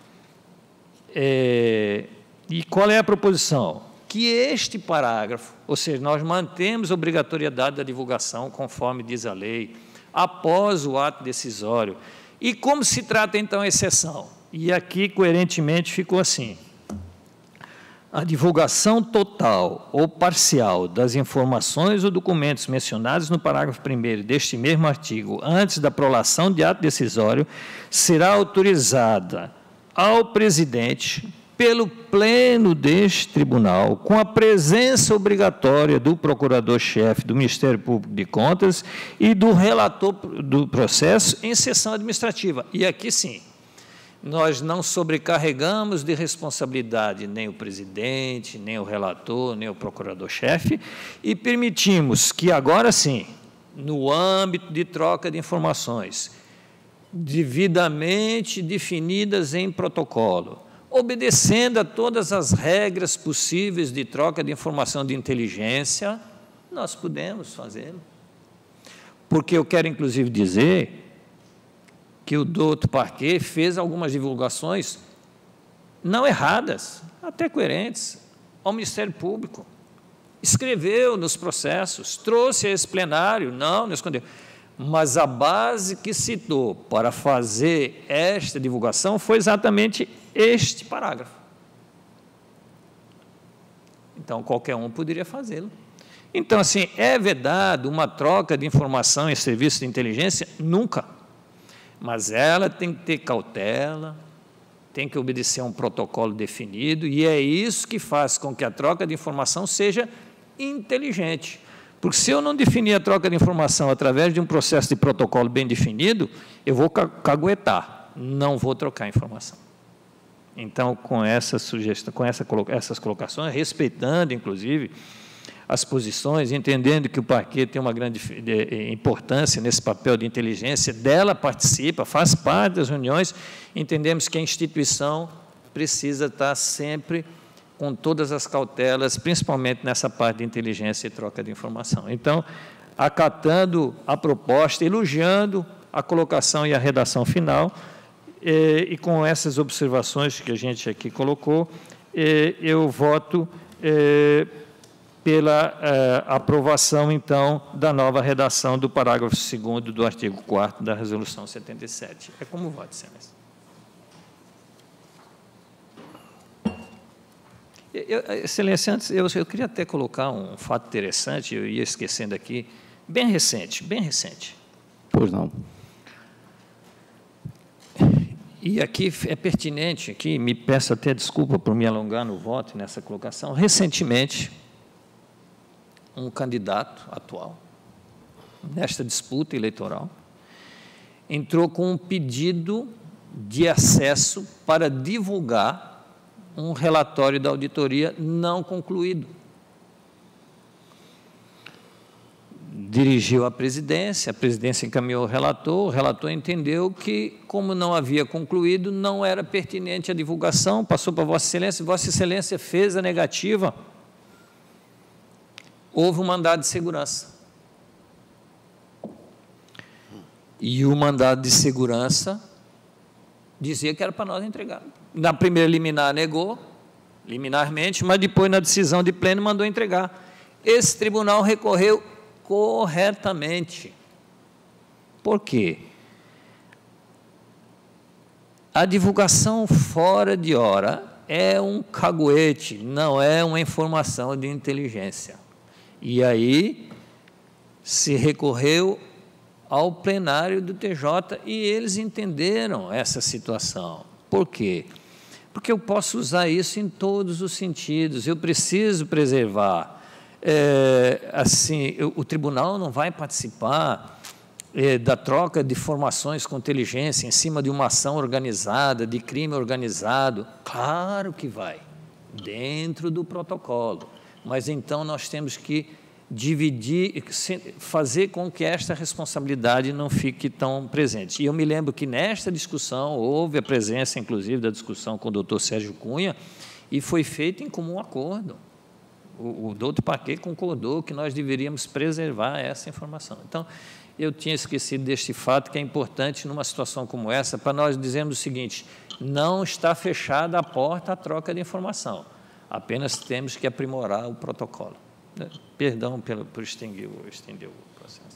É, e qual é a proposição? Que este parágrafo, ou seja, nós mantemos a obrigatoriedade da divulgação, conforme diz a lei, após o ato decisório. E como se trata, então, a exceção? E aqui, coerentemente, ficou assim: a divulgação total ou parcial das informações ou documentos mencionados no parágrafo primeiro deste mesmo artigo, antes da prolação de ato decisório, será autorizada ao presidente, pelo pleno deste tribunal, com a presença obrigatória do procurador-chefe do Ministério Público de Contas e do relator do processo em sessão administrativa. E aqui, sim, nós não sobrecarregamos de responsabilidade nem o presidente, nem o relator, nem o procurador-chefe, e permitimos que, agora sim, no âmbito de troca de informações, devidamente definidas em protocolo, obedecendo a todas as regras possíveis de troca de informação de inteligência, nós podemos fazê-lo. Porque eu quero, inclusive, dizer que o doutor Parquet fez algumas divulgações não erradas, até coerentes, ao Ministério Público. Escreveu nos processos, trouxe a esse plenário, não, não escondeu. Mas a base que citou para fazer esta divulgação foi exatamente este parágrafo. Então, qualquer um poderia fazê-lo. Então, assim, é vedado uma troca de informação em serviço de inteligência? Nunca. Mas ela tem que ter cautela, tem que obedecer a um protocolo definido, e é isso que faz com que a troca de informação seja inteligente. Porque se eu não definir a troca de informação através de um processo de protocolo bem definido, eu vou caguetar, não vou trocar informação. Então, com essa sugestão, com essa, essas colocações, respeitando, inclusive, as posições, entendendo que o Parquet tem uma grande importância nesse papel de inteligência, dela participa, faz parte das reuniões, entendemos que a instituição precisa estar sempre com todas as cautelas, principalmente nessa parte de inteligência e troca de informação. Então, acatando a proposta, elogiando a colocação e a redação final, e, e com essas observações que a gente aqui colocou, e, eu voto e, pela eh, aprovação, então, da nova redação do parágrafo segundo do artigo quarto da Resolução setenta e sete. É como voto, Excelência. Eu, Excelência, antes, eu, eu queria até colocar um fato interessante, eu ia esquecendo aqui, bem recente, bem recente. Pois não. E aqui é pertinente, aqui, me peço até desculpa por me alongar no voto nessa colocação. Recentemente, um candidato atual, nesta disputa eleitoral, entrou com um pedido de acesso para divulgar um relatório da auditoria não concluído. Dirigiu à presidência, a presidência encaminhou o relator, o relator entendeu que, como não havia concluído, não era pertinente a divulgação, passou para Vossa Excelência, Vossa Excelência fez a negativa. Houve um mandado de segurança. E o mandado de segurança dizia que era para nós entregar. Na primeira liminar negou, liminarmente, mas depois, na decisão de pleno, mandou entregar. Esse tribunal recorreu corretamente. Por quê? A divulgação fora de hora é um caguete, não é uma informação de inteligência. E aí se recorreu ao plenário do T J e eles entenderam essa situação. Por quê? Porque eu posso usar isso em todos os sentidos, eu preciso preservar. É, assim, eu, o tribunal não vai participar é, da troca de informações com inteligência em cima de uma ação organizada, de crime organizado. Claro que vai, dentro do protocolo. Mas então nós temos que dividir, fazer com que esta responsabilidade não fique tão presente. E eu me lembro que nesta discussão houve a presença, inclusive, da discussão com o doutor Sérgio Cunha, e foi feito em comum acordo. O, o doutor Parquet concordou que nós deveríamos preservar essa informação. Então, eu tinha esquecido deste fato, que é importante numa situação como essa, para nós dizermos o seguinte: não está fechada a porta à troca de informação, apenas temos que aprimorar o protocolo. Perdão pelo, por estender, estender o processo.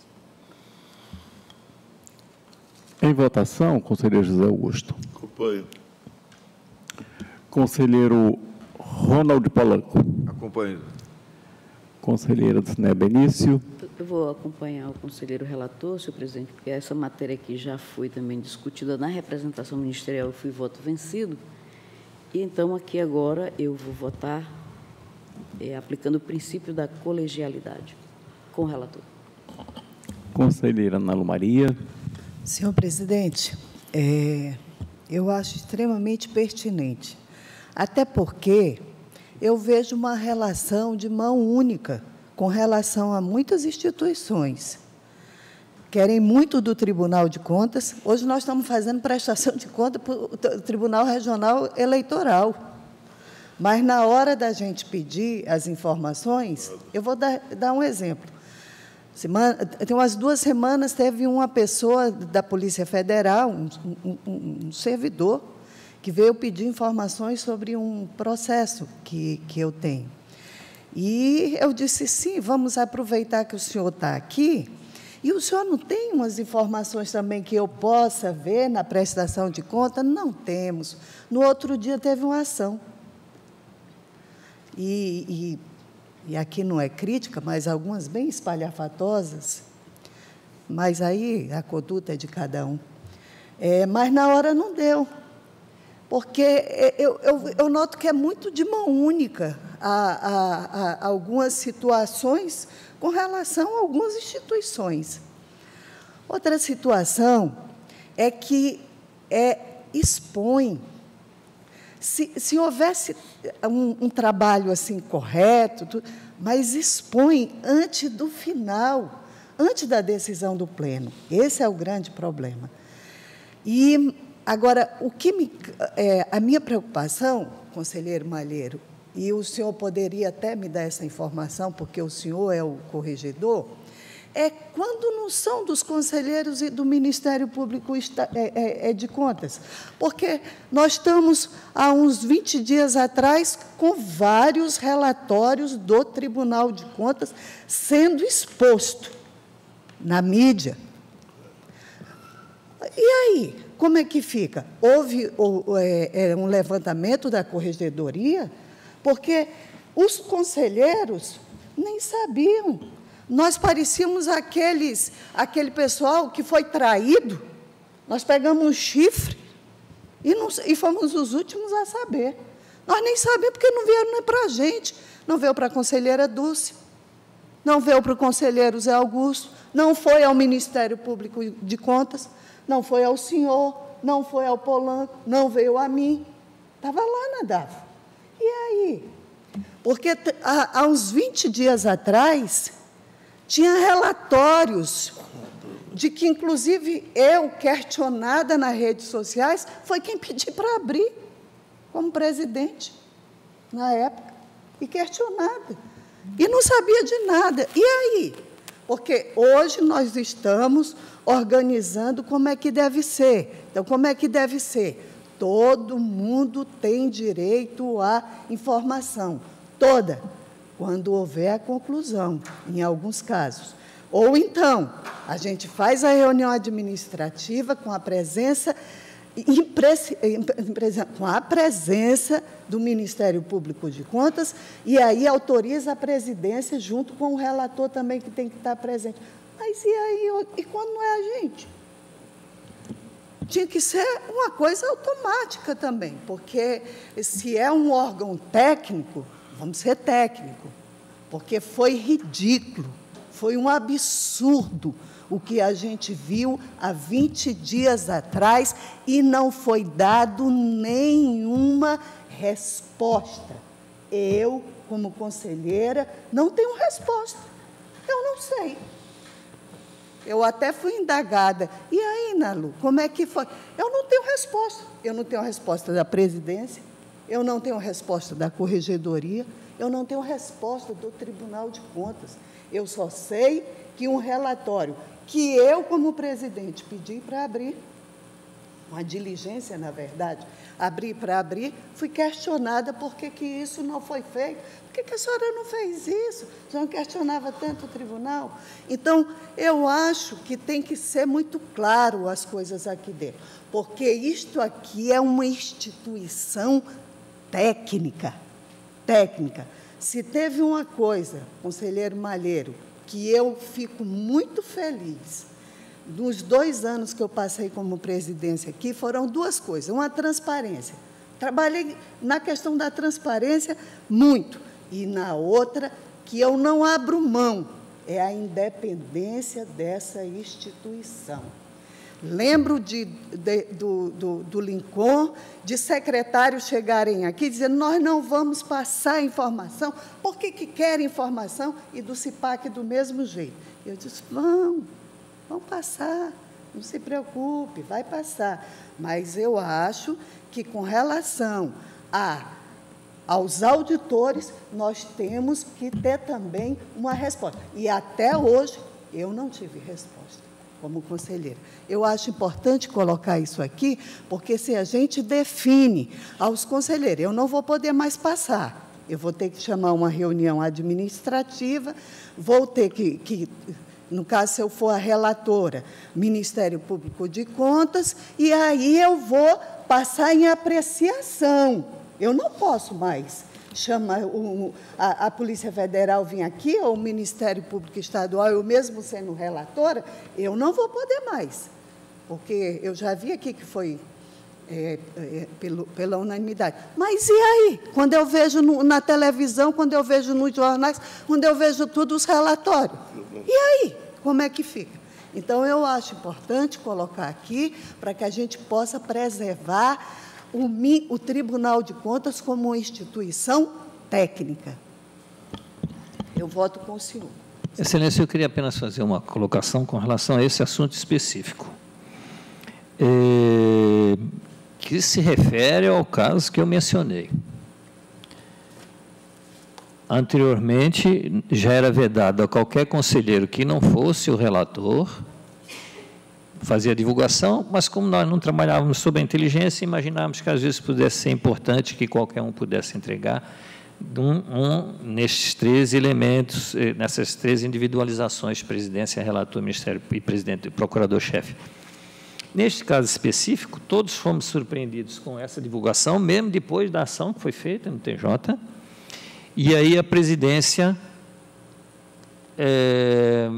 Em votação, conselheiro José Augusto. Acompanho. Conselheiro Ronald Polanco. Acompanho. Conselheira Dulcinea Benício. Eu vou acompanhar o conselheiro relator, senhor presidente, porque essa matéria aqui já foi também discutida na representação ministerial, eu fui voto vencido, e então aqui agora eu vou votar é, aplicando o princípio da colegialidade. Com o relator. Conselheira Ana Lu Maria. Senhor presidente, é, eu acho extremamente pertinente, até porque eu vejo uma relação de mão única com relação a muitas instituições. Querem muito do Tribunal de Contas. Hoje nós estamos fazendo prestação de conta para o Tribunal Regional Eleitoral. Mas, na hora da gente pedir as informações, eu vou dar, dar um exemplo. Semana, tem umas duas semanas, teve uma pessoa da Polícia Federal, um, um, um servidor, que veio pedir informações sobre um processo que, que eu tenho. E eu disse, sim, vamos aproveitar que o senhor está aqui, e o senhor não tem umas informações também que eu possa ver na prestação de conta? Não temos. No outro dia teve uma ação. E, e, e aqui não é crítica, mas algumas bem espalhafatosas, mas aí a conduta é de cada um. É, mas na hora não deu, porque eu, eu, eu noto que é muito de mão única a, a, a algumas situações com relação a algumas instituições. Outra situação é que é, expõe. Se, se houvesse um, um trabalho assim correto, tu, mas expõe antes do final, antes da decisão do pleno. Esse é o grande problema. E agora, o que me, é, a minha preocupação, conselheiro Malheiro, e o senhor poderia até me dar essa informação, porque o senhor é o corregedor, é quando não são dos conselheiros e do Ministério Público de Contas. Porque nós estamos, há uns vinte dias atrás, com vários relatórios do Tribunal de Contas sendo exposto na mídia. E aí, como é que fica? Houve um levantamento da corregedoria, porque os conselheiros nem sabiam. Nós parecíamos aqueles, aquele pessoal que foi traído. Nós pegamos um chifre e, não, e fomos os últimos a saber. Nós nem sabemos porque não vieram nem para a gente. Não veio para a conselheira Dulce, não veio para o conselheiro Zé Augusto, não foi ao Ministério Público de Contas, não foi ao senhor, não foi ao Polanco, não veio a mim. Estava lá na D A F. E aí? Porque há, há uns vinte dias atrás, tinha relatórios de que, inclusive, eu, questionada nas redes sociais, foi quem pedi para abrir, como presidente, na época, e questionada. E não sabia de nada. E aí? Porque hoje nós estamos organizando como é que deve ser. Então, como é que deve ser? Todo mundo tem direito à informação, toda, quando houver a conclusão, em alguns casos. Ou então, a gente faz a reunião administrativa com a presença, com a presença do Ministério Público de Contas, e aí autoriza a presidência, junto com o relator também, que tem que estar presente. Mas e aí, e quando não é a gente? Tinha que ser uma coisa automática também, porque se é um órgão técnico, vamos ser técnico, porque foi ridículo, foi um absurdo o que a gente viu há vinte dias atrás e não foi dado nenhuma resposta. Eu, como conselheira, não tenho resposta. Eu não sei. Eu até fui indagada. E aí, Nalu, como é que foi? Eu não tenho resposta. Eu não tenho resposta da presidência, eu não tenho resposta da corregedoria, eu não tenho resposta do Tribunal de Contas. Eu só sei que um relatório que eu, como presidente, pedi para abrir, uma diligência, na verdade, abrir para abrir, fui questionada por que que isso não foi feito. Por que que a senhora não fez isso? A senhora questionava tanto o tribunal. Então, eu acho que tem que ser muito claro as coisas aqui dentro, porque isto aqui é uma instituição técnica, técnica. Se teve uma coisa, conselheiro Malheiro, que eu fico muito feliz, nos dois anos que eu passei como presidência aqui, foram duas coisas. Uma, transparência. Trabalhei na questão da transparência muito. E na outra, que eu não abro mão, é a independência dessa instituição. Lembro de, de, do, do, do Lincoln, de secretários chegarem aqui dizendo nós não vamos passar informação, por que que querem informação? E do CIPAC do mesmo jeito. Eu disse, vão, vão passar, não se preocupe, vai passar. Mas eu acho que, com relação a, aos auditores, nós temos que ter também uma resposta. E, até hoje, eu não tive resposta como conselheira. Eu acho importante colocar isso aqui, porque se a gente define aos conselheiros, eu não vou poder mais passar, eu vou ter que chamar uma reunião administrativa, vou ter que, que no caso, se eu for a relatora, Ministério Público de Contas, e aí eu vou passar em apreciação. Eu não posso mais chamar o, a, a Polícia Federal vir aqui, ou o Ministério Público Estadual, eu mesmo sendo relatora, eu não vou poder mais, porque eu já vi aqui que foi é, é, pelo, pela unanimidade. Mas e aí? Quando eu vejo no, na televisão, quando eu vejo nos jornais, quando eu vejo tudo, os relatórios. E aí? Como é que fica? Então, eu acho importante colocar aqui, para que a gente possa preservar O, o Tribunal de Contas como uma instituição técnica. Eu voto com o senhor. Excelência, eu queria apenas fazer uma colocação com relação a esse assunto específico, é, que se refere ao caso que eu mencionei. Anteriormente, já era vedado a qualquer conselheiro que não fosse o relator fazia divulgação, mas como nós não trabalhávamos sob a inteligência, imaginávamos que às vezes pudesse ser importante que qualquer um pudesse entregar um, um, nestes três elementos, nessas três individualizações, presidência, relator, ministério e presidente, procurador-chefe. Neste caso específico, todos fomos surpreendidos com essa divulgação, mesmo depois da ação que foi feita no T J, e aí a presidência é,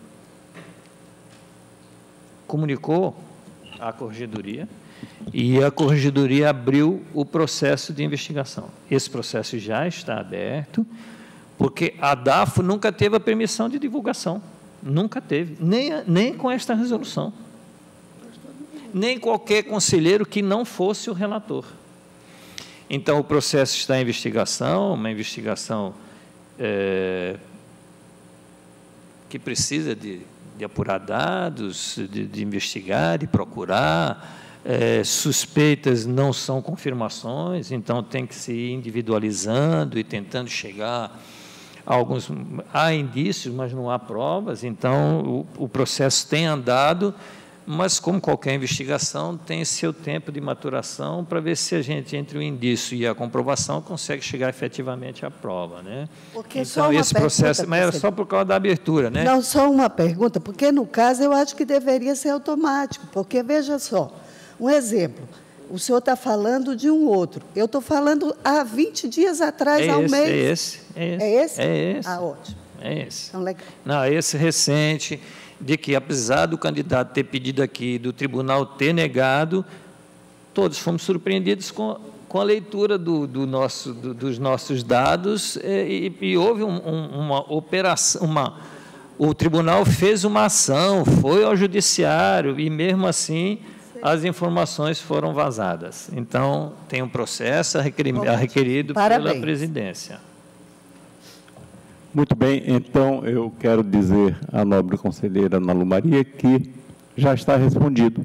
comunicou à Corregedoria, e a Corregedoria abriu o processo de investigação. Esse processo já está aberto, porque a DAFO nunca teve a permissão de divulgação, nunca teve, nem, nem com esta resolução, nem qualquer conselheiro que não fosse o relator. Então, o processo está em investigação, uma investigação é, que precisa de de apurar dados, de, de investigar, de procurar, é, suspeitas não são confirmações, então tem que se ir individualizando e tentando chegar a alguns... Há indícios, mas não há provas, então o, o processo tem andado, mas, como qualquer investigação, tem seu tempo de maturação para ver se a gente, entre o indício e a comprovação, consegue chegar efetivamente à prova, né? Porque então, só uma esse processo, pergunta, mas era só por causa da abertura, né? Não, só uma pergunta, porque, no caso, eu acho que deveria ser automático, porque, veja só, um exemplo, o senhor está falando de um outro, eu estou falando há vinte dias atrás, é há um esse, mês. É esse, é esse. É esse? É esse. Ah, ótimo. É esse. Então, legal. Não, esse recente, de que, apesar do candidato ter pedido aqui, do tribunal ter negado, todos fomos surpreendidos com, com a leitura do, do nosso, do, dos nossos dados, e, e houve um, um, uma operação, uma, o tribunal fez uma ação, foi ao judiciário, e mesmo assim as informações foram vazadas. Então, tem um processo requerido Parabéns. pela presidência. Muito bem, então eu quero dizer à nobre conselheira Ana Lu Maria que já está respondido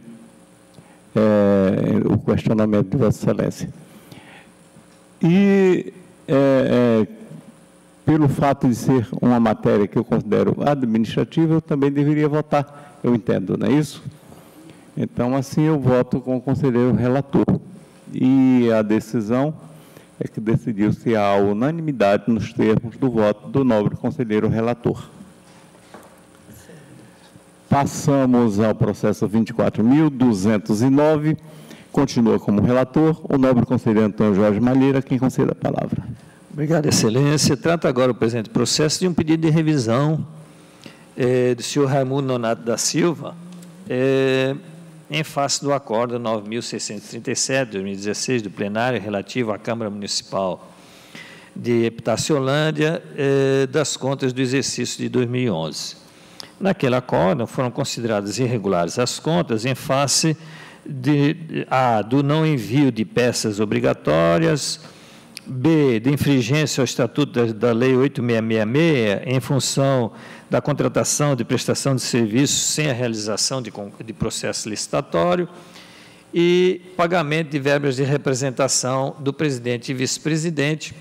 é, o questionamento de Vossa Excelência. E, é, é, pelo fato de ser uma matéria que eu considero administrativa, eu também deveria votar, eu entendo, não é isso? Então, assim, eu voto com o conselheiro relator. E a decisão é que decidiu-se a unanimidade nos termos do voto do nobre conselheiro relator. Passamos ao processo vinte e quatro mil duzentos e nove, continua como relator o nobre conselheiro Antônio Jorge Malheiro, quem concede a palavra. Obrigado, Excelência. Trata agora o presente processo de um pedido de revisão eh, do senhor Raimundo Nonato da Silva, eh, em face do Acórdão nove mil seiscentos e trinta e sete, de dois mil e dezesseis, do plenário relativo à Câmara Municipal de Epitaciolândia, eh, das contas do exercício de dois mil e onze. Naquele acórdão foram consideradas irregulares as contas em face de, de, A, do não envio de peças obrigatórias, B, de infringência ao Estatuto da, da Lei oito mil seiscentos e sessenta e seis, em função da contratação de prestação de serviços sem a realização de, de processo licitatório, e pagamento de verbas de representação do presidente e vice-presidente,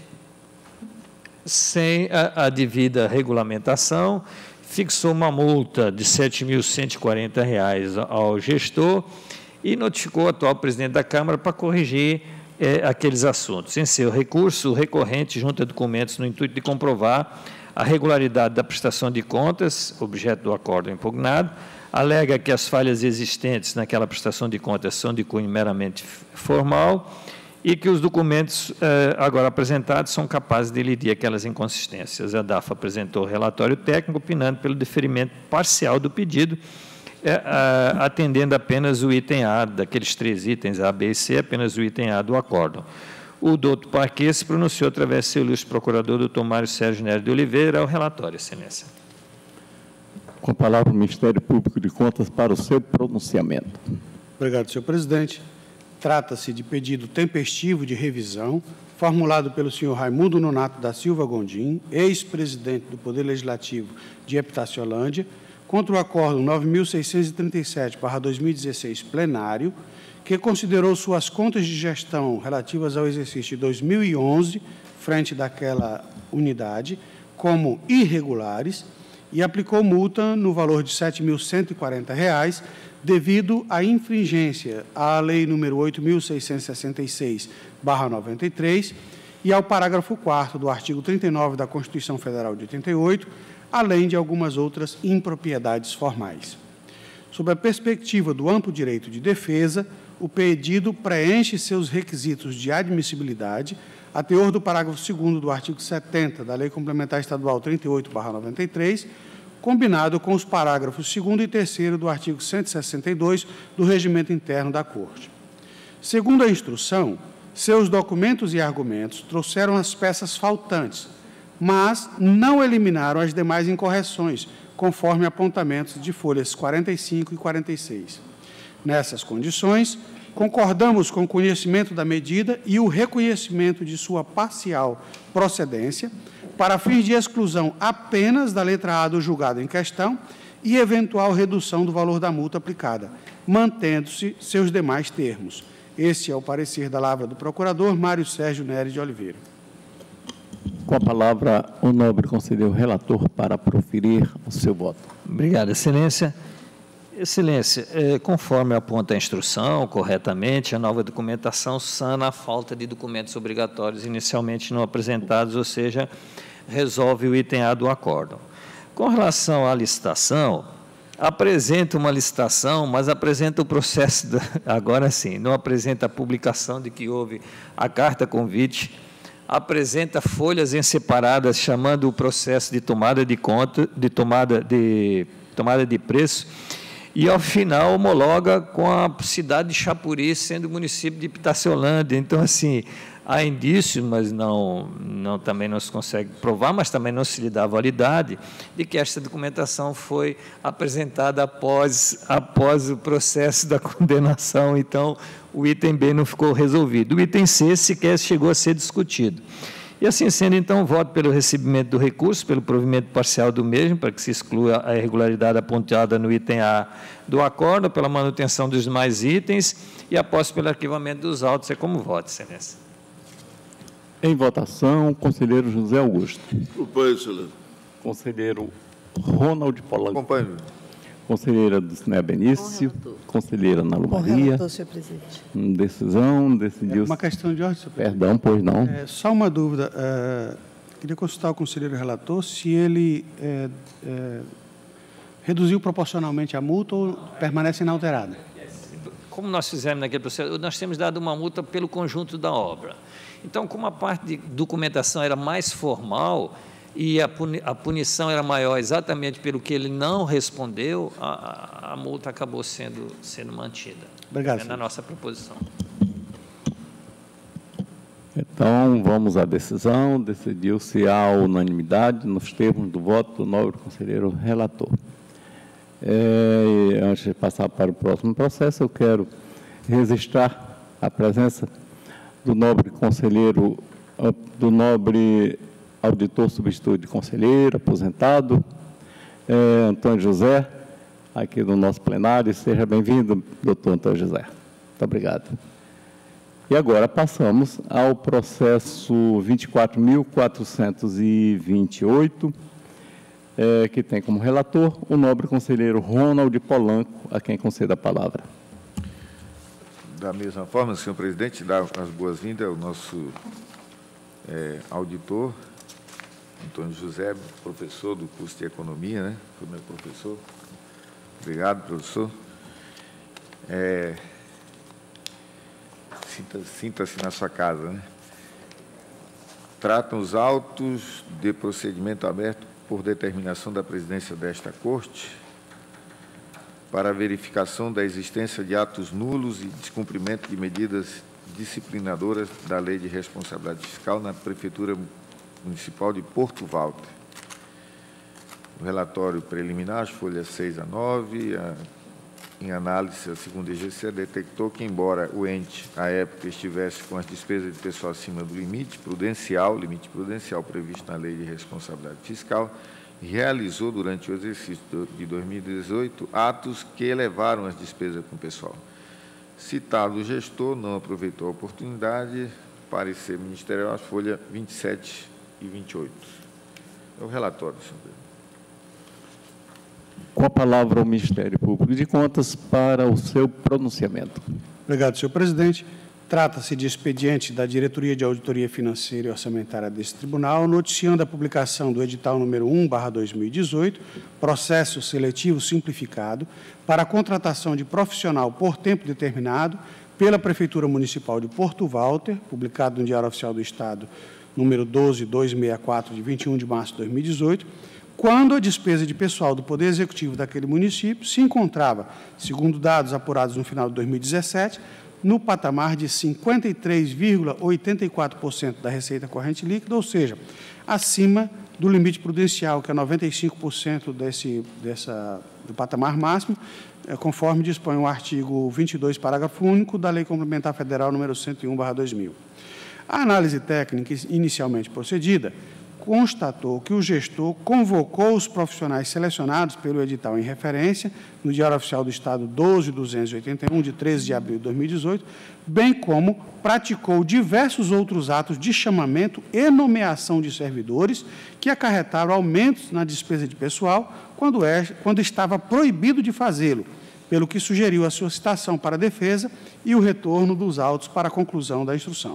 sem a, a devida regulamentação, fixou uma multa de sete mil cento e quarenta reais ao gestor e notificou o atual presidente da Câmara para corrigir eh, aqueles assuntos. Em seu recurso, o recorrente junta documentos no intuito de comprovar a regularidade da prestação de contas, objeto do acórdão impugnado, alega que as falhas existentes naquela prestação de contas são de cunho meramente formal e que os documentos eh, agora apresentados são capazes de elidir aquelas inconsistências. A D A F apresentou o relatório técnico, opinando pelo deferimento parcial do pedido, eh, a, atendendo apenas o item A, daqueles três itens, A, B e C, apenas o item A do acórdão. O doutor Parquet se pronunciou através do seu ilustre procurador, doutor Mário Sérgio Nery de Oliveira, ao relatório, Excelência. Com a palavra o Ministério Público de Contas para o seu pronunciamento. Obrigado, senhor presidente. Trata-se de pedido tempestivo de revisão, formulado pelo senhor Raimundo Nonato da Silva Gondim, ex-presidente do Poder Legislativo de Epitaciolândia, contra o Acórdão nove mil seiscentos e trinta e sete barra dois mil e dezesseis plenário, que considerou suas contas de gestão relativas ao exercício de dois mil e onze, frente daquela unidade, como irregulares, e aplicou multa no valor de sete mil cento e quarenta reais, devido à infringência à Lei número oito mil seiscentos e sessenta e seis barra noventa e três e ao parágrafo quarto do artigo trinta e nove da Constituição Federal de oitenta e oito, além de algumas outras impropriedades formais. Sob a perspectiva do amplo direito de defesa, o pedido preenche seus requisitos de admissibilidade, a teor do parágrafo segundo do artigo setenta da Lei Complementar Estadual trinta e oito barra noventa e três, combinado com os parágrafos segundo e terceiro do artigo cento e sessenta e dois do Regimento Interno da Corte. Segundo a instrução, seus documentos e argumentos trouxeram as peças faltantes, mas não eliminaram as demais incorreções, conforme apontamentos de folhas quarenta e cinco e quarenta e seis. Nessas condições, concordamos com o conhecimento da medida e o reconhecimento de sua parcial procedência, para fins de exclusão apenas da letra A do julgado em questão e eventual redução do valor da multa aplicada, mantendo-se seus demais termos. Este é o parecer da lavra do procurador Mário Sérgio Nery de Oliveira. Com a palavra, o nobre conselheiro relator para proferir o seu voto. Obrigado, Excelência. Excelência, eh, conforme aponta a instrução, corretamente, a nova documentação sana a falta de documentos obrigatórios inicialmente não apresentados, ou seja, resolve o item A do acórdão. Com relação à licitação, apresenta uma licitação, mas apresenta o processo, da, agora sim, não apresenta a publicação de que houve a carta convite, apresenta folhas em separadas, chamando o processo de tomada de conta, de tomada de, tomada de preço, e, ao final, homologa com a cidade de Chapuri, sendo o município de Epitaciolândia. Então, assim, há indícios, mas não, não, também não se consegue provar, mas também não se lhe dá validade, de que esta documentação foi apresentada após, após o processo da condenação. Então, o item B não ficou resolvido. O item C sequer chegou a ser discutido. E, assim sendo, então, voto pelo recebimento do recurso, pelo provimento parcial do mesmo, para que se exclua a irregularidade apontada no item A do acórdão, pela manutenção dos demais itens e após pelo arquivamento dos autos. É como voto, Excelência. Em votação, conselheiro José Augusto. Acompanho, excelência. Conselheiro Ronald Polanco. Acompanho. Conselheira Dulcinea Benício. Conselheira Ana Lu Com Maria. relator, senhor presidente. Decisão, decidiu... Uma questão de ordem, senhor presidente. Perdão, pois não. É, só uma dúvida. É, queria consultar o conselheiro relator se ele é, é, reduziu proporcionalmente a multa ou permanece inalterada. como nós fizemos naquele processo, nós temos dado uma multa pelo conjunto da obra. Então, como a parte de documentação era mais formal e a, puni a punição era maior exatamente pelo que ele não respondeu, a, a, a multa acabou sendo, sendo mantida. Obrigado, é na nossa proposição. Então, vamos à decisão. Decidiu-se à unanimidade nos termos do voto do nobre conselheiro relator. É, antes de passar para o próximo processo, eu quero registrar a presença do nobre conselheiro, do nobre auditor substituto de conselheiro, aposentado, é, Antônio José, aqui no nosso plenário. Seja bem-vindo, doutor Antônio José. Muito obrigado. E agora passamos ao processo vinte e quatro mil quatrocentos e vinte e oito, é, que tem como relator o nobre conselheiro Ronald Polanco, a quem concedo a palavra. Da mesma forma, senhor presidente, dar as boas-vindas ao nosso é, auditor, Antônio José, professor do curso de Economia, né? Foi meu professor. Obrigado, professor. É, Sinta-se sinta na sua casa, né? Tratam os autos de procedimento aberto por determinação da presidência desta Corte para a verificação da existência de atos nulos e descumprimento de medidas disciplinadoras da Lei de Responsabilidade Fiscal na Prefeitura Municipal de Porto Walter. O relatório preliminar, as folhas seis a nove, a em análise, a segunda I G C detectou que, embora o ente, à época, estivesse com as despesas de pessoal acima do limite prudencial, limite prudencial previsto na Lei de Responsabilidade Fiscal, realizou, durante o exercício de dois mil e dezoito, atos que elevaram as despesas com o pessoal. Citado o gestor, não aproveitou a oportunidade, parecer ministerial, as folhas vinte e sete e vinte e oito. É o relatório, senhor presidente. Com a palavra ao Ministério Público de Contas para o seu pronunciamento. Obrigado, senhor presidente. Trata-se de expediente da Diretoria de Auditoria Financeira e Orçamentária desse tribunal, noticiando a publicação do edital número um barra dois mil e dezoito, processo seletivo simplificado, para a contratação de profissional por tempo determinado pela Prefeitura Municipal de Porto Walter, publicado no Diário Oficial do Estado, número doze mil duzentos e sessenta e quatro, de vinte e um de março de dois mil e dezoito, quando a despesa de pessoal do Poder Executivo daquele município se encontrava, segundo dados apurados no final de dois mil e dezessete, no patamar de cinquenta e três vírgula oitenta e quatro por cento da receita corrente líquida, ou seja, acima do limite prudencial, que é noventa e cinco por cento desse, dessa, do patamar máximo, conforme dispõe o artigo vinte e dois, parágrafo único, da Lei Complementar Federal número cento e um barra dois mil. A análise técnica inicialmente procedida constatou que o gestor convocou os profissionais selecionados pelo edital em referência, no Diário Oficial do Estado doze mil duzentos e oitenta e um, de treze de abril de dois mil e dezoito, bem como praticou diversos outros atos de chamamento e nomeação de servidores que acarretaram aumentos na despesa de pessoal quando, é, quando estava proibido de fazê-lo, pelo que sugeriu a sua citação para a defesa e o retorno dos autos para a conclusão da instrução.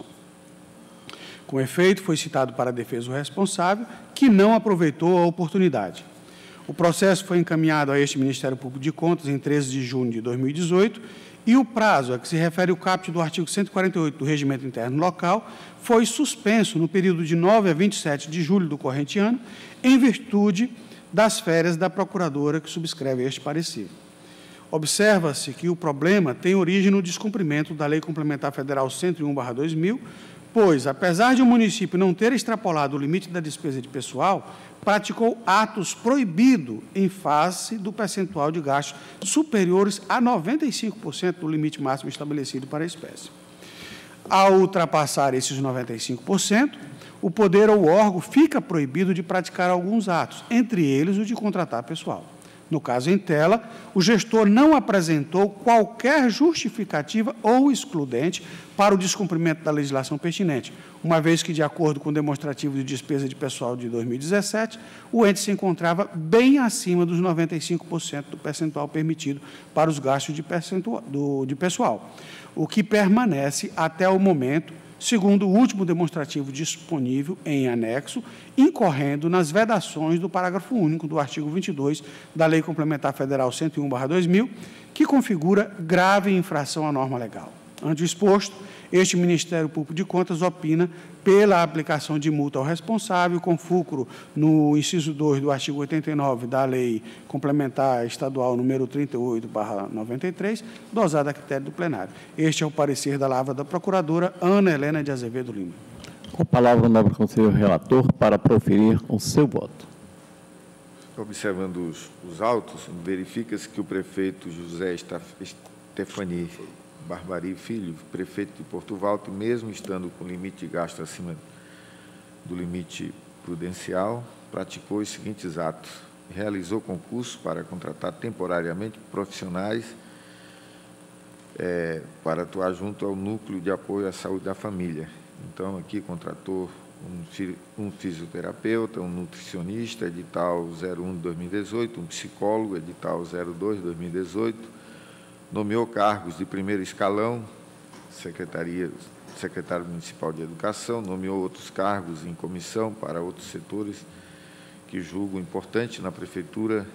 Com efeito, foi citado para a defesa o responsável, que não aproveitou a oportunidade. O processo foi encaminhado a este Ministério Público de Contas em treze de junho de dois mil e dezoito e o prazo a que se refere o caput do artigo cento e quarenta e oito do Regimento Interno Local foi suspenso no período de nove a vinte e sete de julho do corrente ano, em virtude das férias da procuradora que subscreve este parecer. Observa-se que o problema tem origem no descumprimento da Lei Complementar Federal cento e um barra dois mil, pois, apesar de o município não ter extrapolado o limite da despesa de pessoal, praticou atos proibidos em face do percentual de gastos superiores a noventa e cinco por cento do limite máximo estabelecido para a espécie. Ao ultrapassar esses noventa e cinco por cento, o poder ou o órgão fica proibido de praticar alguns atos, entre eles o de contratar pessoal. No caso em tela, o gestor não apresentou qualquer justificativa ou excludente para o descumprimento da legislação pertinente, uma vez que, de acordo com o demonstrativo de despesa de pessoal de dois mil e dezessete, o ente se encontrava bem acima dos noventa e cinco por cento do percentual permitido para os gastos de, percentual, do, de pessoal, o que permanece até o momento, segundo o último demonstrativo disponível em anexo, incorrendo nas vedações do parágrafo único do artigo vinte e dois da Lei Complementar Federal cento e um barra dois mil, que configura grave infração à norma legal. Ante o exposto, este Ministério Público de Contas opina pela aplicação de multa ao responsável, com fulcro no inciso dois do artigo oitenta e nove da Lei Complementar Estadual número trinta e oito barra noventa e três, dosada a critério do plenário. Este é o parecer da lavra da procuradora Ana Helena de Azevedo Lima. Com a palavra o nobre conselheiro relator para proferir o seu voto. Observando os, os autos, verifica-se que o prefeito José Stefani Barbari Filho, prefeito de Porto Valto, mesmo estando com limite de gasto acima do limite prudencial, praticou os seguintes atos: realizou concurso para contratar temporariamente profissionais é, para atuar junto ao Núcleo de Apoio à Saúde da Família. Então, aqui contratou um, um fisioterapeuta, um nutricionista, edital zero um de dois mil e dezoito, um psicólogo, edital zero dois de dois mil e dezoito, nomeou cargos de primeiro escalão, Secretaria, secretário municipal de Educação, nomeou outros cargos em comissão para outros setores que julgo importante na Prefeitura,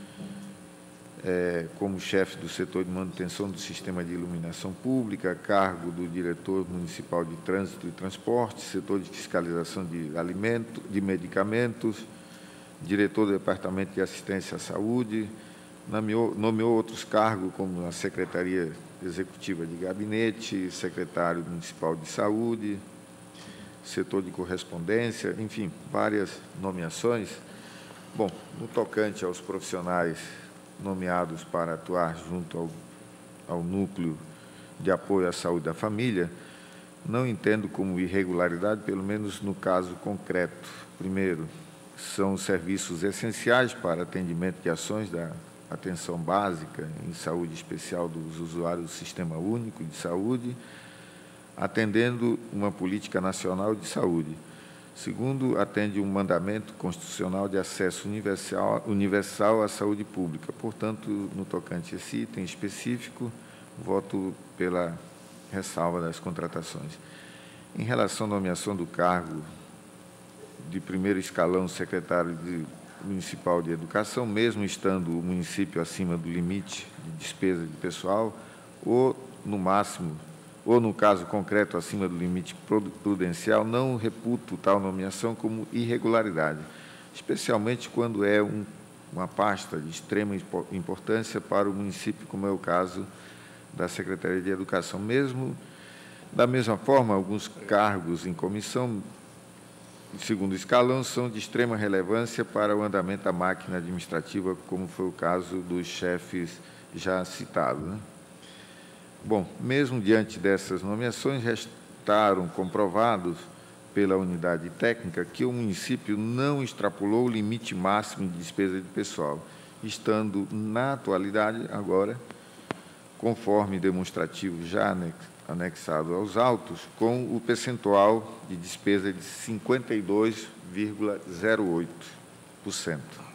é, como chefe do setor de manutenção do sistema de iluminação pública, cargo do diretor municipal de trânsito e transporte, setor de fiscalização de alimentos, de medicamentos, diretor do departamento de assistência à saúde, nomeou, nomeou outros cargos, como a Secretaria Executiva de Gabinete, secretário municipal de saúde, setor de correspondência, enfim, várias nomeações. Bom, no tocante aos profissionais nomeados para atuar junto ao, ao Núcleo de Apoio à Saúde da Família, não entendo como irregularidade, pelo menos no caso concreto. Primeiro, são serviços essenciais para atendimento de ações da atenção básica em saúde especial dos usuários do Sistema Único de Saúde, atendendo uma política nacional de saúde. Segundo, atende um mandamento constitucional de acesso universal, universal à saúde pública. Portanto, no tocante a esse item específico, voto pela ressalva das contratações. Em relação à nomeação do cargo de primeiro escalão secretário de, municipal de Educação, mesmo estando o município acima do limite de despesa de pessoal, ou, no máximo, ou, no caso concreto, acima do limite prudencial, não reputo tal nomeação como irregularidade, especialmente quando é um, uma pasta de extrema importância para o município, como é o caso da Secretaria de Educação. Mesmo, da mesma forma, alguns cargos em comissão de segundo escalão são de extrema relevância para o andamento da máquina administrativa, como foi o caso dos chefes já citados, né? Bom, mesmo diante dessas nomeações, restaram comprovados pela unidade técnica que o município não extrapolou o limite máximo de despesa de pessoal, estando, na atualidade, agora, conforme demonstrativo já anexado aos autos, com o percentual de despesa de cinquenta e dois vírgula zero oito por cento.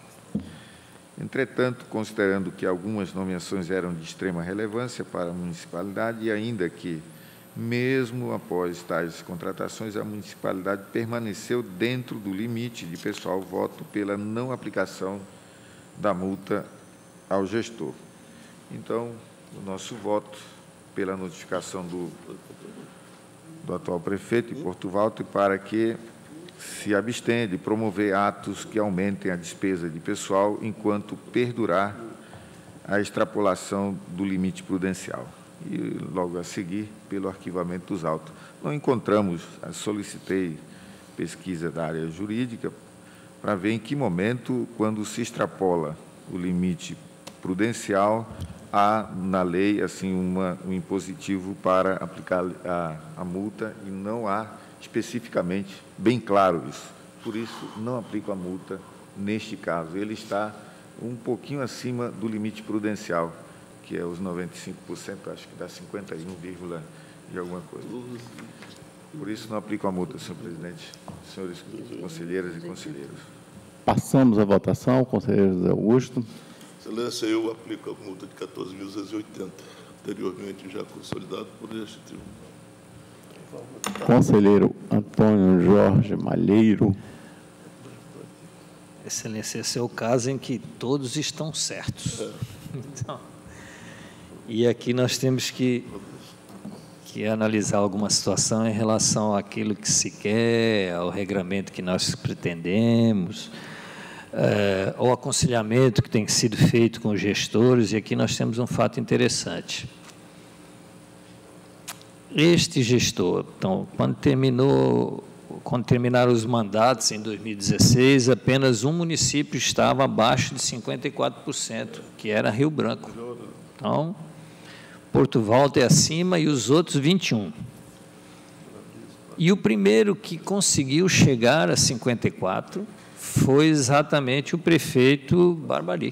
Entretanto, considerando que algumas nomeações eram de extrema relevância para a municipalidade e ainda que, mesmo após tais contratações, a municipalidade permaneceu dentro do limite de pessoal, voto pela não aplicação da multa ao gestor. Então, o nosso voto pela notificação do, do atual prefeito de Porto Valto para que se abstenha de promover atos que aumentem a despesa de pessoal enquanto perdurar a extrapolação do limite prudencial. E, logo a seguir, pelo arquivamento dos autos. Não encontramos, solicitei pesquisa da área jurídica para ver em que momento, quando se extrapola o limite prudencial, há na lei assim uma, um impositivo para aplicar a, a multa e não há especificamente bem claro isso. Por isso, não aplico a multa neste caso. Ele está um pouquinho acima do limite prudencial, que é os noventa e cinco por cento, acho que dá cinquenta e um, de alguma coisa. Por isso, não aplico a multa, senhor presidente, senhores conselheiras e conselheiros. Passamos à votação, conselheiro José Augusto. Excelência, eu aplico a multa de quatorze mil duzentos e oitenta, anteriormente já consolidado por este tribunal. Conselheiro Antônio Jorge Malheiro. Excelência, esse é o caso em que todos estão certos. É. Então, E aqui nós temos que, que analisar alguma situação em relação àquilo que se quer, ao regramento que nós pretendemos, é, ao aconselhamento que tem sido feito com os gestores, e aqui nós temos um fato interessante. Este gestor, então, quando terminou, quando terminaram os mandatos em dois mil e dezesseis, apenas um município estava abaixo de cinquenta e quatro por cento, que era Rio Branco. Então, Porto Volta é acima e os outros vinte e um. E o primeiro que conseguiu chegar a cinquenta e quatro foi exatamente o prefeito Barbari.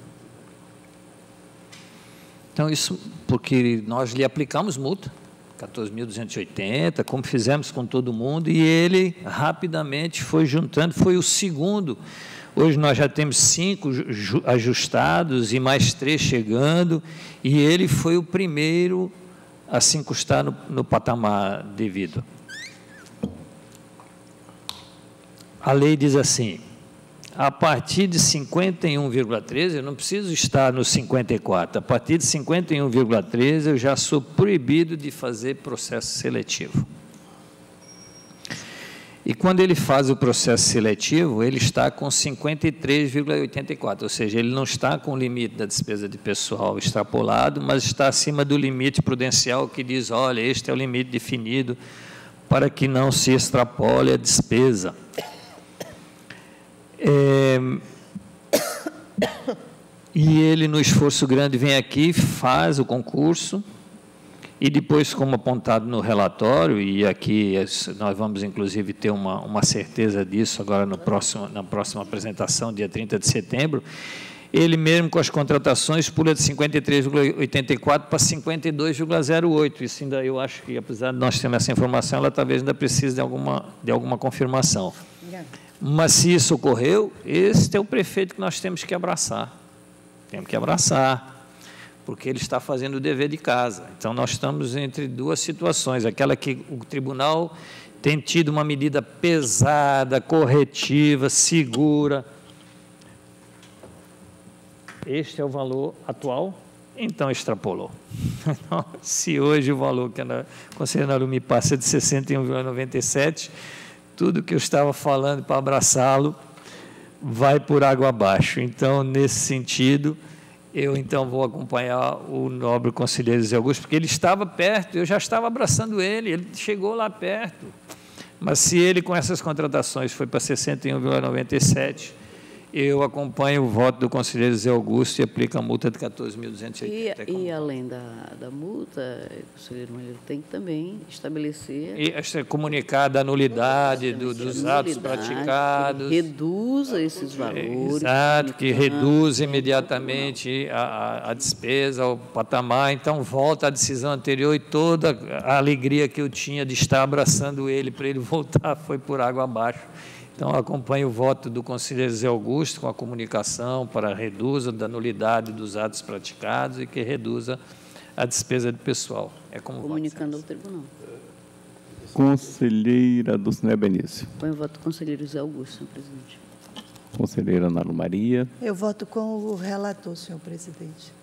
Então, isso porque nós lhe aplicamos multa, quatorze mil duzentos e oitenta, como fizemos com todo mundo, e ele rapidamente foi juntando, foi o segundo. Hoje nós já temos cinco ajustados e mais três chegando, e ele foi o primeiro a se encostar no, no patamar devido. A lei diz assim, a partir de cinquenta e um vírgula treze, eu não preciso estar no cinquenta e quatro, a partir de cinquenta e um vírgula treze eu já sou proibido de fazer processo seletivo. E quando ele faz o processo seletivo, ele está com cinquenta e três vírgula oitenta e quatro, ou seja, ele não está com o limite da despesa de pessoal extrapolado, mas está acima do limite prudencial que diz, olha, este é o limite definido para que não se extrapole a despesa. É, e ele, no esforço grande, vem aqui, faz o concurso, e depois, como apontado no relatório, e aqui nós vamos, inclusive, ter uma, uma certeza disso agora no próximo, na próxima apresentação, dia trinta de setembro, ele mesmo, com as contratações, pula de cinquenta e três vírgula oitenta e quatro para cinquenta e dois vírgula zero oito. Isso ainda, eu acho que, apesar de nós termos essa informação, ela talvez ainda precise de alguma, de alguma confirmação. Mas, se isso ocorreu, esse é o prefeito que nós temos que abraçar. Temos que abraçar, porque ele está fazendo o dever de casa. Então, nós estamos entre duas situações. Aquela que o tribunal tem tido uma medida pesada, corretiva, segura. Este é o valor atual, então extrapolou. Então, se hoje o valor que a conselheira Nalu me passa é de sessenta e um vírgula noventa e sete, tudo que eu estava falando para abraçá-lo vai por água abaixo. Então, nesse sentido, eu então vou acompanhar o nobre conselheiro Zé Augusto, porque ele estava perto, eu já estava abraçando ele, ele chegou lá perto. Mas se ele, com essas contratações, foi para sessenta e um vírgula noventa e sete, eu acompanho o voto do conselheiro Zé Augusto e aplico a multa de quatorze mil duzentos e oitenta. E, e além da, da multa, o conselheiro Malheiro tem que também estabelecer... E esta, comunicar da nulidade do, dos atos praticados. Que reduza esses valores. Exato, que reduz imediatamente a, a, a despesa, o patamar. Então, volta à decisão anterior e toda a alegria que eu tinha de estar abraçando ele para ele voltar foi por água abaixo. Então, acompanho o voto do conselheiro Zé Augusto com a comunicação para reduza da nulidade dos atos praticados e que reduza a despesa de pessoal. É como comunicando ao tribunal. Conselheira Dulcinea Benício. Põe o voto do conselheiro Zé Augusto, senhor presidente. Conselheira Nalu Maria. Eu voto com o relator, senhor presidente.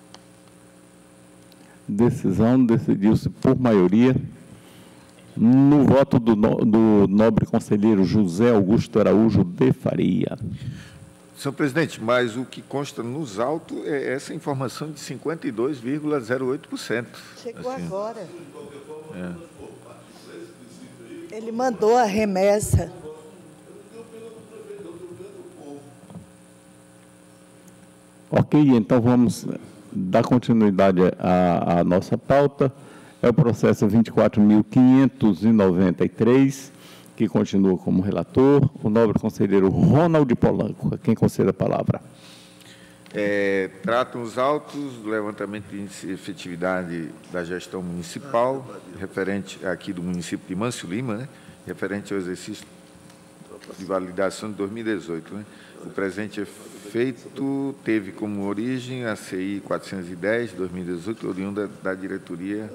Decisão decidiu-se por maioria. No voto do, no, do nobre conselheiro José Augusto Araújo de Faria. Senhor presidente, mas o que consta nos autos é essa informação de cinquenta e dois vírgula zero oito por cento. Chegou assim. Agora. É. Ele mandou a remessa. Ok, então vamos dar continuidade à, à nossa pauta. É o processo vinte e quatro mil quinhentos e noventa e três, que continua como relator, o nobre conselheiro Ronald Polanco. A quem concede a palavra? É, tratam os autos do levantamento de efetividade da gestão municipal, referente aqui do município de Mâncio Lima, né, referente ao exercício de validação de dois mil e dezoito. Né. O presente efeito teve como origem a C I quatrocentos e dez, dois mil e dezoito, oriunda da diretoria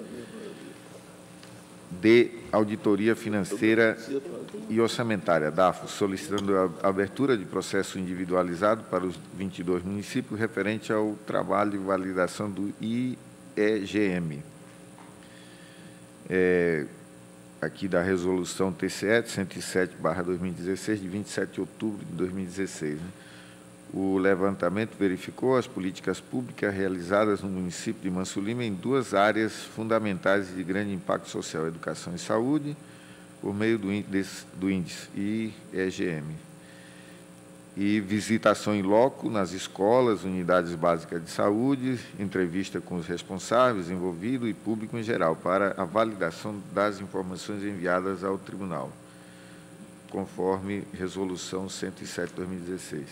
de Auditoria Financeira e Orçamentária, D A F O, solicitando a abertura de processo individualizado para os vinte e dois municípios referente ao trabalho de validação do I E G M. É, aqui da resolução T C E cento e sete barra dois mil e dezesseis, de vinte e sete de outubro de dois mil e dezesseis. Né? O levantamento verificou as políticas públicas realizadas no município de Manso Lima em duas áreas fundamentais de grande impacto social, educação e saúde, por meio do índice, do índice I E G M. E visitação em loco nas escolas, unidades básicas de saúde, entrevista com os responsáveis, envolvidos e público em geral, para a validação das informações enviadas ao tribunal, conforme resolução cento e sete de dois mil e dezesseis.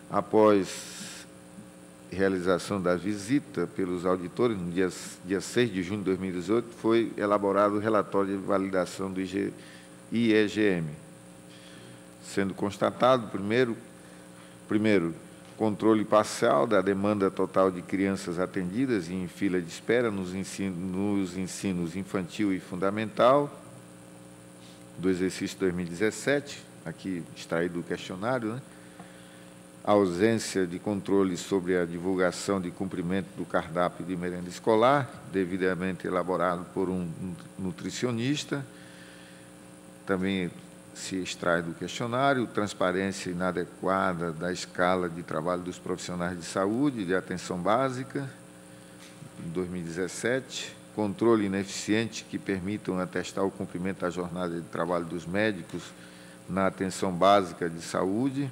Após realização da visita pelos auditores, no dia, dia seis de junho de dois mil e dezoito, foi elaborado o relatório de validação do I E G M, sendo constatado, primeiro, primeiro, controle parcial da demanda total de crianças atendidas e em fila de espera nos ensinos, nos ensinos infantil e fundamental, do exercício dois mil e dezessete, aqui extraído do questionário, né? A ausência de controle sobre a divulgação de cumprimento do cardápio de merenda escolar, devidamente elaborado por um nutricionista, também se extrai do questionário, transparência inadequada da escala de trabalho dos profissionais de saúde, de atenção básica, em dois mil e dezessete, controle ineficiente que permitam atestar o cumprimento da jornada de trabalho dos médicos na atenção básica de saúde,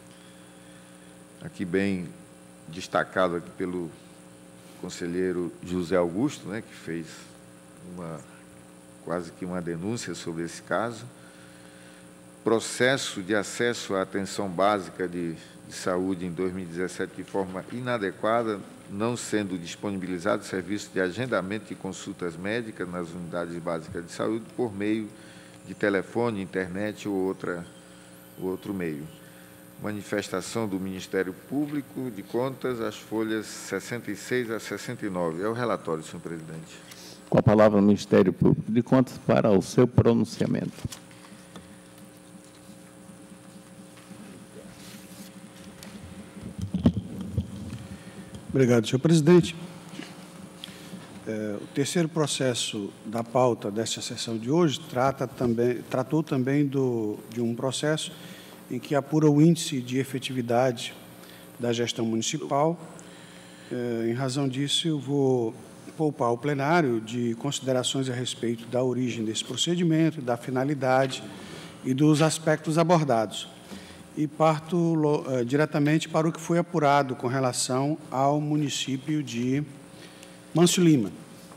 aqui bem destacado aqui pelo conselheiro José Augusto, né, que fez uma, quase que uma denúncia sobre esse caso. Processo de acesso à atenção básica de, de saúde em dois mil e dezessete de forma inadequada, não sendo disponibilizado serviço de agendamento de consultas médicas nas unidades básicas de saúde por meio de telefone, internet ou outra, outro meio. Manifestação do Ministério Público de Contas, as folhas sessenta e seis a sessenta e nove. É o relatório, senhor presidente. Com a palavra o Ministério Público de Contas para o seu pronunciamento. Obrigado, senhor presidente. É, o terceiro processo da pauta desta sessão de hoje trata também, tratou também do, de um processo em que apura o índice de efetividade da gestão municipal. É, em razão disso, eu vou poupar ao plenário de considerações a respeito da origem desse procedimento, da finalidade e dos aspectos abordados. E parto é, diretamente para o que foi apurado com relação ao município de Manso Lima.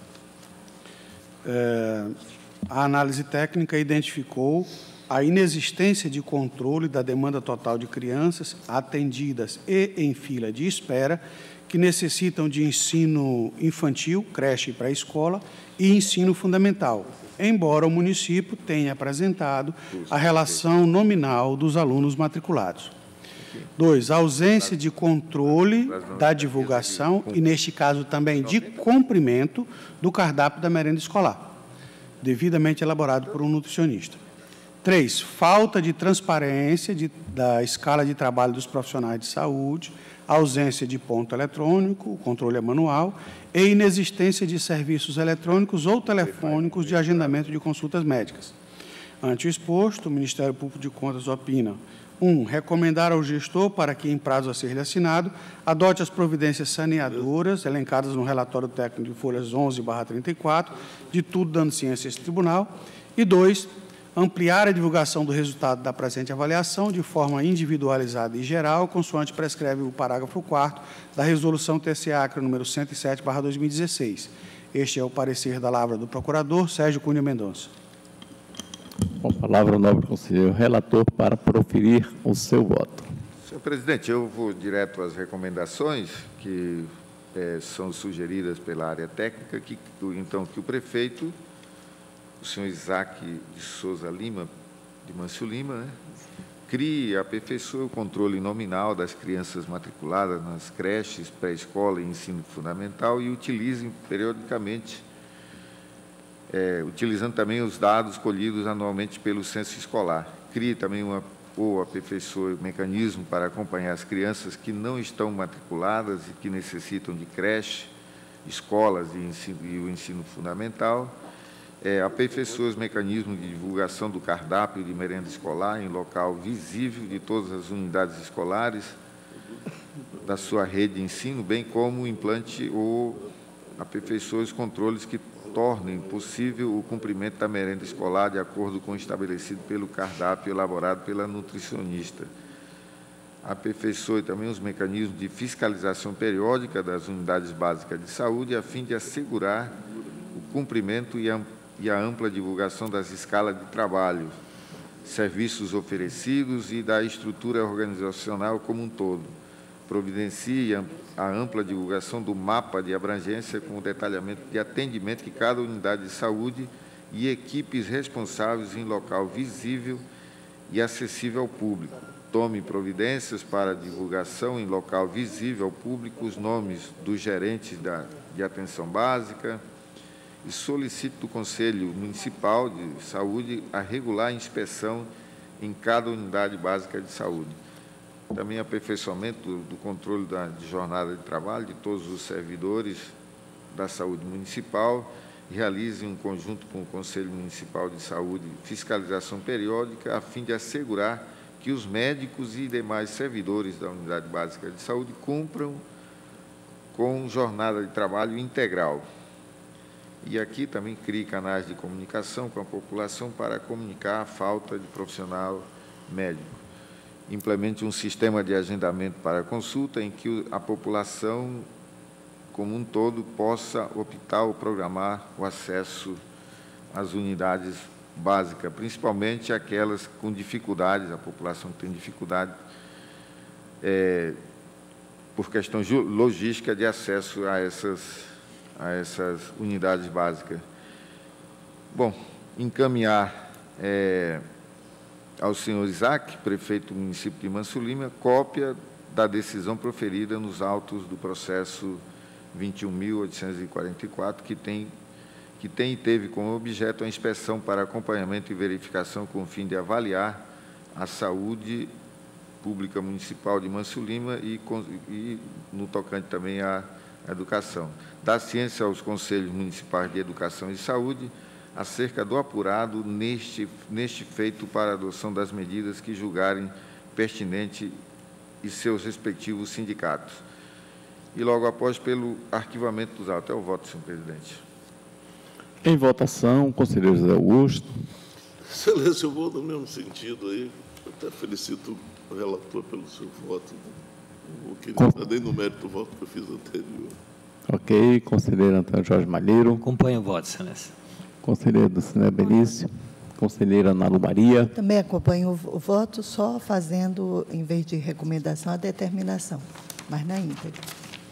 É, a análise técnica identificou a inexistência de controle da demanda total de crianças atendidas e em fila de espera que necessitam de ensino infantil, creche e pré-escola, e ensino fundamental, embora o município tenha apresentado a relação nominal dos alunos matriculados. Dois, a ausência de controle da divulgação e, neste caso, também de cumprimento do cardápio da merenda escolar, devidamente elaborado por um nutricionista. Três, falta de transparência de, da escala de trabalho dos profissionais de saúde, ausência de ponto eletrônico, o controle é manual, e inexistência de serviços eletrônicos ou telefônicos de agendamento de consultas médicas. Ante o exposto, o Ministério Público de Contas opina: um, recomendar ao gestor, para que, em prazo a ser assinado, adote as providências saneadoras elencadas no relatório técnico de folhas onze barra trinta e quatro, de tudo dando ciência a esse tribunal. E dois, ampliar a divulgação do resultado da presente avaliação de forma individualizada e geral, consoante prescreve o parágrafo quarto da Resolução T C A C R número cento e sete barra dois mil e dezesseis. Este é o parecer da lavra do procurador Sérgio Cunha Mendonça. Com a palavra o nobre conselheiro relator para proferir o seu voto. Senhor presidente, eu vou direto às recomendações que é, são sugeridas pela área técnica, que, então, que o prefeito, o senhor Isaac de Souza Lima, de Manso Lima, né, crie e aperfeiçoe o controle nominal das crianças matriculadas nas creches, pré-escola e ensino fundamental e utilize periodicamente, é, utilizando também os dados colhidos anualmente pelo censo escolar. Crie também uma, ou aperfeiçoe o mecanismo para acompanhar as crianças que não estão matriculadas e que necessitam de creche, escolas e, ensino, e o ensino fundamental. É, aperfeiçoa os mecanismos de divulgação do cardápio de merenda escolar em local visível de todas as unidades escolares da sua rede de ensino, bem como implante ou aperfeiçoa os controles que tornem possível o cumprimento da merenda escolar de acordo com o estabelecido pelo cardápio elaborado pela nutricionista. Aperfeiçoe também os mecanismos de fiscalização periódica das unidades básicas de saúde, a fim de assegurar o cumprimento e a, e a ampla divulgação das escalas de trabalho, serviços oferecidos e da estrutura organizacional como um todo. Providencie a ampla divulgação do mapa de abrangência com o detalhamento de atendimento que cada unidade de saúde e equipes responsáveis em local visível e acessível ao público. Tome providências para a divulgação em local visível ao público os nomes dos gerentes da, de atenção básica e solicite do Conselho Municipal de Saúde a regular inspeção em cada unidade básica de saúde. Também aperfeiçoamento do, do controle da de jornada de trabalho de todos os servidores da saúde municipal, realize um conjunto com o Conselho Municipal de Saúde fiscalização periódica a fim de assegurar que os médicos e demais servidores da unidade básica de saúde cumpram com jornada de trabalho integral. E aqui também crie canais de comunicação com a população para comunicar a falta de profissional médico. Implemente um sistema de agendamento para consulta em que a população como um todo possa optar ou programar o acesso às unidades básicas, principalmente aquelas com dificuldades, a população que tem dificuldade é, por questão logística de acesso a essas, a essas unidades básicas. Bom, encaminhar é, ao senhor Isaac, prefeito do município de Manso Lima, cópia da decisão proferida nos autos do processo vinte e um mil oitocentos e quarenta e quatro, que tem, que tem e teve como objeto a inspeção para acompanhamento e verificação com o fim de avaliar a saúde pública municipal de Manso Lima e, e no tocante também à educação. Dá ciência aos Conselhos Municipais de Educação e Saúde acerca do apurado neste, neste feito para a adoção das medidas que julgarem pertinente e seus respectivos sindicatos. E logo após, pelo arquivamento dos autos. É o voto, senhor presidente. Em votação, conselheiro José Augusto. Excelência, eu vou no mesmo sentido aí. Eu até felicito o relator pelo seu voto. Não vou querer entrar nem no mérito do voto que eu fiz anterior. Ok. Conselheiro Antônio Jorge Malheiro. Acompanho o voto, excelência. Conselheiro do Cinema Benício. Conselheira Ana Lu Maria. Também acompanho o voto, só fazendo, em vez de recomendação, a determinação, mas na íntegra.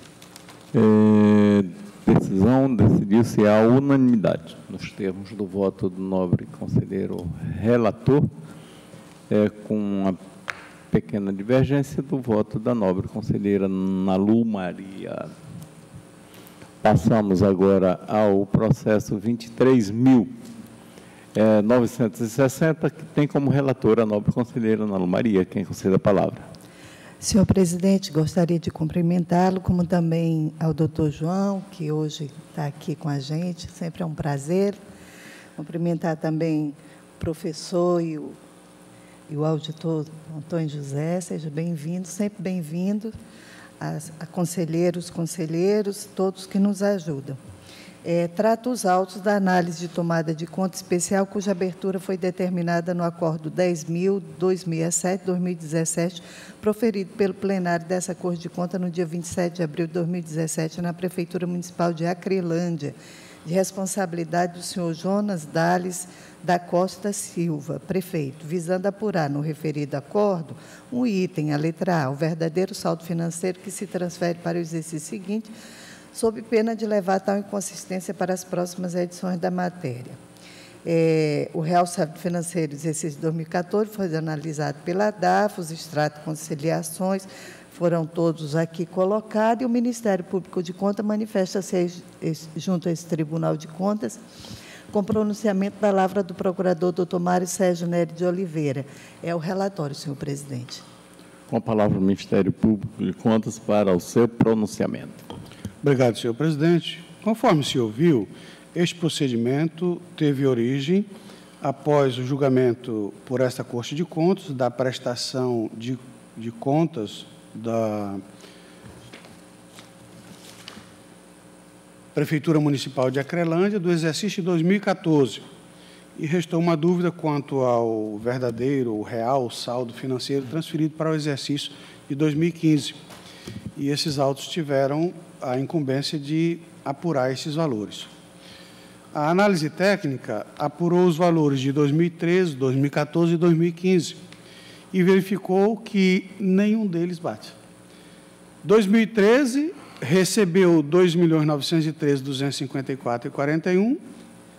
É, decisão decidiu-se à unanimidade, nos termos do voto do nobre conselheiro relator, é, com uma pequena divergência do voto da nobre conselheira Ana Lu Maria. Passamos agora ao processo vinte e três mil novecentos e sessenta, que tem como relatora a nobre conselheira Ana Lu Maria. Quem concede a palavra? Senhor presidente, gostaria de cumprimentá-lo, como também ao doutor João, que hoje está aqui com a gente, sempre é um prazer. Cumprimentar também o professor e o, e o auditor Antônio José, seja bem-vindo, sempre bem-vindo, a, a conselheiros, conselheiros, todos que nos ajudam. É, trata os autos da análise de tomada de conta especial, cuja abertura foi determinada no acordo dez mil, duzentos e sessenta e sete, dois mil e dezessete, proferido pelo plenário dessa Corte de Contas no dia vinte e sete de abril de dois mil e dezessete, na Prefeitura Municipal de Acrelândia, de responsabilidade do senhor Jonas Dales da Costa Silva, prefeito, visando apurar no referido acordo um item, a letra A, o verdadeiro saldo financeiro que se transfere para o exercício seguinte, sob pena de levar tal inconsistência para as próximas edições da matéria. É, o Real Saldo Financeiro exercício dois mil e quatorze foi analisado pela D A F, os extratos de conciliações foram todos aqui colocados, e o Ministério Público de Contas manifesta-se junto a esse Tribunal de Contas com pronunciamento da palavra do procurador doutor Mário Sérgio Nery de Oliveira. É o relatório, senhor presidente. Com a palavra o Ministério Público de Contas para o seu pronunciamento. Obrigado, senhor presidente. Conforme se ouviu, este procedimento teve origem após o julgamento por esta Corte de Contas da prestação de, de contas da Prefeitura Municipal de Acrelândia do exercício de dois mil e quatorze. E restou uma dúvida quanto ao verdadeiro, o real saldo financeiro transferido para o exercício de dois mil e quinze. E esses autos tiveram a incumbência de apurar esses valores. A análise técnica apurou os valores de dois mil e treze, dois mil e quatorze e dois mil e quinze e verificou que nenhum deles bate. dois mil e treze recebeu dois milhões novecentos e treze mil duzentos e cinquenta e quatro reais e quarenta e um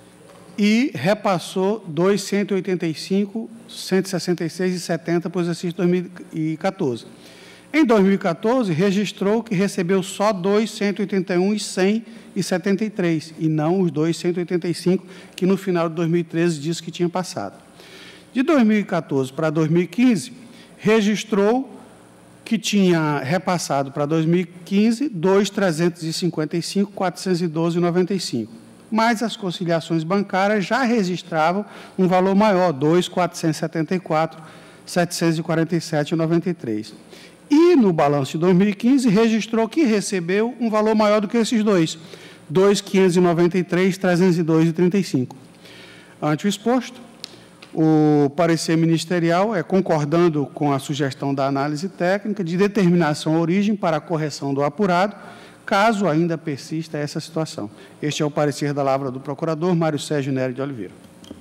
e repassou dois milhões cento e oitenta e cinco mil cento e sessenta e seis reais e setenta centavos para o exercício de dois mil e quatorze. Em dois mil e quatorze, registrou que recebeu só dois milhões cento e oitenta e um mil cem e setenta e três e não os dois milhões cento e oitenta e cinco que no final de dois mil e treze disse que tinha passado. De dois mil e quatorze para dois mil e quinze, registrou que tinha repassado para dois mil e quinze dois milhões trezentos e cinquenta e cinco mil quatrocentos e doze reais e noventa e cinco centavos. Mas as conciliações bancárias já registravam um valor maior, dois milhões quatrocentos e setenta e quatro mil setecentos e quarenta e sete reais e noventa e três centavos. E, no balanço de dois mil e quinze, registrou que recebeu um valor maior do que esses dois, dois milhões quinhentos e noventa e três mil trezentos e dois reais e trinta e cinco centavos. Ante o exposto, o parecer ministerial é concordando com a sugestão da análise técnica de determinação à origem para a correção do apurado, caso ainda persista essa situação. Este é o parecer da lavra do procurador Mário Sérgio Nery de Oliveira.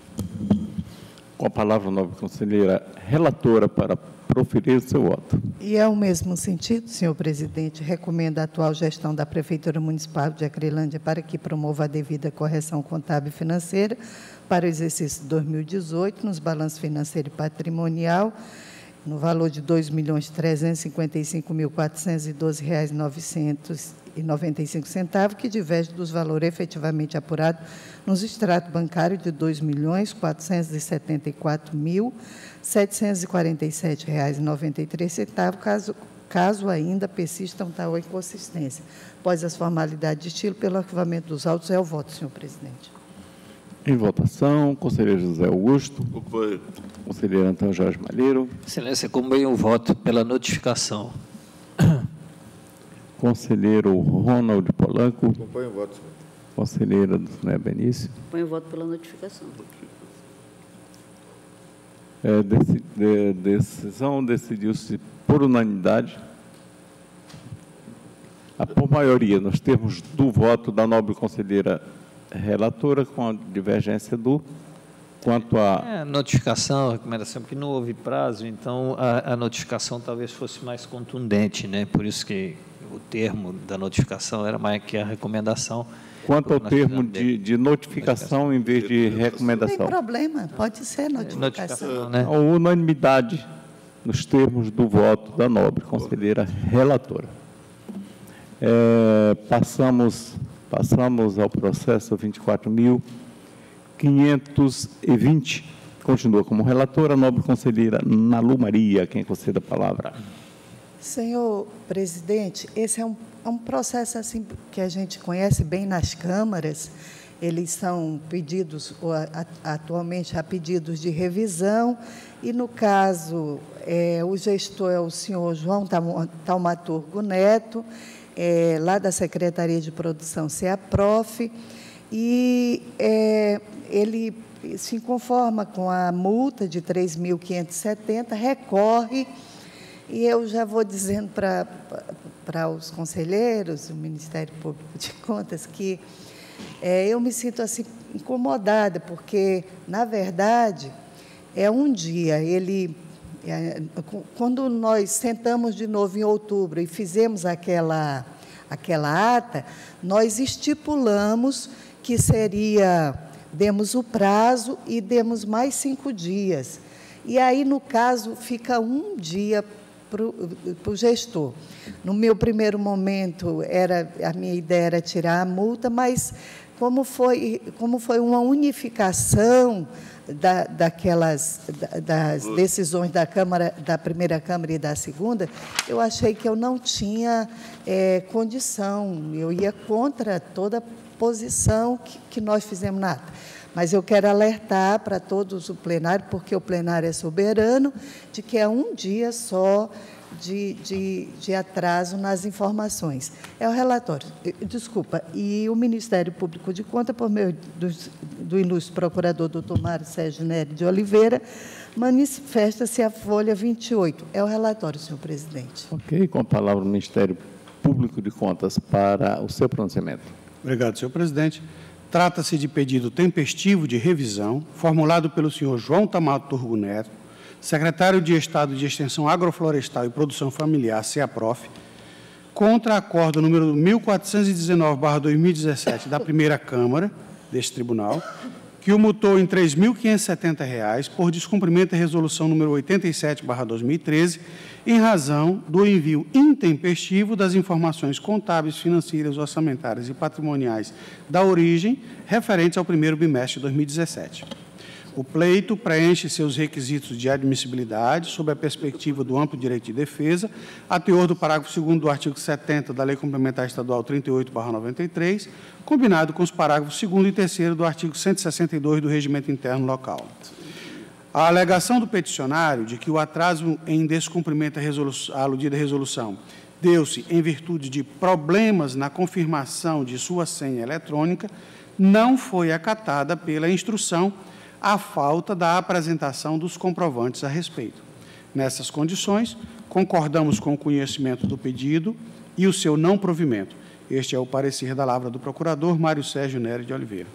Com a palavra, a nobre conselheira relatora para proferir o seu voto. E é o mesmo sentido, senhor presidente, recomendo a atual gestão da Prefeitura Municipal de Acrelândia para que promova a devida correção contábil e financeira para o exercício de dois mil e dezoito, nos balanços financeiro e patrimonial, no valor de dois milhões trezentos e cinquenta e cinco mil quatrocentos e doze reais e noventa e cinco centavos, que diverge dos valores efetivamente apurados nos extratos bancários de dois milhões quatrocentos e setenta e quatro mil setecentos e quarenta e sete reais e noventa e três centavos, caso, caso ainda persistam tal inconsistência. Após as formalidades de estilo, pelo arquivamento dos autos, é o voto, senhor presidente. Em votação, conselheiro José Augusto. Acompanho. Conselheiro Antônio Jorge Malheiro. Excelência, acompanho o voto pela notificação. Conselheiro Ronald Polanco. Acompanho o voto, senhor. Conselheira Dulcinea Benício. Põe o voto pela notificação. É, deci, de, decisão decidiu-se por unanimidade. A, por maioria, nos termos do voto da nobre conselheira relatora, com a divergência do quanto a... É, notificação, recomendação, porque não houve prazo, então a, a notificação talvez fosse mais contundente, né? Por isso que o termo da notificação era mais que a recomendação. Quanto ao termo de, de notificação em vez de recomendação. Não tem problema, pode ser notificação. Notificação, né? A unanimidade nos termos do voto da nobre conselheira relatora. É, passamos, passamos ao processo vinte e quatro mil quinhentos e vinte. Continua como relatora a nobre conselheira Nalu Maria, quem concede a palavra. Senhor presidente, esse é um, é um processo assim que a gente conhece bem nas câmaras. Eles são pedidos, ou a, atualmente há pedidos de revisão, e no caso, é, o gestor é o senhor João Taumaturgo Neto, é, lá da Secretaria de Produção CEAPROF, e é, ele se conforma com a multa de três mil quinhentos e setenta, recorre. E eu já vou dizendo para, para os conselheiros, o Ministério Público de Contas, que é, eu me sinto assim incomodada, porque, na verdade, é um dia, ele, é, quando nós sentamos de novo em outubro e fizemos aquela, aquela ata, nós estipulamos que seria, demos o prazo e demos mais cinco dias. E aí, no caso, fica um dia para o gestor. No meu primeiro momento, era, a minha ideia era tirar a multa, mas como foi, como foi uma unificação da, daquelas da, das decisões da Câmara, da primeira Câmara e da segunda, eu achei que eu não tinha é, condição, eu ia contra toda a posição que, que nós fizemos na ata. Mas eu quero alertar para todos o plenário, porque o plenário é soberano, de que é um dia só de, de, de atraso nas informações. É o relatório, desculpa, e o Ministério Público de Contas, por meio do, do ilustre procurador doutor Mário Sérgio Nery de Oliveira, manifesta-se a folha vinte e oito. É o relatório, senhor presidente. Ok, com a palavra o Ministério Público de Contas para o seu pronunciamento. Obrigado, senhor presidente. Trata-se de pedido tempestivo de revisão, formulado pelo senhor João Tamaturgo Neto, secretário de Estado de Extensão Agroflorestal e Produção Familiar, CEAPROF, contra acordo número mil quatrocentos e dezenove barra dois mil e dezessete da primeira Câmara deste tribunal, que o multou em três mil quinhentos e setenta reais por descumprimento da resolução número oitenta e sete barra dois mil e treze, em razão do envio intempestivo das informações contábeis, financeiras, orçamentárias e patrimoniais da origem referentes ao primeiro bimestre de dois mil e dezessete. O pleito preenche seus requisitos de admissibilidade sob a perspectiva do amplo direito de defesa, a teor do parágrafo segundo do artigo setenta da Lei Complementar Estadual trinta e oito barra noventa e três, combinado com os parágrafos segundo e terceiro do artigo cento e sessenta e dois do Regimento Interno Local. A alegação do peticionário de que o atraso em descumprimento à aludida resolução deu-se em virtude de problemas na confirmação de sua senha eletrônica não foi acatada pela instrução à falta da apresentação dos comprovantes a respeito. Nessas condições, concordamos com o conhecimento do pedido e o seu não provimento. Este é o parecer da lavra do procurador Mário Sérgio Nery de Oliveira.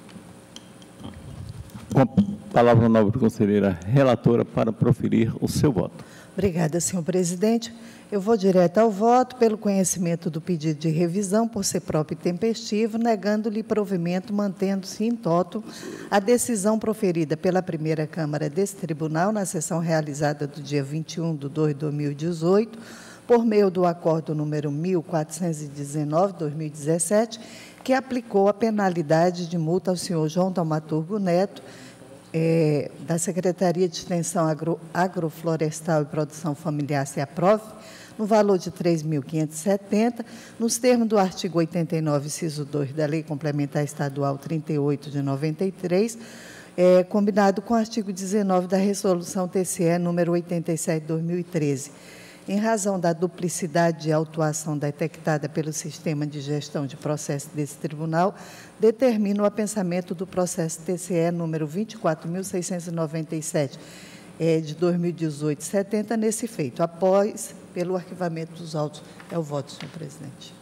Com a palavra, a nobre conselheira relatora, para proferir o seu voto. Obrigada, senhor presidente. Eu vou direto ao voto pelo conhecimento do pedido de revisão por ser próprio e tempestivo, negando-lhe provimento, mantendo-se in toto a decisão proferida pela primeira Câmara desse tribunal na sessão realizada do dia vinte e um de dois de dois mil e dezoito, por meio do acordo número mil quatrocentos e dezenove, dois mil e dezessete, que aplicou a penalidade de multa ao senhor João Tamaturgo Neto, é, da Secretaria de Extensão Agro, Agroflorestal e Produção Familiar, CEAPROF, no valor de três mil quinhentos e setenta, nos termos do artigo oitenta e nove, inciso dois da Lei Complementar Estadual trinta e oito de noventa e três, é, combinado com o artigo dezenove da Resolução T C E número oitenta e sete de dois mil e treze. Em razão da duplicidade de autuação detectada pelo sistema de gestão de processo desse tribunal, determina o apensamento do processo T C E número vinte e quatro mil seiscentos e noventa e sete, é, de dois mil e dezoito, setenta, nesse feito, após, pelo arquivamento dos autos. É o voto, senhor presidente.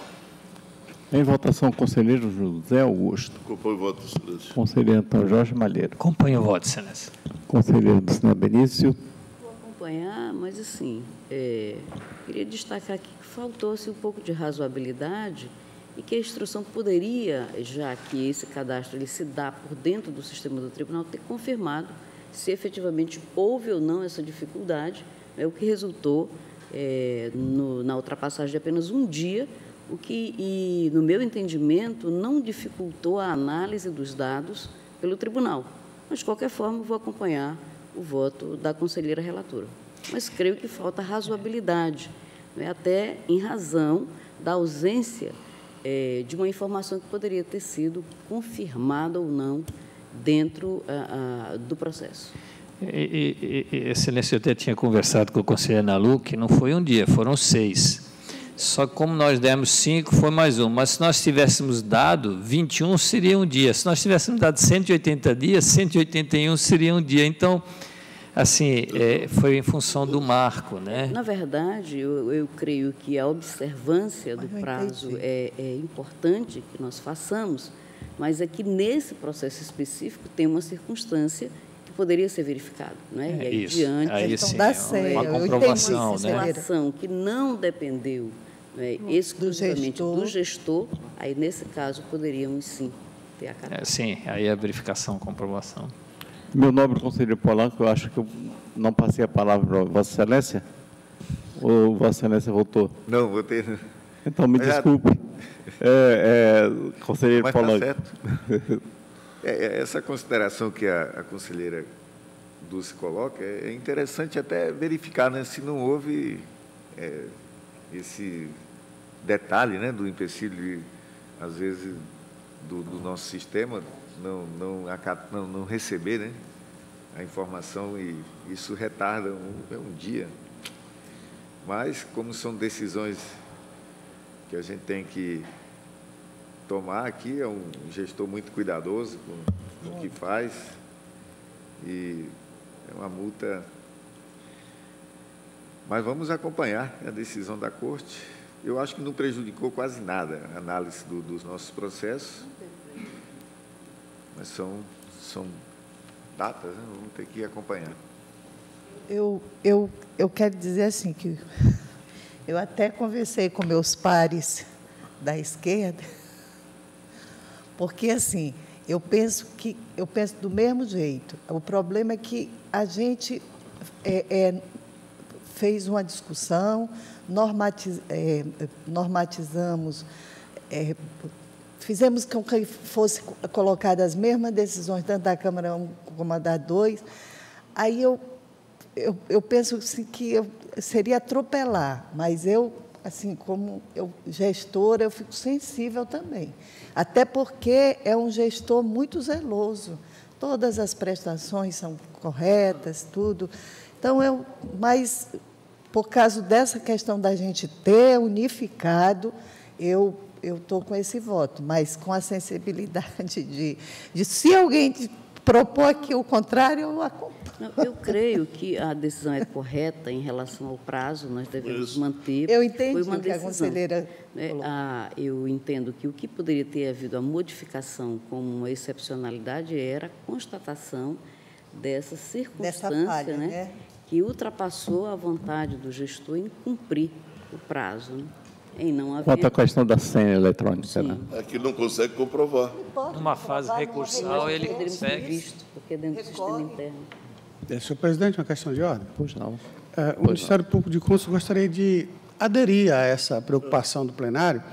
Em votação, conselheiro José Augusto. Acompanho o voto, excelência. Conselheiro Antônio Jorge Malheiro. Acompanho o voto, excelência. Conselheiro do Senado Benício. Vou acompanhar, mas, assim, é, queria destacar aqui que faltou-se um pouco de razoabilidade e que a instrução poderia, já que esse cadastro ele se dá por dentro do sistema do tribunal, ter confirmado se efetivamente houve ou não essa dificuldade, é o que resultou é, no, na ultrapassagem de apenas um dia, o que, e, no meu entendimento, não dificultou a análise dos dados pelo tribunal. Mas, de qualquer forma, vou acompanhar o voto da conselheira relatora. Mas creio que falta razoabilidade, né, até em razão da ausência é, de uma informação que poderia ter sido confirmada ou não dentro a, a, do processo. E, e, e, excelência, eu até tinha conversado com o conselheiro Nalu, que não foi um dia, foram seis. Só que como nós demos cinco, foi mais um. Mas se nós tivéssemos dado vinte e um, seria um dia. Se nós tivéssemos dado cento e oitenta dias, cento e oitenta e um seria um dia. Então, assim, é, foi em função do marco, né? Na verdade, eu, eu creio que a observância do prazo é, é importante que nós façamos, mas é que nesse processo específico tem uma circunstância que poderia ser verificada, não é? É e aí, isso. diante, Aí então, sim, dá é certo. uma Eu comprovação, entendi, né? uma ação que não dependeu, né, exclusivamente do gestor. do gestor, aí, nesse caso, poderíamos, sim, ter acatado. É, sim, aí a verificação, comprovação. Meu nobre conselheiro Polanco, eu acho que eu não passei a palavra para Vossa Excelência. Ou Vossa Excelência voltou? Não, vou ter... Então, me Já- desculpe. É, é, conselheiro Mas Paulo. está certo. É, é, essa consideração que a, a conselheira Dulce coloca, é interessante até verificar, né, se não houve é, esse detalhe, né, do empecilho, de, às vezes, do, do nosso sistema não, não, não, não receber, né, a informação, e isso retarda um, um dia. Mas, como são decisões que a gente tem que tomar aqui, é um gestor muito cuidadoso com, com o que faz, e é uma multa. Mas vamos acompanhar a decisão da Corte. Eu acho que não prejudicou quase nada a análise do, dos nossos processos, mas são, são datas, né? Vamos ter que acompanhar. Eu, eu, eu quero dizer assim, que eu até conversei com meus pares da esquerda, porque, assim, eu penso que eu penso do mesmo jeito. O problema é que a gente é, é, fez uma discussão, normatiz, é, normatizamos, é, fizemos com que fosse colocadas as mesmas decisões, tanto da Câmara um como a da dois. Aí eu, eu, eu penso assim, que eu, seria atropelar, mas eu, assim, como eu, gestora, eu fico sensível também. Até porque é um gestor muito zeloso. Todas as prestações são corretas, tudo. Então, eu, mas, por causa dessa questão da gente ter unificado, eu eu estou com esse voto, mas com a sensibilidade de, de se alguém propor aqui o contrário, eu acompanho. Não, eu creio que a decisão é correta em relação ao prazo, nós devemos manter. Eu entendi Foi uma o que a decisão, conselheira né? falou. Ah, eu entendo que o que poderia ter havido a modificação como uma excepcionalidade era a constatação dessa circunstância, Dessa falha, né, né? que ultrapassou a vontade do gestor em cumprir o prazo, né? Em não haver... Quanto à questão da senha eletrônica, Sim. né? É que ele não consegue comprovar. Numa fase recursal, ele Poderíamos ter consegue. visto, porque é dentro do sistema interno. É, senhor presidente, uma questão de ordem. Pois não. É, o Ministério Público de Contas gostaria de aderir a essa preocupação do plenário.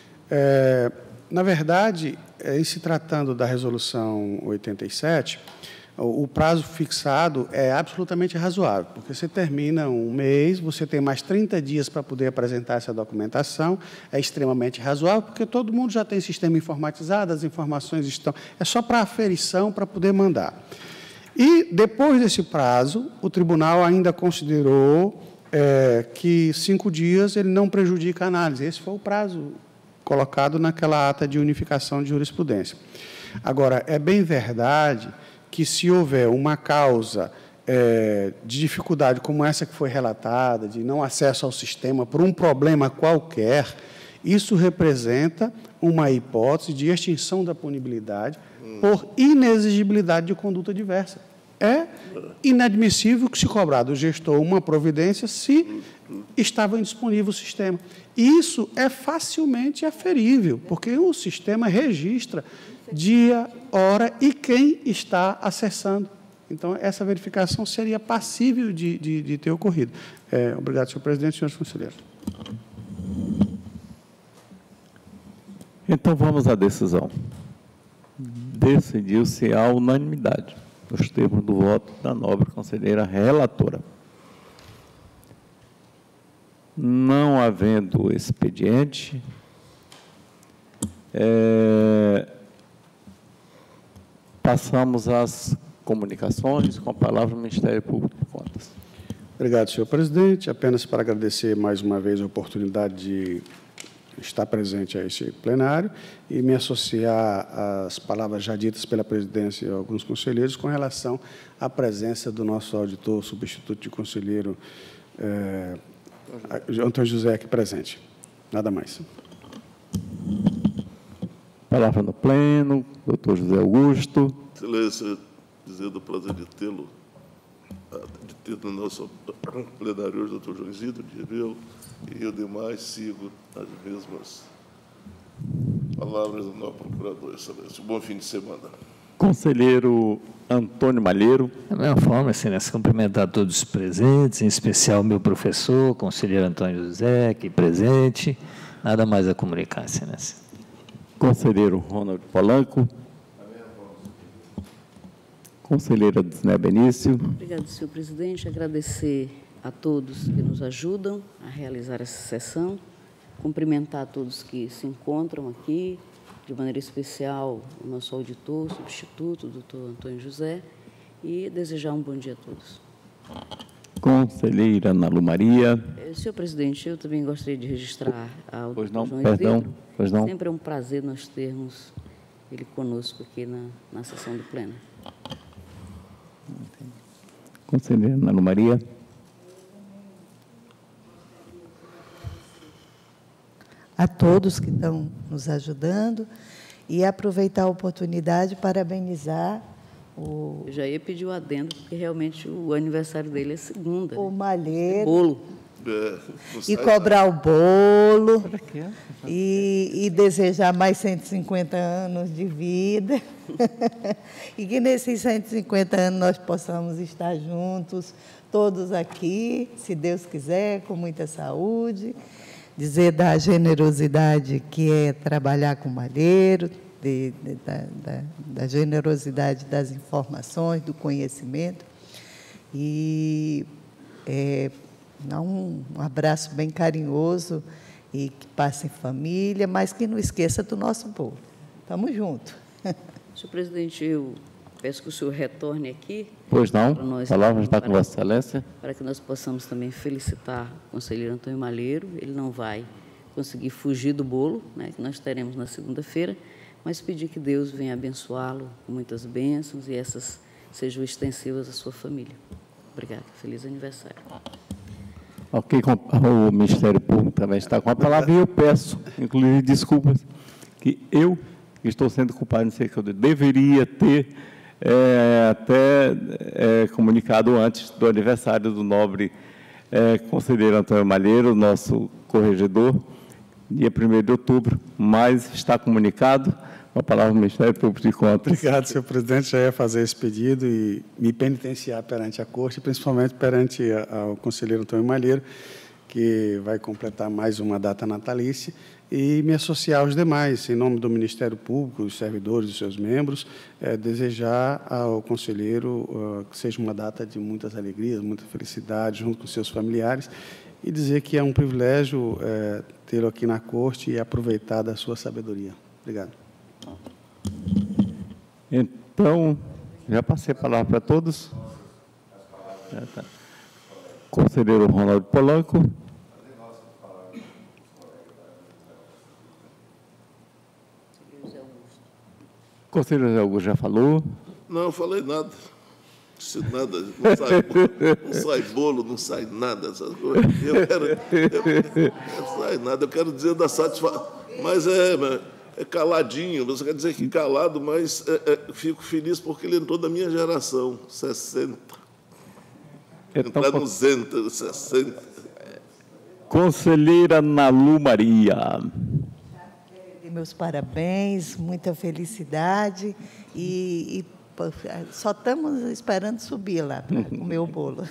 É, na verdade, é, em se tratando da Resolução oitenta e sete, o, o prazo fixado é absolutamente razoável, porque você termina um mês, você tem mais trinta dias para poder apresentar essa documentação, é extremamente razoável, porque todo mundo já tem sistema informatizado, as informações estão... É só para aferição, para poder mandar. E, depois desse prazo, o tribunal ainda considerou é, que cinco dias ele não prejudica a análise. Esse foi o prazo colocado naquela ata de unificação de jurisprudência. Agora, é bem verdade que, se houver uma causa é, de dificuldade como essa que foi relatada, de não acesso ao sistema por um problema qualquer, isso representa uma hipótese de extinção da punibilidade por inexigibilidade de conduta diversa. É inadmissível que se cobrar do gestor uma providência se estava indisponível o sistema. Isso é facilmente aferível, porque o sistema registra dia, hora e quem está acessando. Então, essa verificação seria passível de, de, de ter ocorrido. É, obrigado, senhor presidente, senhores conselheiros. Então, vamos à decisão. Decidiu-se a unanimidade, nos termos do voto da nobre conselheira relatora. Não havendo expediente, é, passamos às comunicações, com a palavra do Ministério Público de Contas. Obrigado, senhor presidente. Apenas para agradecer mais uma vez a oportunidade de estar presente a este plenário e me associar às palavras já ditas pela presidência e alguns conselheiros com relação à presença do nosso auditor substituto de conselheiro, é, Antônio José, aqui presente. Nada mais. Palavra no pleno, doutor José Augusto. Excelência, dizendo o prazer de tê-lo, de ter no nosso plenário hoje, doutor João Isidro, de eu, e eu demais sigo as mesmas palavras do nosso procurador, excelência. Bom fim de semana. Conselheiro Antônio Malheiro. Da mesma forma, excelência, cumprimentar todos os presentes, em especial o meu professor, conselheiro Antônio José, aqui presente, Nada mais a comunicar, Excelência. Conselheiro Ronald Polanco. Conselheira Disné Benício. Obrigado, senhor presidente. Agradecer a todos que nos ajudam a realizar essa sessão. Cumprimentar a todos que se encontram aqui, de maneira especial o nosso auditor, substituto, o doutor Antônio José, e desejar um bom dia a todos. Conselheira Ana Lu Maria. Senhor presidente, eu também gostaria de registrar ao Pois não, João perdão, Pedro. pois não. Sempre é um prazer nós termos ele conosco aqui na, na sessão do Pleno. Conselheira Ana Lu Maria. A todos que estão nos ajudando e aproveitar a oportunidade para parabenizar o... Eu já ia pedir o adendo, porque realmente o aniversário dele é segunda. O né? Malheiro. Bolo. É, E cobrar o bolo. E, e desejar mais cento e cinquenta anos de vida. E que nesses cento e cinquenta anos nós possamos estar juntos, todos aqui, se Deus quiser, com muita saúde. Dizer da generosidade que é trabalhar com o Malheiro, de, de, da, da, da generosidade das informações, do conhecimento. E é, um, um abraço bem carinhoso e que passe em família, mas que não esqueça do nosso povo. Estamos juntos. Senhor presidente, eu peço que o senhor retorne aqui. Pois não, para nós, a palavra está para, com Vossa Excelência. Para que nós possamos também felicitar o conselheiro Antônio Malheiro. Ele não vai conseguir fugir do bolo, né, que nós teremos na segunda-feira, mas pedir que Deus venha abençoá-lo com muitas bênçãos e essas sejam extensivas à sua família. Obrigada. Feliz aniversário. Ok, o Ministério Público também está com a palavra e eu peço, inclusive, desculpas, que eu estou sendo culpado, não sei o que eu deveria ter é, até é, comunicado antes do aniversário do nobre é, conselheiro Antônio Malheiro, nosso corregedor, dia primeiro de outubro, mas está comunicado. Com a palavra do Ministério Público de Contas. Obrigado, senhor presidente. Já ia fazer esse pedido e me penitenciar perante a Corte, principalmente perante ao conselheiro Antônio Malheiro, que vai completar mais uma data natalícia, e me associar aos demais, em nome do Ministério Público, dos servidores e seus membros, é, desejar ao conselheiro uh, que seja uma data de muitas alegrias, muita felicidade, junto com seus familiares, e dizer que é um privilégio é, tê-lo aqui na Corte e aproveitar da sua sabedoria. Obrigado. Então, já passei a palavra para todos. Já tá. Conselheiro Ronaldo Polanco. Conselheiro José Augusto já falou. Não, eu falei nada. Disse nada. Não sai, bolo, não sai bolo, não sai nada. Essas coisas. Eu quero, eu, não sai nada. Eu quero dizer da satisfação. Mas é... é caladinho, você quer dizer que calado, mas é, é, fico feliz porque ele entrou da minha geração, sessenta. Então, Entrar no Zenta, sessenta. Conselheira Ana Lu Maria. Meus parabéns, muita felicidade e, e só estamos esperando subir lá para comer o bolo.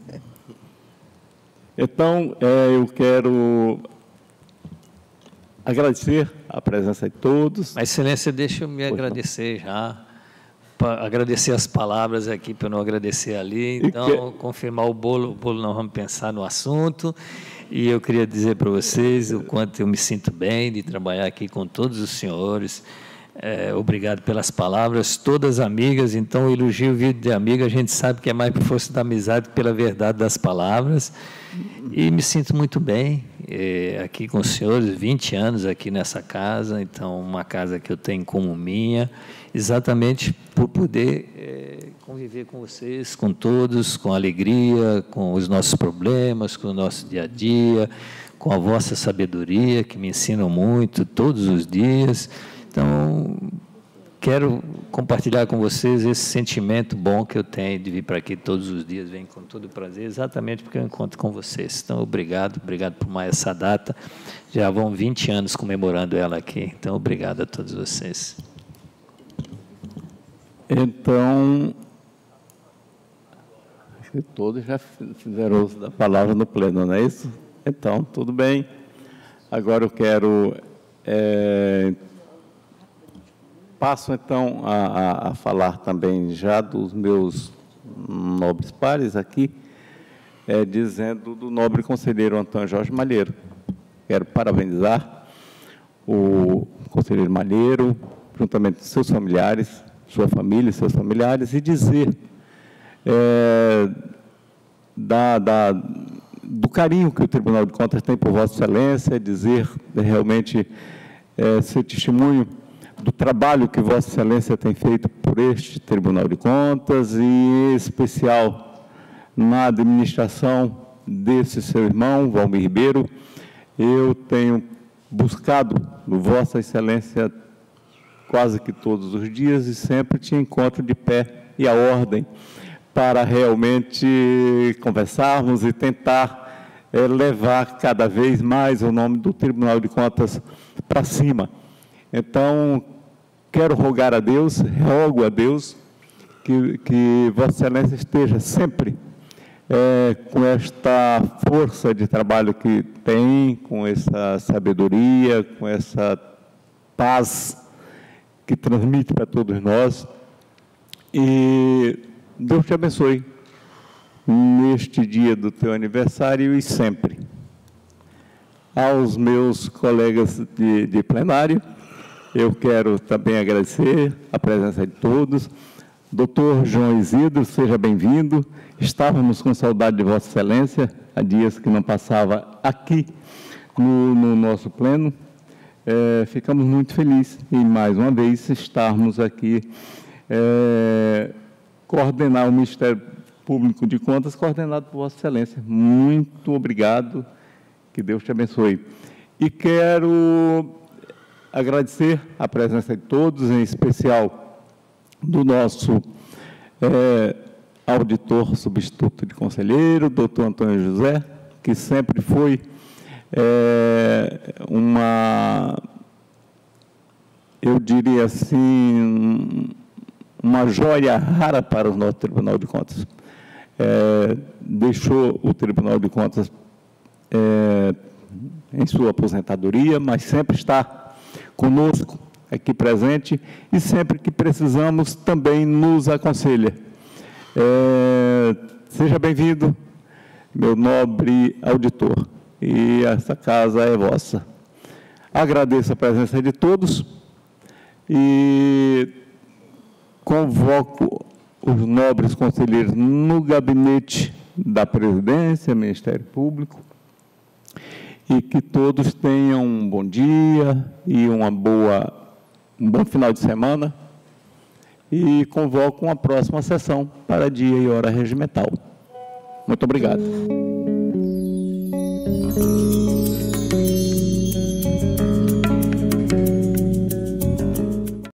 Então, é, eu quero agradecer a presença de todos. Mas, Excelência, deixa eu me pois agradecer não. já, para agradecer as palavras aqui, para eu não agradecer ali. Então, que... confirmar o bolo, o bolo não vamos pensar no assunto. E eu queria dizer para vocês o quanto eu me sinto bem de trabalhar aqui com todos os senhores. É, obrigado pelas palavras, todas amigas. Então, o elogio vindo de amiga, a gente sabe que é mais por força da amizade que pela verdade das palavras. E me sinto muito bem é, aqui com os senhores, vinte anos aqui nessa casa, então uma casa que eu tenho como minha, exatamente por poder é, conviver com vocês, com todos, com alegria, com os nossos problemas, com o nosso dia a dia, com a vossa sabedoria, que me ensinam muito todos os dias. Então, quero compartilhar com vocês esse sentimento bom que eu tenho de vir para aqui todos os dias, venho com todo prazer, exatamente porque eu encontro com vocês. Então, obrigado, obrigado por mais essa data. Já vão vinte anos comemorando ela aqui, então, obrigado a todos vocês. Então, acho que todos já fizeram uso da palavra no pleno, não é isso? Então, tudo bem. Agora eu quero... É, passo, então, a, a, a falar também já dos meus nobres pares aqui, é, dizendo do nobre conselheiro Antônio Jorge Malheiro. Quero parabenizar o conselheiro Malheiro, juntamente com seus familiares, sua família e seus familiares, e dizer é, da, da, do carinho que o Tribunal de Contas tem por Vossa Excelência, dizer realmente, é, ser testemunho do trabalho que Vossa Excelência tem feito por este Tribunal de Contas, e em especial na administração desse seu irmão, Valmir Ribeiro. Eu tenho buscado Vossa Excelência quase que todos os dias e sempre te encontro de pé e à ordem para realmente conversarmos e tentar é, levar cada vez mais o nome do Tribunal de Contas para cima. Então, quero rogar a Deus, rogo a Deus, que, que Vossa Excelência esteja sempre é, com esta força de trabalho que tem, com essa sabedoria, com essa paz que transmite para todos nós. E Deus te abençoe neste dia do teu aniversário e sempre. Aos meus colegas de, de plenário, eu quero também agradecer a presença de todos. Doutor João Isidro, seja bem-vindo. Estávamos com saudade de Vossa Excelência, há dias que não passava aqui no, no nosso pleno. É, ficamos muito felizes em, mais uma vez, estarmos aqui, é, coordenar o Ministério Público de Contas, coordenado por Vossa Excelência. Muito obrigado, que Deus te abençoe. E quero agradecer a presença de todos, em especial do nosso é, auditor substituto de conselheiro, doutor Antônio José, que sempre foi é, uma, eu diria assim, uma joia rara para o nosso Tribunal de Contas. É, deixou o Tribunal de Contas é, em sua aposentadoria, mas sempre está conosco, aqui presente, e sempre que precisamos também nos aconselha. É, seja bem-vindo, meu nobre auditor, e essa casa é vossa. Agradeço a presença de todos e convoco os nobres conselheiros no gabinete da Presidência, Ministério Público, e que todos tenham um bom dia e uma boa, um bom final de semana, e convoco uma próxima sessão para dia e hora regimental. Muito obrigado.